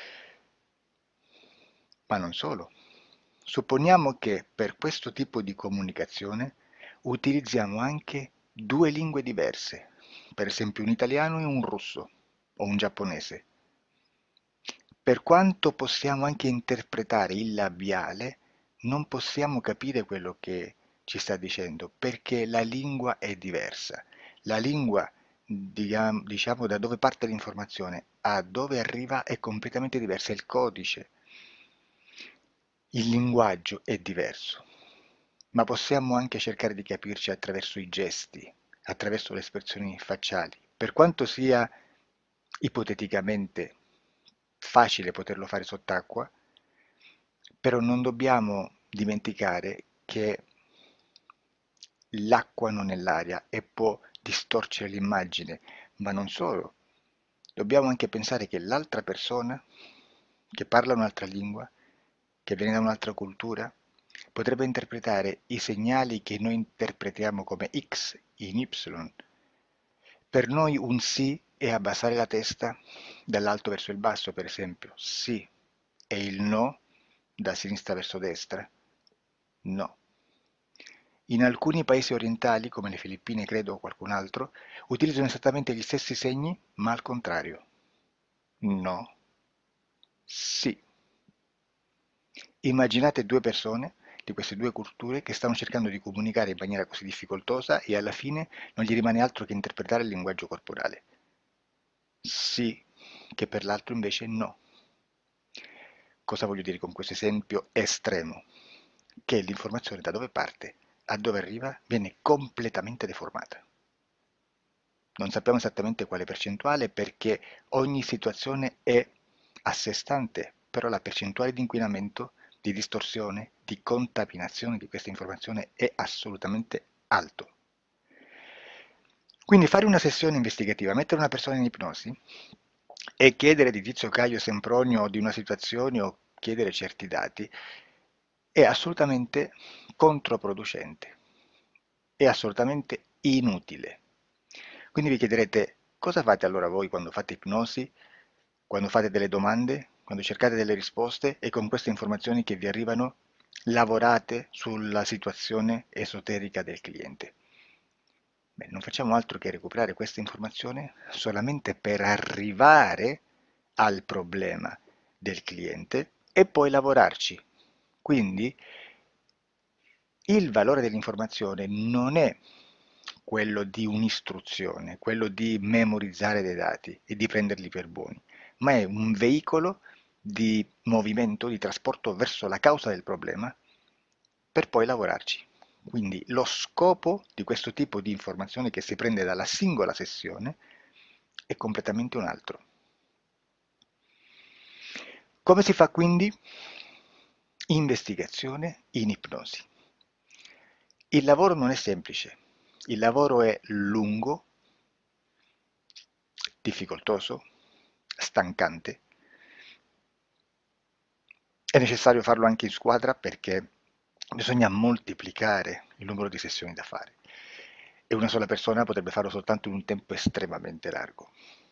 Ma non solo. Supponiamo che per questo tipo di comunicazione utilizziamo anche due lingue diverse, per esempio un italiano e un russo o un giapponese. Per quanto possiamo anche interpretare il labiale, non possiamo capire quello che ci sta dicendo perché la lingua è diversa. La lingua, diciamo, diciamo da dove parte l'informazione a dove arriva è completamente diversa, il codice. Il linguaggio è diverso, ma possiamo anche cercare di capirci attraverso i gesti, attraverso le espressioni facciali. Per quanto sia ipoteticamente facile poterlo fare sott'acqua, però non dobbiamo dimenticare che l'acqua non è l'aria e può distorcere l'immagine, ma non solo. Dobbiamo anche pensare che l'altra persona, che parla un'altra lingua, che viene da un'altra cultura, potrebbe interpretare i segnali che noi interpretiamo come X in Y. Per noi un sì è abbassare la testa dall'alto verso il basso, per esempio, sì, e il no da sinistra verso destra, no. In alcuni paesi orientali, come le Filippine credo o qualcun altro, utilizzano esattamente gli stessi segni, ma al contrario. No, sì. Immaginate due persone di queste due culture che stanno cercando di comunicare in maniera così difficoltosa e alla fine non gli rimane altro che interpretare il linguaggio corporale. Sì, che per l'altro invece no. Cosa voglio dire con questo esempio estremo? Che l'informazione da dove parte a dove arriva viene completamente deformata. Non sappiamo esattamente quale percentuale perché ogni situazione è a sé stante, però la percentuale di inquinamento, di distorsione, di contaminazione di questa informazione è assolutamente alto. Quindi fare una sessione investigativa, mettere una persona in ipnosi e chiedere di Tizio Caio Sempronio di una situazione o chiedere certi dati è assolutamente controproducente, è assolutamente inutile. Quindi vi chiederete cosa fate allora voi quando fate ipnosi, quando fate delle domande, quando cercate delle risposte e con queste informazioni che vi arrivano lavorate sulla situazione esoterica del cliente. Beh, non facciamo altro che recuperare questa informazione solamente per arrivare al problema del cliente e poi lavorarci. Quindi il valore dell'informazione non è quello di un'istruzione, quello di memorizzare dei dati e di prenderli per buoni, ma è un veicolo di movimento, di trasporto verso la causa del problema per poi lavorarci. Quindi lo scopo di questo tipo di informazione che si prende dalla singola sessione è completamente un altro. Come si fa quindi? Investigazione in ipnosi. Il lavoro non è semplice, il lavoro è lungo, difficoltoso, stancante. È necessario farlo anche in squadra perché bisogna moltiplicare il numero di sessioni da fare e una sola persona potrebbe farlo soltanto in un tempo estremamente largo.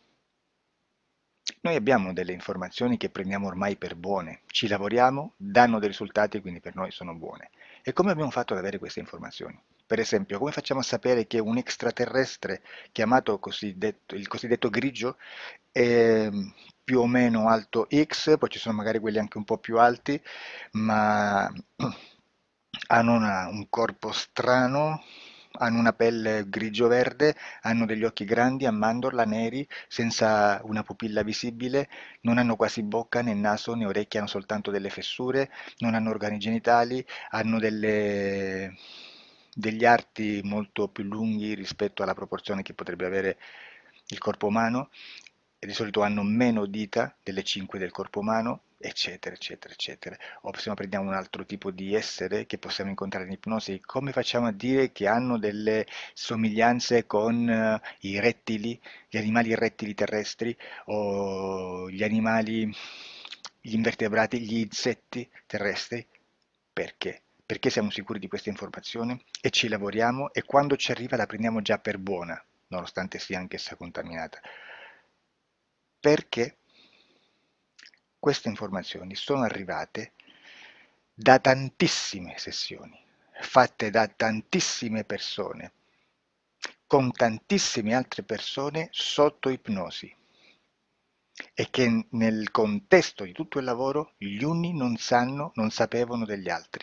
Noi abbiamo delle informazioni che prendiamo ormai per buone, ci lavoriamo, danno dei risultati e quindi per noi sono buone. E come abbiamo fatto ad avere queste informazioni? Per esempio, come facciamo a sapere che un extraterrestre chiamato cosiddetto, il cosiddetto grigio è più o meno alto X, poi ci sono magari quelli anche un po' più alti, ma hanno una- un corpo strano, hanno una pelle grigio-verde, hanno degli occhi grandi a mandorla, neri, senza una pupilla visibile, non hanno quasi bocca né naso né orecchie, hanno soltanto delle fessure, non hanno organi genitali, hanno delle- degli arti molto più lunghi rispetto alla proporzione che potrebbe avere il corpo umano e di solito hanno meno dita delle cinque del corpo umano eccetera, eccetera, eccetera. O se no prendiamo un altro tipo di essere che possiamo incontrare in ipnosi, come facciamo a dire che hanno delle somiglianze con eh, i rettili, gli animali rettili terrestri o gli animali, gli invertebrati, gli insetti terrestri? Perché? Perché siamo sicuri di questa informazione e ci lavoriamo e quando ci arriva la prendiamo già per buona, nonostante sia anch'essa contaminata. Perché queste informazioni sono arrivate da tantissime sessioni, fatte da tantissime persone, con tantissime altre persone sotto ipnosi e che nel contesto di tutto il lavoro gli uni non sanno, non sapevano degli altri.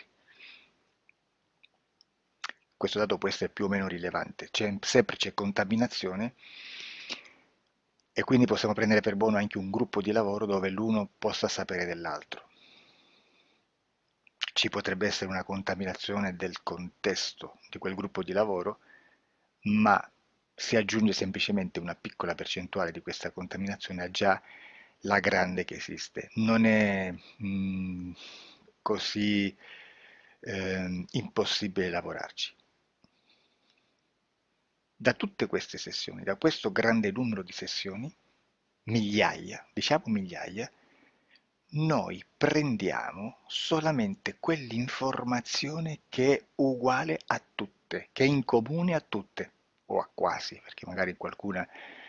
Questo dato può essere più o meno rilevante, c'è, sempre c'è contaminazione e quindi possiamo prendere per buono anche un gruppo di lavoro dove l'uno possa sapere dell'altro. Ci potrebbe essere una contaminazione del contesto di quel gruppo di lavoro, ma si aggiunge semplicemente una piccola percentuale di questa contaminazione a già la grande che esiste. Non è mh, così eh, impossibile lavorarci. Da tutte queste sessioni, da questo grande numero di sessioni, migliaia, diciamo migliaia, noi prendiamo solamente quell'informazione che è uguale a tutte, che è in comune a tutte, o a quasi, perché magari qualcuna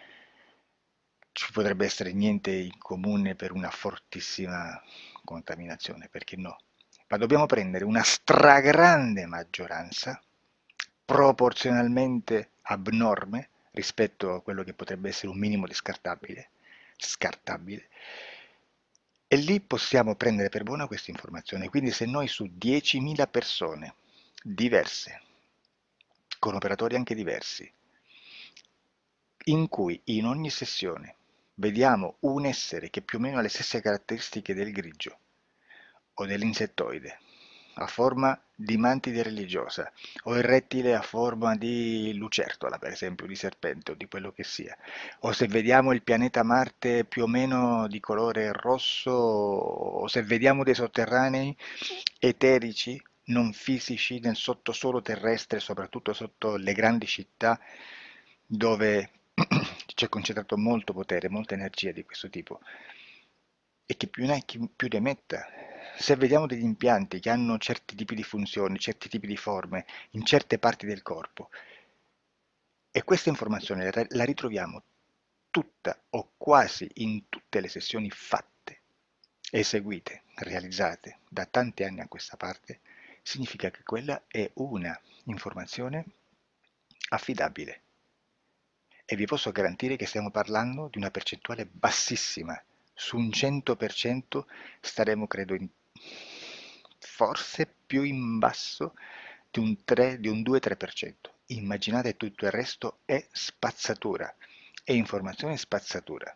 ci potrebbe essere niente in comune per una fortissima contaminazione, perché no? Ma dobbiamo prendere una stragrande maggioranza, proporzionalmente abnorme rispetto a quello che potrebbe essere un minimo di scartabile, scartabile, e lì possiamo prendere per buona questa informazione. Quindi se noi su diecimila persone diverse, con operatori anche diversi, in cui in ogni sessione vediamo un essere che più o meno ha le stesse caratteristiche del grigio o dell'insettoide, a forma di mantide religiosa, o il rettile a forma di lucertola, per esempio, di serpente o di quello che sia, o se vediamo il pianeta Marte più o meno di colore rosso, o se vediamo dei sotterranei eterici, non fisici, nel sottosuolo terrestre, soprattutto sotto le grandi città, dove c'è concentrato molto potere, molta energia di questo tipo, e che più ne hai più ne metta. Se vediamo degli impianti che hanno certi tipi di funzioni, certi tipi di forme in certe parti del corpo, e questa informazione la la ritroviamo tutta o quasi in tutte le sessioni fatte, eseguite, realizzate da tanti anni a questa parte, significa che quella è una informazione affidabile. E vi posso garantire che stiamo parlando di una percentuale bassissima. Su un cento per cento staremo, credo, in, forse più in basso di un, tre, di un due-tre per cento. Immaginate, tutto il resto è spazzatura, è informazione spazzatura.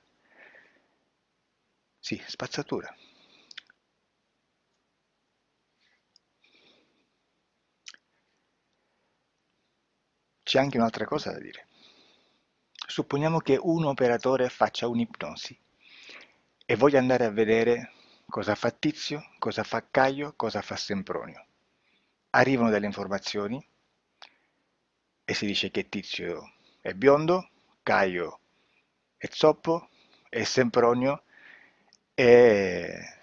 Sì, spazzatura. C'è anche un'altra cosa da dire. Supponiamo che un operatore faccia un'ipnosi e voglia andare a vedere cosa fa Tizio, cosa fa Caio, cosa fa Sempronio. Arrivano delle informazioni e si dice che Tizio è biondo, Caio è zoppo e Sempronio è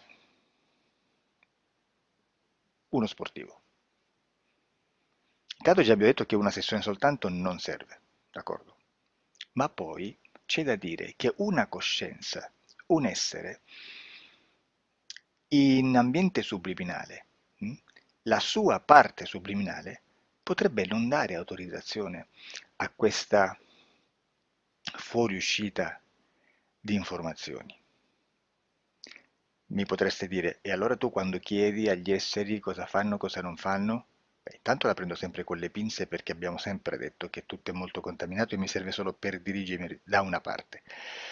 uno sportivo. Intanto già abbiamo detto che una sessione soltanto non serve, d'accordo? Ma poi c'è da dire che una coscienza, un essere, in ambiente subliminale, mh, la sua parte subliminale potrebbe non dare autorizzazione a questa fuoriuscita di informazioni. Mi potreste dire, e allora tu quando chiedi agli esseri cosa fanno, cosa non fanno? Beh, intanto la prendo sempre con le pinze perché abbiamo sempre detto che tutto è molto contaminato e mi serve solo per dirigermi da una parte.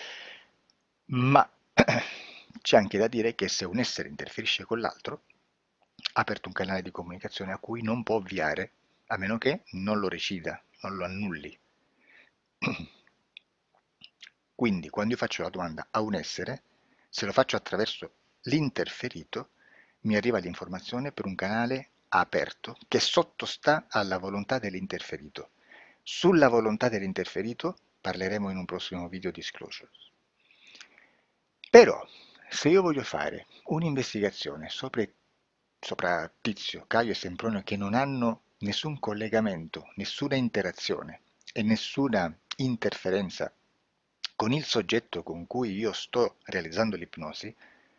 Ma c'è anche da dire che se un essere interferisce con l'altro, ha aperto un canale di comunicazione a cui non può ovviare, a meno che non lo recida, non lo annulli. Quindi, quando io faccio la domanda a un essere, se lo faccio attraverso l'interferito mi arriva l'informazione per un canale aperto che sottostà alla volontà dell'interferito. Sulla volontà dell'interferito parleremo in un prossimo video disclosures. Però, se io voglio fare un'investigazione sopra, sopra Tizio, Caio e Sempronio che non hanno nessun collegamento, nessuna interazione e nessuna interferenza con il soggetto con cui io sto realizzando l'ipnosi,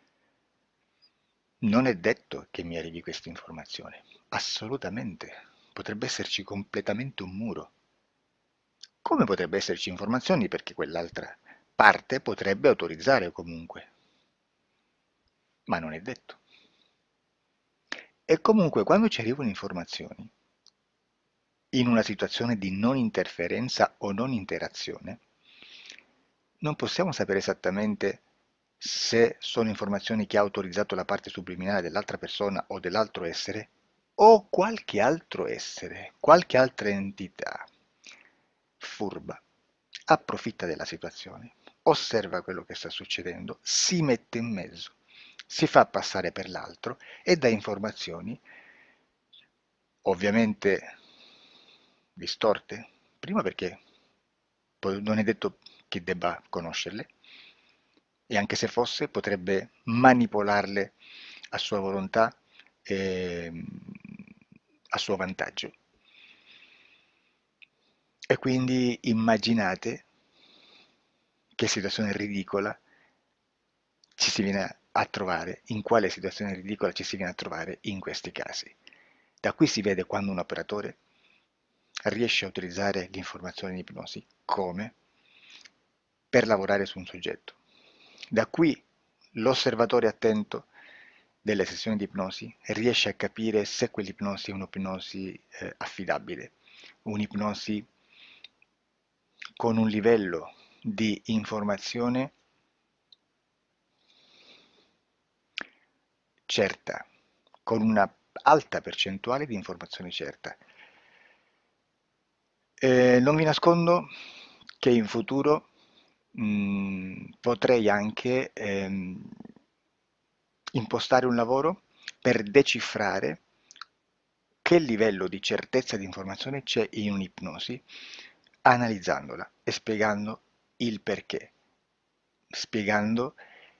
non è detto che mi arrivi questa informazione. Assolutamente. Potrebbe esserci completamente un muro. Come potrebbe esserci informazioni perché quell'altra parte potrebbe autorizzare comunque. Ma non è detto. E comunque quando ci arrivano informazioni, in una situazione di non interferenza o non interazione, non possiamo sapere esattamente se sono informazioni che ha autorizzato la parte subliminale dell'altra persona o dell'altro essere, o qualche altro essere, qualche altra entità furba, approfitta della situazione, osserva quello che sta succedendo, si mette in mezzo, si fa passare per l'altro e dà informazioni, ovviamente distorte, prima perché poi non è detto che debba conoscerle, e anche se fosse potrebbe manipolarle a sua volontà e a suo vantaggio. E quindi immaginate che situazione ridicola ci si viene a trovare, in quale situazione ridicola ci si viene a trovare in questi casi. Da qui si vede quando un operatore riesce a utilizzare l'informazione in ipnosi come per lavorare su un soggetto. Da qui l'osservatore attento delle sessioni di ipnosi riesce a capire se quell'ipnosi è un'ipnosi eh, affidabile, un'ipnosi con un livello di informazione certa, con una alta percentuale di informazione certa. Eh, non vi nascondo che in futuro mh, potrei anche ehm, impostare un lavoro per decifrare che livello di certezza di informazione c'è in un'ipnosi, analizzandola e spiegando il perché, spiegando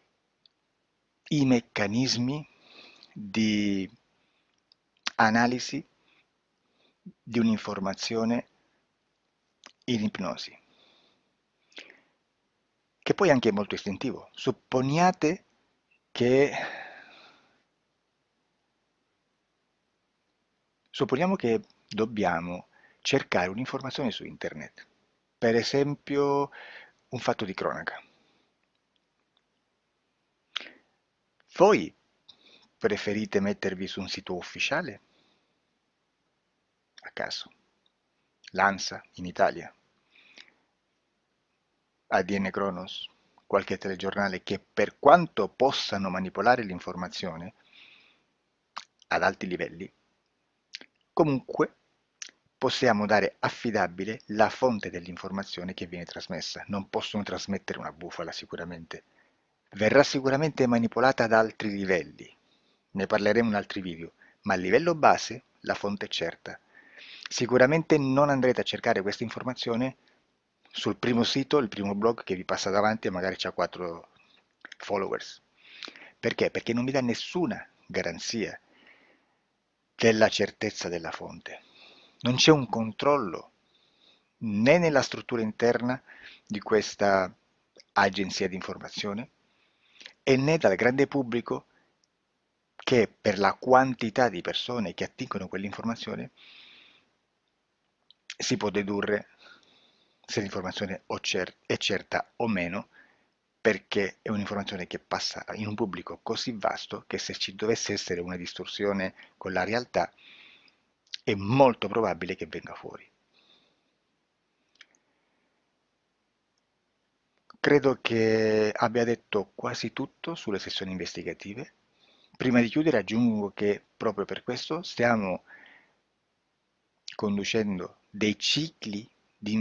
i meccanismi di analisi di un'informazione in ipnosi, che poi anche è molto istintivo. Supponiate che supponiamo che dobbiamo cercare un'informazione su internet, per esempio un fatto di cronaca. Voi preferite mettervi su un sito ufficiale? A caso. L'ANSA in Italia, A D N Kronos, qualche telegiornale che per quanto possano manipolare l'informazione ad alti livelli, comunque possiamo dare affidabile la fonte dell'informazione che viene trasmessa. Non possono trasmettere una bufala sicuramente. Verrà sicuramente manipolata ad altri livelli. Ne parleremo in altri video, ma a livello base la fonte è certa. Sicuramente non andrete a cercare questa informazione sul primo sito, il primo blog che vi passa davanti e magari ha quattro followers. Perché? Perché non vi dà nessuna garanzia della certezza della fonte. Non c'è un controllo né nella struttura interna di questa agenzia di informazione e né dal grande pubblico che per la quantità di persone che attingono quell'informazione si può dedurre se l'informazione è certa o meno, perché è un'informazione che passa in un pubblico così vasto che se ci dovesse essere una distorsione con la realtà è molto probabile che venga fuori. Credo che abbia detto quasi tutto sulle sessioni investigative. Prima di chiudere aggiungo che proprio per questo stiamo conducendo dei cicli di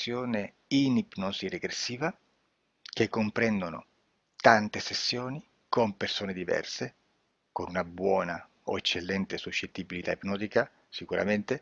investigazione in ipnosi regressiva che comprendono tante sessioni con persone diverse, con una buona o eccellente suscettibilità ipnotica, sicuramente,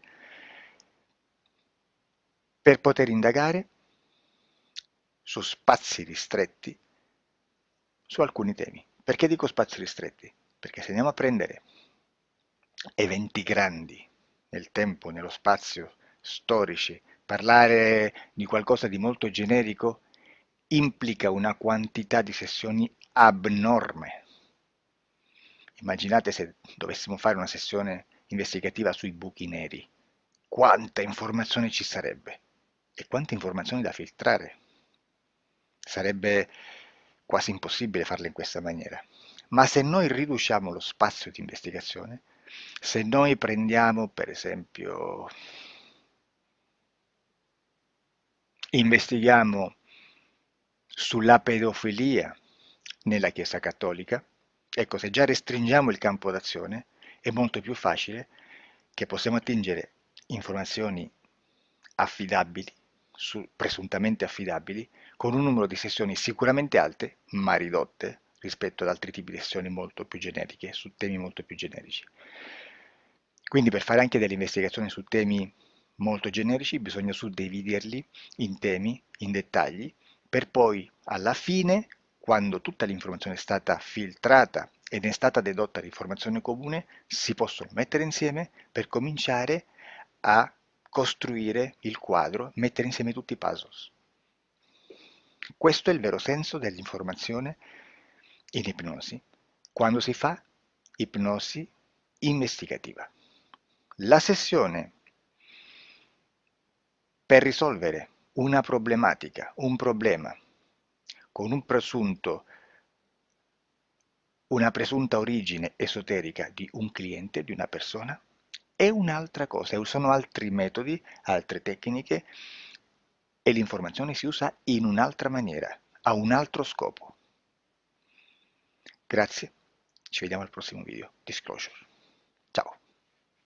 per poter indagare su spazi ristretti su alcuni temi. Perché dico spazi ristretti? Perché se andiamo a prendere eventi grandi nel tempo, nello spazio, storici, parlare di qualcosa di molto generico implica una quantità di sessioni abnorme. Immaginate se dovessimo fare una sessione investigativa sui buchi neri, quanta informazione ci sarebbe e quante informazioni da filtrare. Sarebbe quasi impossibile farlo in questa maniera. Ma se noi riduciamo lo spazio di investigazione, se noi prendiamo per esempio, investighiamo sulla pedofilia nella Chiesa Cattolica, ecco, se già restringiamo il campo d'azione, è molto più facile che possiamo attingere informazioni affidabili, su, presuntamente affidabili, con un numero di sessioni sicuramente alte, ma ridotte rispetto ad altri tipi di sessioni molto più generiche, su temi molto più generici. Quindi per fare anche delle investigazioni su temi molto generici bisogna suddividerli in temi, in dettagli, per poi alla fine, quando tutta l'informazione è stata filtrata ed è stata dedotta l'informazione comune, si possono mettere insieme per cominciare a costruire il quadro, mettere insieme tutti i puzzles. Questo è il vero senso dell'informazione in ipnosi, quando si fa ipnosi investigativa. La sessione per risolvere una problematica, un problema, con un presunto, una presunta origine esoterica di un cliente, di una persona, è un'altra cosa, sono altri metodi, altre tecniche e l'informazione si usa in un'altra maniera, ha un altro scopo. Grazie, ci vediamo al prossimo video. Disclosure.